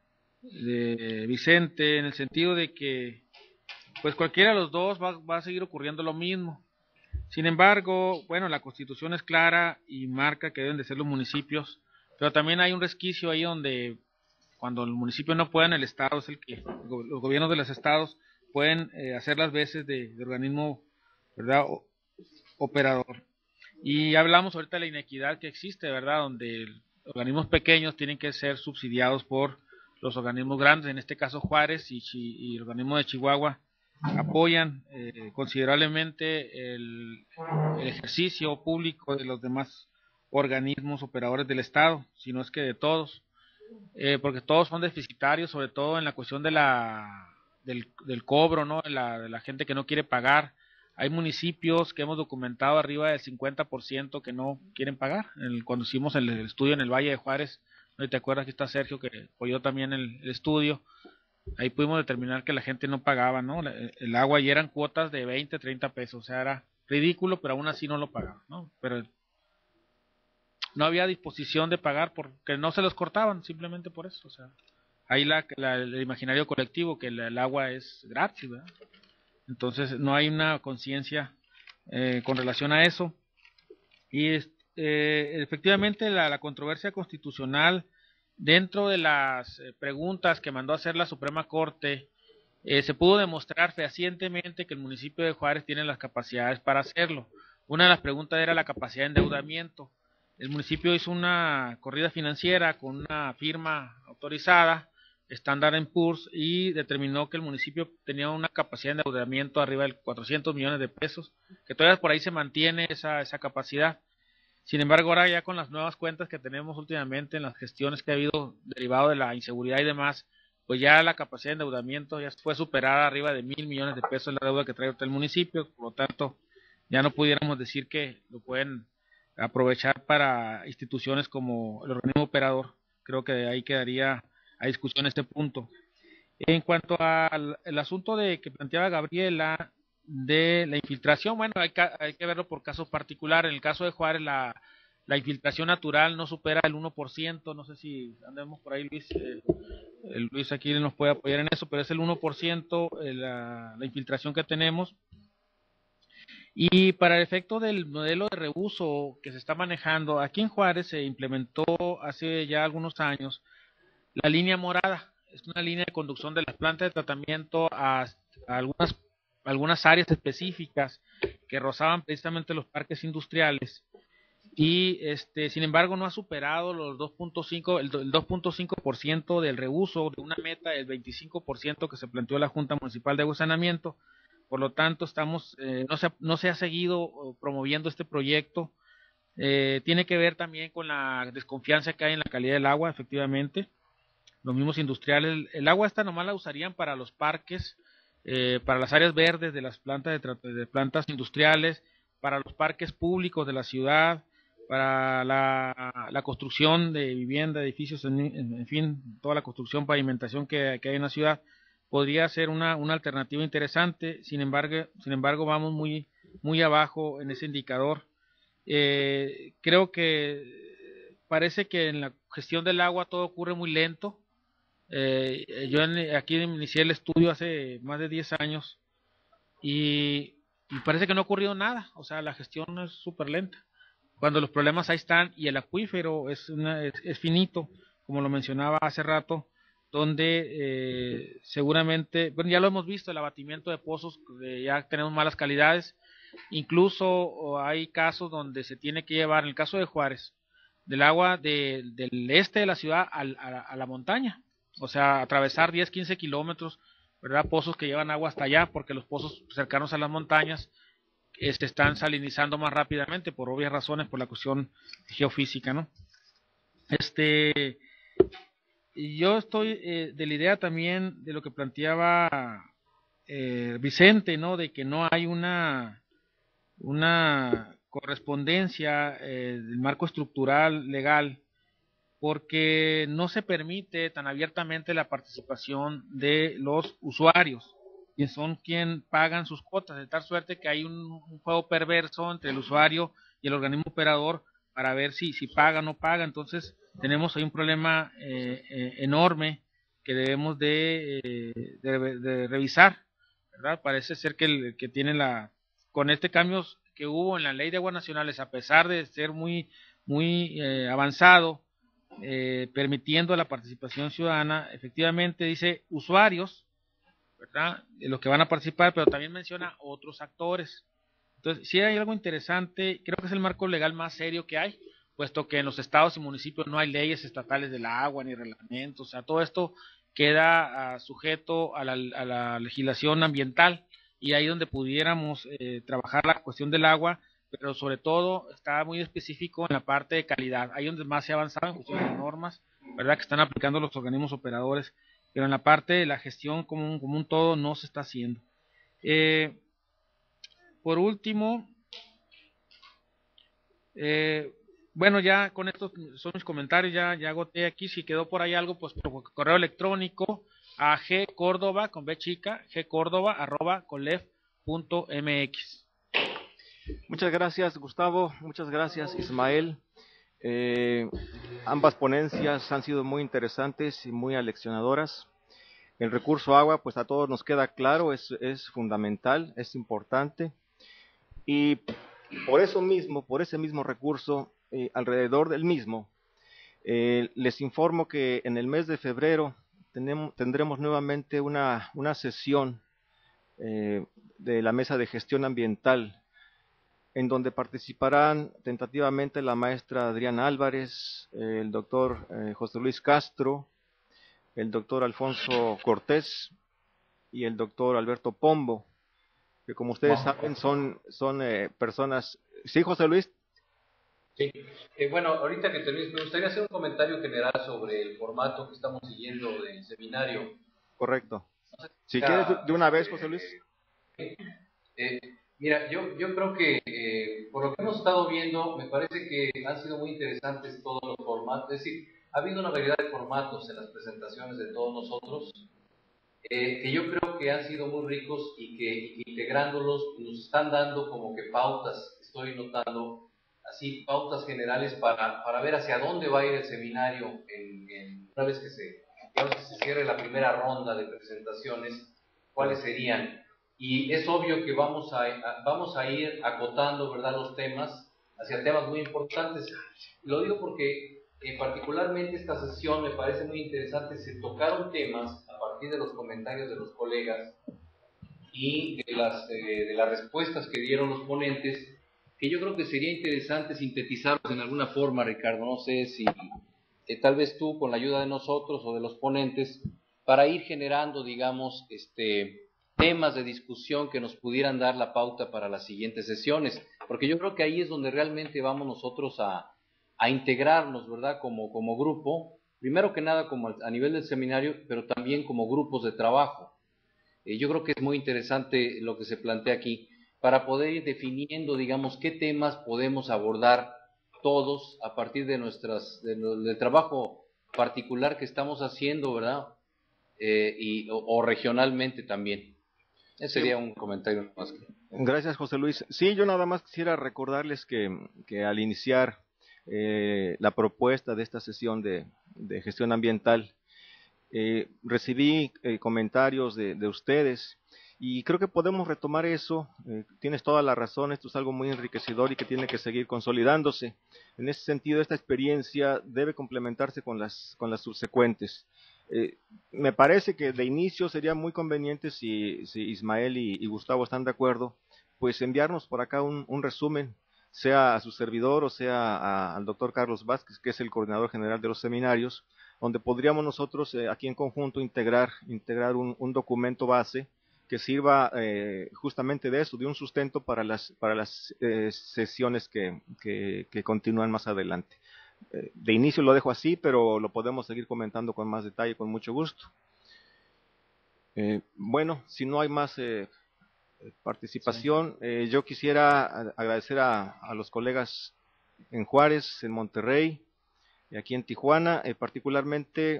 Vicente, en el sentido de que pues cualquiera de los dos va a seguir ocurriendo lo mismo. Sin embargo, bueno, la Constitución es clara y marca que deben de ser los municipios, pero también hay un resquicio ahí donde cuando el municipio no puede, el Estado es los gobiernos de los estados pueden hacer las veces de organismo, ¿verdad?, operador. Y hablamos ahorita de la inequidad que existe, ¿verdad?, donde organismos pequeños tienen que ser subsidiados por los organismos grandes, en este caso Juárez y el organismo de Chihuahua apoyan considerablemente el ejercicio público de los demás organismos operadores del Estado, si no es que de todos, porque todos son deficitarios, sobre todo en la cuestión del cobro, ¿no?, de la gente que no quiere pagar. Hay municipios que hemos documentado arriba del 50% que no quieren pagar. Cuando hicimos el estudio en el Valle de Juárez, ¿no te acuerdas? Aquí está Sergio que apoyó también el estudio. Ahí pudimos determinar que la gente no pagaba, ¿no? El agua y eran cuotas de 20, 30 pesos, o sea, era ridículo, pero aún así no lo pagaban, ¿no? Pero no había disposición de pagar porque no se los cortaban, simplemente por eso, o sea, ahí el imaginario colectivo que el agua es gratis, ¿verdad? Entonces no hay una conciencia con relación a eso. Y efectivamente la controversia constitucional, dentro de las preguntas que mandó a hacer la Suprema Corte, se pudo demostrar fehacientemente que el municipio de Juárez tiene las capacidades para hacerlo. Una de las preguntas era la capacidad de endeudamiento. El municipio hizo una corrida financiera con una firma autorizada, Standard & Poor's, y determinó que el municipio tenía una capacidad de endeudamiento arriba de 400 millones de pesos, que todavía por ahí se mantiene esa capacidad. Sin embargo, ahora ya con las nuevas cuentas que tenemos últimamente en las gestiones que ha habido derivado de la inseguridad y demás, pues ya la capacidad de endeudamiento ya fue superada arriba de 1,000 millones de pesos la deuda que trae ahorita el municipio. Por lo tanto, ya no pudiéramos decir que lo pueden aprovechar para instituciones como el organismo operador. Creo que ahí quedaría a discusión este punto. En cuanto al asunto que planteaba Gabriela de la infiltración, bueno, hay que verlo por casos particulares. En el caso de Juárez, la infiltración natural no supera el 1%, no sé si andemos por ahí, Luis. Luis aquí nos puede apoyar en eso, pero es el 1% la infiltración que tenemos. Y para el efecto del modelo de reuso que se está manejando, aquí en Juárez se implementó hace ya algunos años la línea morada. Es una línea de conducción de las plantas de tratamiento a algunas áreas específicas que rozaban precisamente los parques industriales. Y sin embargo no ha superado el 2.5% del reuso de una meta del 25% que se planteó la Junta Municipal de Agua y Saneamiento. Por lo tanto, no se ha seguido promoviendo este proyecto. Tiene que ver también con la desconfianza que hay en la calidad del agua, efectivamente. Los mismos industriales, el agua esta nomás la usarían para los parques, para las áreas verdes de las plantas de plantas industriales, para los parques públicos de la ciudad, para la construcción de vivienda, edificios, en fin, toda la construcción, pavimentación que hay en la ciudad, podría ser una alternativa interesante. Sin embargo, vamos muy abajo en ese indicador. Creo que parece que en la gestión del agua todo ocurre muy lento. Yo aquí inicié el estudio hace más de 10 años y parece que no ha ocurrido nada. O sea, la gestión es súper lenta. Cuando los problemas ahí están y el acuífero es finito, como lo mencionaba hace rato, donde seguramente, bueno, ya lo hemos visto, el abatimiento de pozos, ya tenemos malas calidades. Incluso hay casos donde se tiene que llevar, en el caso de Juárez, del agua del este de la ciudad a la montaña, o sea, atravesar 10, 15 kilómetros, ¿verdad? Pozos que llevan agua hasta allá, porque los pozos cercanos a las montañas se están salinizando más rápidamente, por obvias razones, por la cuestión geofísica, ¿no? Yo estoy de la idea también de lo que planteaba Vicente, ¿no? De que no hay una correspondencia del marco estructural legal, porque no se permite tan abiertamente la participación de los usuarios, que son quien pagan sus cuotas, de tal suerte que hay un juego perverso entre el usuario y el organismo operador para ver si paga o no paga. Entonces tenemos ahí un problema enorme que debemos de revisar, ¿verdad? Parece ser que tiene con este cambio que hubo en la ley de aguas nacionales, a pesar de ser muy avanzado, permitiendo la participación ciudadana, efectivamente dice usuarios, ¿verdad? De los que van a participar, pero también menciona otros actores. Entonces, sí hay algo interesante, creo que es el marco legal más serio que hay, puesto que en los estados y municipios no hay leyes estatales del agua ni reglamentos, o sea, todo esto queda sujeto a la legislación ambiental, y ahí donde pudiéramos trabajar la cuestión del agua, pero sobre todo está muy específico en la parte de calidad, ahí donde más se ha avanzado en cuestión de normas, ¿verdad? Que están aplicando los organismos operadores, pero en la parte de la gestión como un todo no se está haciendo. Por último, bueno, ya con estos son mis comentarios, ya agoté aquí. Si quedó por ahí algo, pues por correo electrónico a gcórdoba, con B chica, gcórdoba@colef.mx. Muchas gracias, Gustavo. Muchas gracias, Ismael. Ambas ponencias han sido muy interesantes y muy aleccionadoras. El recurso agua, pues a todos nos queda claro, es fundamental, es importante. Y por ese mismo recurso, alrededor del mismo, les informo que en el mes de febrero tendremos nuevamente una sesión de la Mesa de Gestión Ambiental, en donde participarán tentativamente la maestra Adriana Álvarez, el doctor José Luis Castro, el doctor Alfonso Cortés y el doctor Alberto Pombo, que como ustedes saben son personas... ¿Sí, José Luis? Sí. Bueno, ahorita que termines, me gustaría hacer un comentario general sobre el formato que estamos siguiendo del seminario. Correcto. Si quieres de una vez, José Luis. Mira, yo creo que por lo que hemos estado viendo, me parece que han sido muy interesantes todos los formatos. Es decir, ha habido una variedad de formatos en las presentaciones de todos nosotros, que yo creo que han sido muy ricos y que integrándolos nos están dando como que pautas, estoy notando así pautas generales para ver hacia dónde va a ir el seminario una vez que se cierre la primera ronda de presentaciones, cuáles serían. Y es obvio que vamos a ir acotando, ¿verdad?, los temas hacia temas muy importantes. Lo digo porque particularmente esta sesión me parece muy interesante. Se tocaron temas a partir de los comentarios de los colegas y de las respuestas que dieron los ponentes, que yo creo que sería interesante sintetizarlos en alguna forma, Ricardo. No sé si tal vez tú, con la ayuda de nosotros o de los ponentes, para ir generando, digamos, temas de discusión que nos pudieran dar la pauta para las siguientes sesiones. porque yo creo que ahí es donde realmente vamos nosotros a integrarnos, ¿verdad? Como grupo, primero que nada como a nivel del seminario, pero también como grupos de trabajo. Yo creo que es muy interesante lo que se plantea aquí, para poder ir definiendo, digamos, qué temas podemos abordar todos a partir de del trabajo particular que estamos haciendo, ¿verdad? O regionalmente también. Ese sería un comentario más. Gracias, José Luis. Sí, yo nada más quisiera recordarles que al iniciar la propuesta de esta sesión de gestión ambiental, recibí comentarios de ustedes y creo que podemos retomar eso. Tienes toda la razón, esto es algo muy enriquecedor y que tiene que seguir consolidándose. En ese sentido, esta experiencia debe complementarse con las subsecuentes. Me parece que de inicio sería muy conveniente, si Ismael y Gustavo están de acuerdo, pues enviarnos por acá un resumen, sea a su servidor o sea al doctor Carlos Vázquez, que es el coordinador general de los seminarios, donde podríamos nosotros aquí en conjunto integrar un documento base que sirva justamente de eso, de un sustento para las sesiones que continúan más adelante. De inicio lo dejo así, pero lo podemos seguir comentando con más detalle, con mucho gusto. Bueno, si no hay más participación, yo quisiera agradecer a los colegas en Juárez, en Monterrey, y aquí en Tijuana, particularmente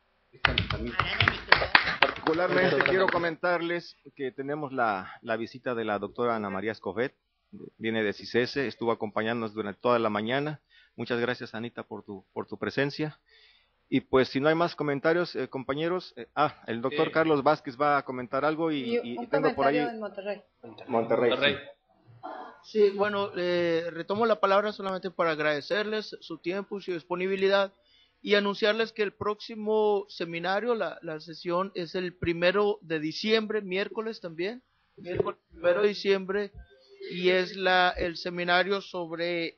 quiero comentarles que tenemos la visita de la doctora Ana María Escofet, viene de CICESE, estuvo acompañándonos durante toda la mañana. Muchas gracias, Anita, por tu presencia. Y pues si no hay más comentarios, compañeros, el doctor Carlos Vázquez va a comentar algo y tengo por ahí en Monterrey. Monterrey. Sí, bueno, retomo la palabra solamente para agradecerles su tiempo y su disponibilidad y anunciarles que el próximo seminario, la sesión es el 1 de diciembre, miércoles también, miércoles 1 de diciembre, y es el seminario sobre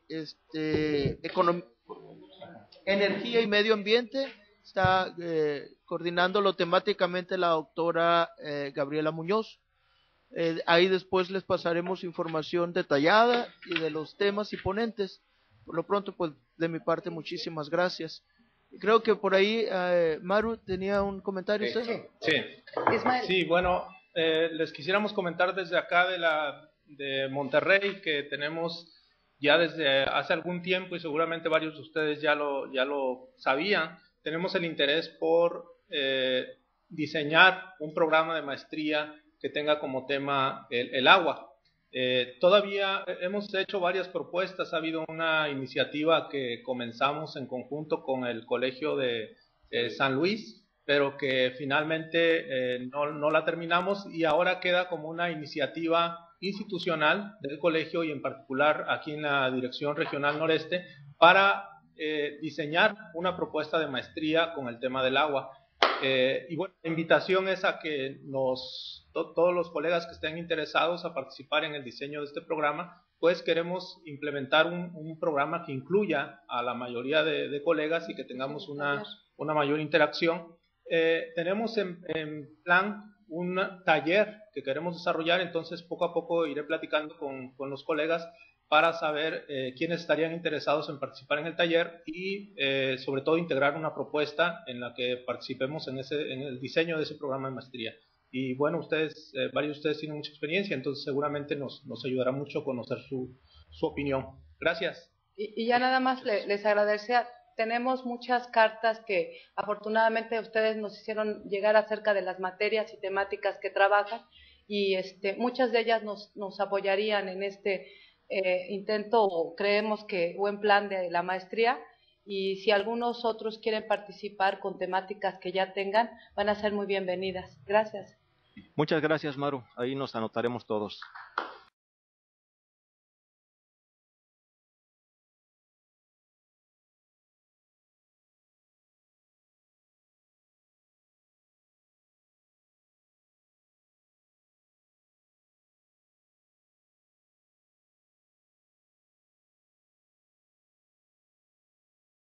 energía y medio ambiente. Está coordinándolo temáticamente la doctora Gabriela Muñoz. Ahí después les pasaremos información detallada y de los temas y ponentes. Por lo pronto, pues de mi parte, muchísimas gracias. Creo que por ahí Maru tenía un comentario. Sí, bueno, les quisiéramos comentar desde acá de Monterrey que tenemos ya desde hace algún tiempo, y seguramente varios de ustedes ya lo sabían, tenemos el interés por diseñar un programa de maestría que tenga como tema el agua. Todavía hemos hecho varias propuestas, ha habido una iniciativa que comenzamos en conjunto con el Colegio de San Luis, pero que finalmente no la terminamos, y ahora queda como una iniciativa institucional del colegio y en particular aquí en la Dirección Regional Noreste para diseñar una propuesta de maestría con el tema del agua. Y bueno, la invitación es a que todos los colegas que estén interesados a participar en el diseño de este programa, pues queremos implementar un programa que incluya a la mayoría de colegas y que tengamos una mayor interacción. Tenemos en plan un taller que queremos desarrollar, entonces poco a poco iré platicando con los colegas para saber quiénes estarían interesados en participar en el taller y sobre todo integrar una propuesta en la que participemos en el diseño de ese programa de maestría. Y bueno, varios de ustedes tienen mucha experiencia, entonces seguramente nos ayudará mucho conocer su opinión. Gracias. Y ya nada más les agradecía. Tenemos muchas cartas que afortunadamente ustedes nos hicieron llegar acerca de las materias y temáticas que trabajan, y muchas de ellas nos apoyarían en este intento, o creemos que buen plan de la maestría, y si algunos otros quieren participar con temáticas que ya tengan, van a ser muy bienvenidas. Gracias. Muchas gracias, Maru. Ahí nos anotaremos todos.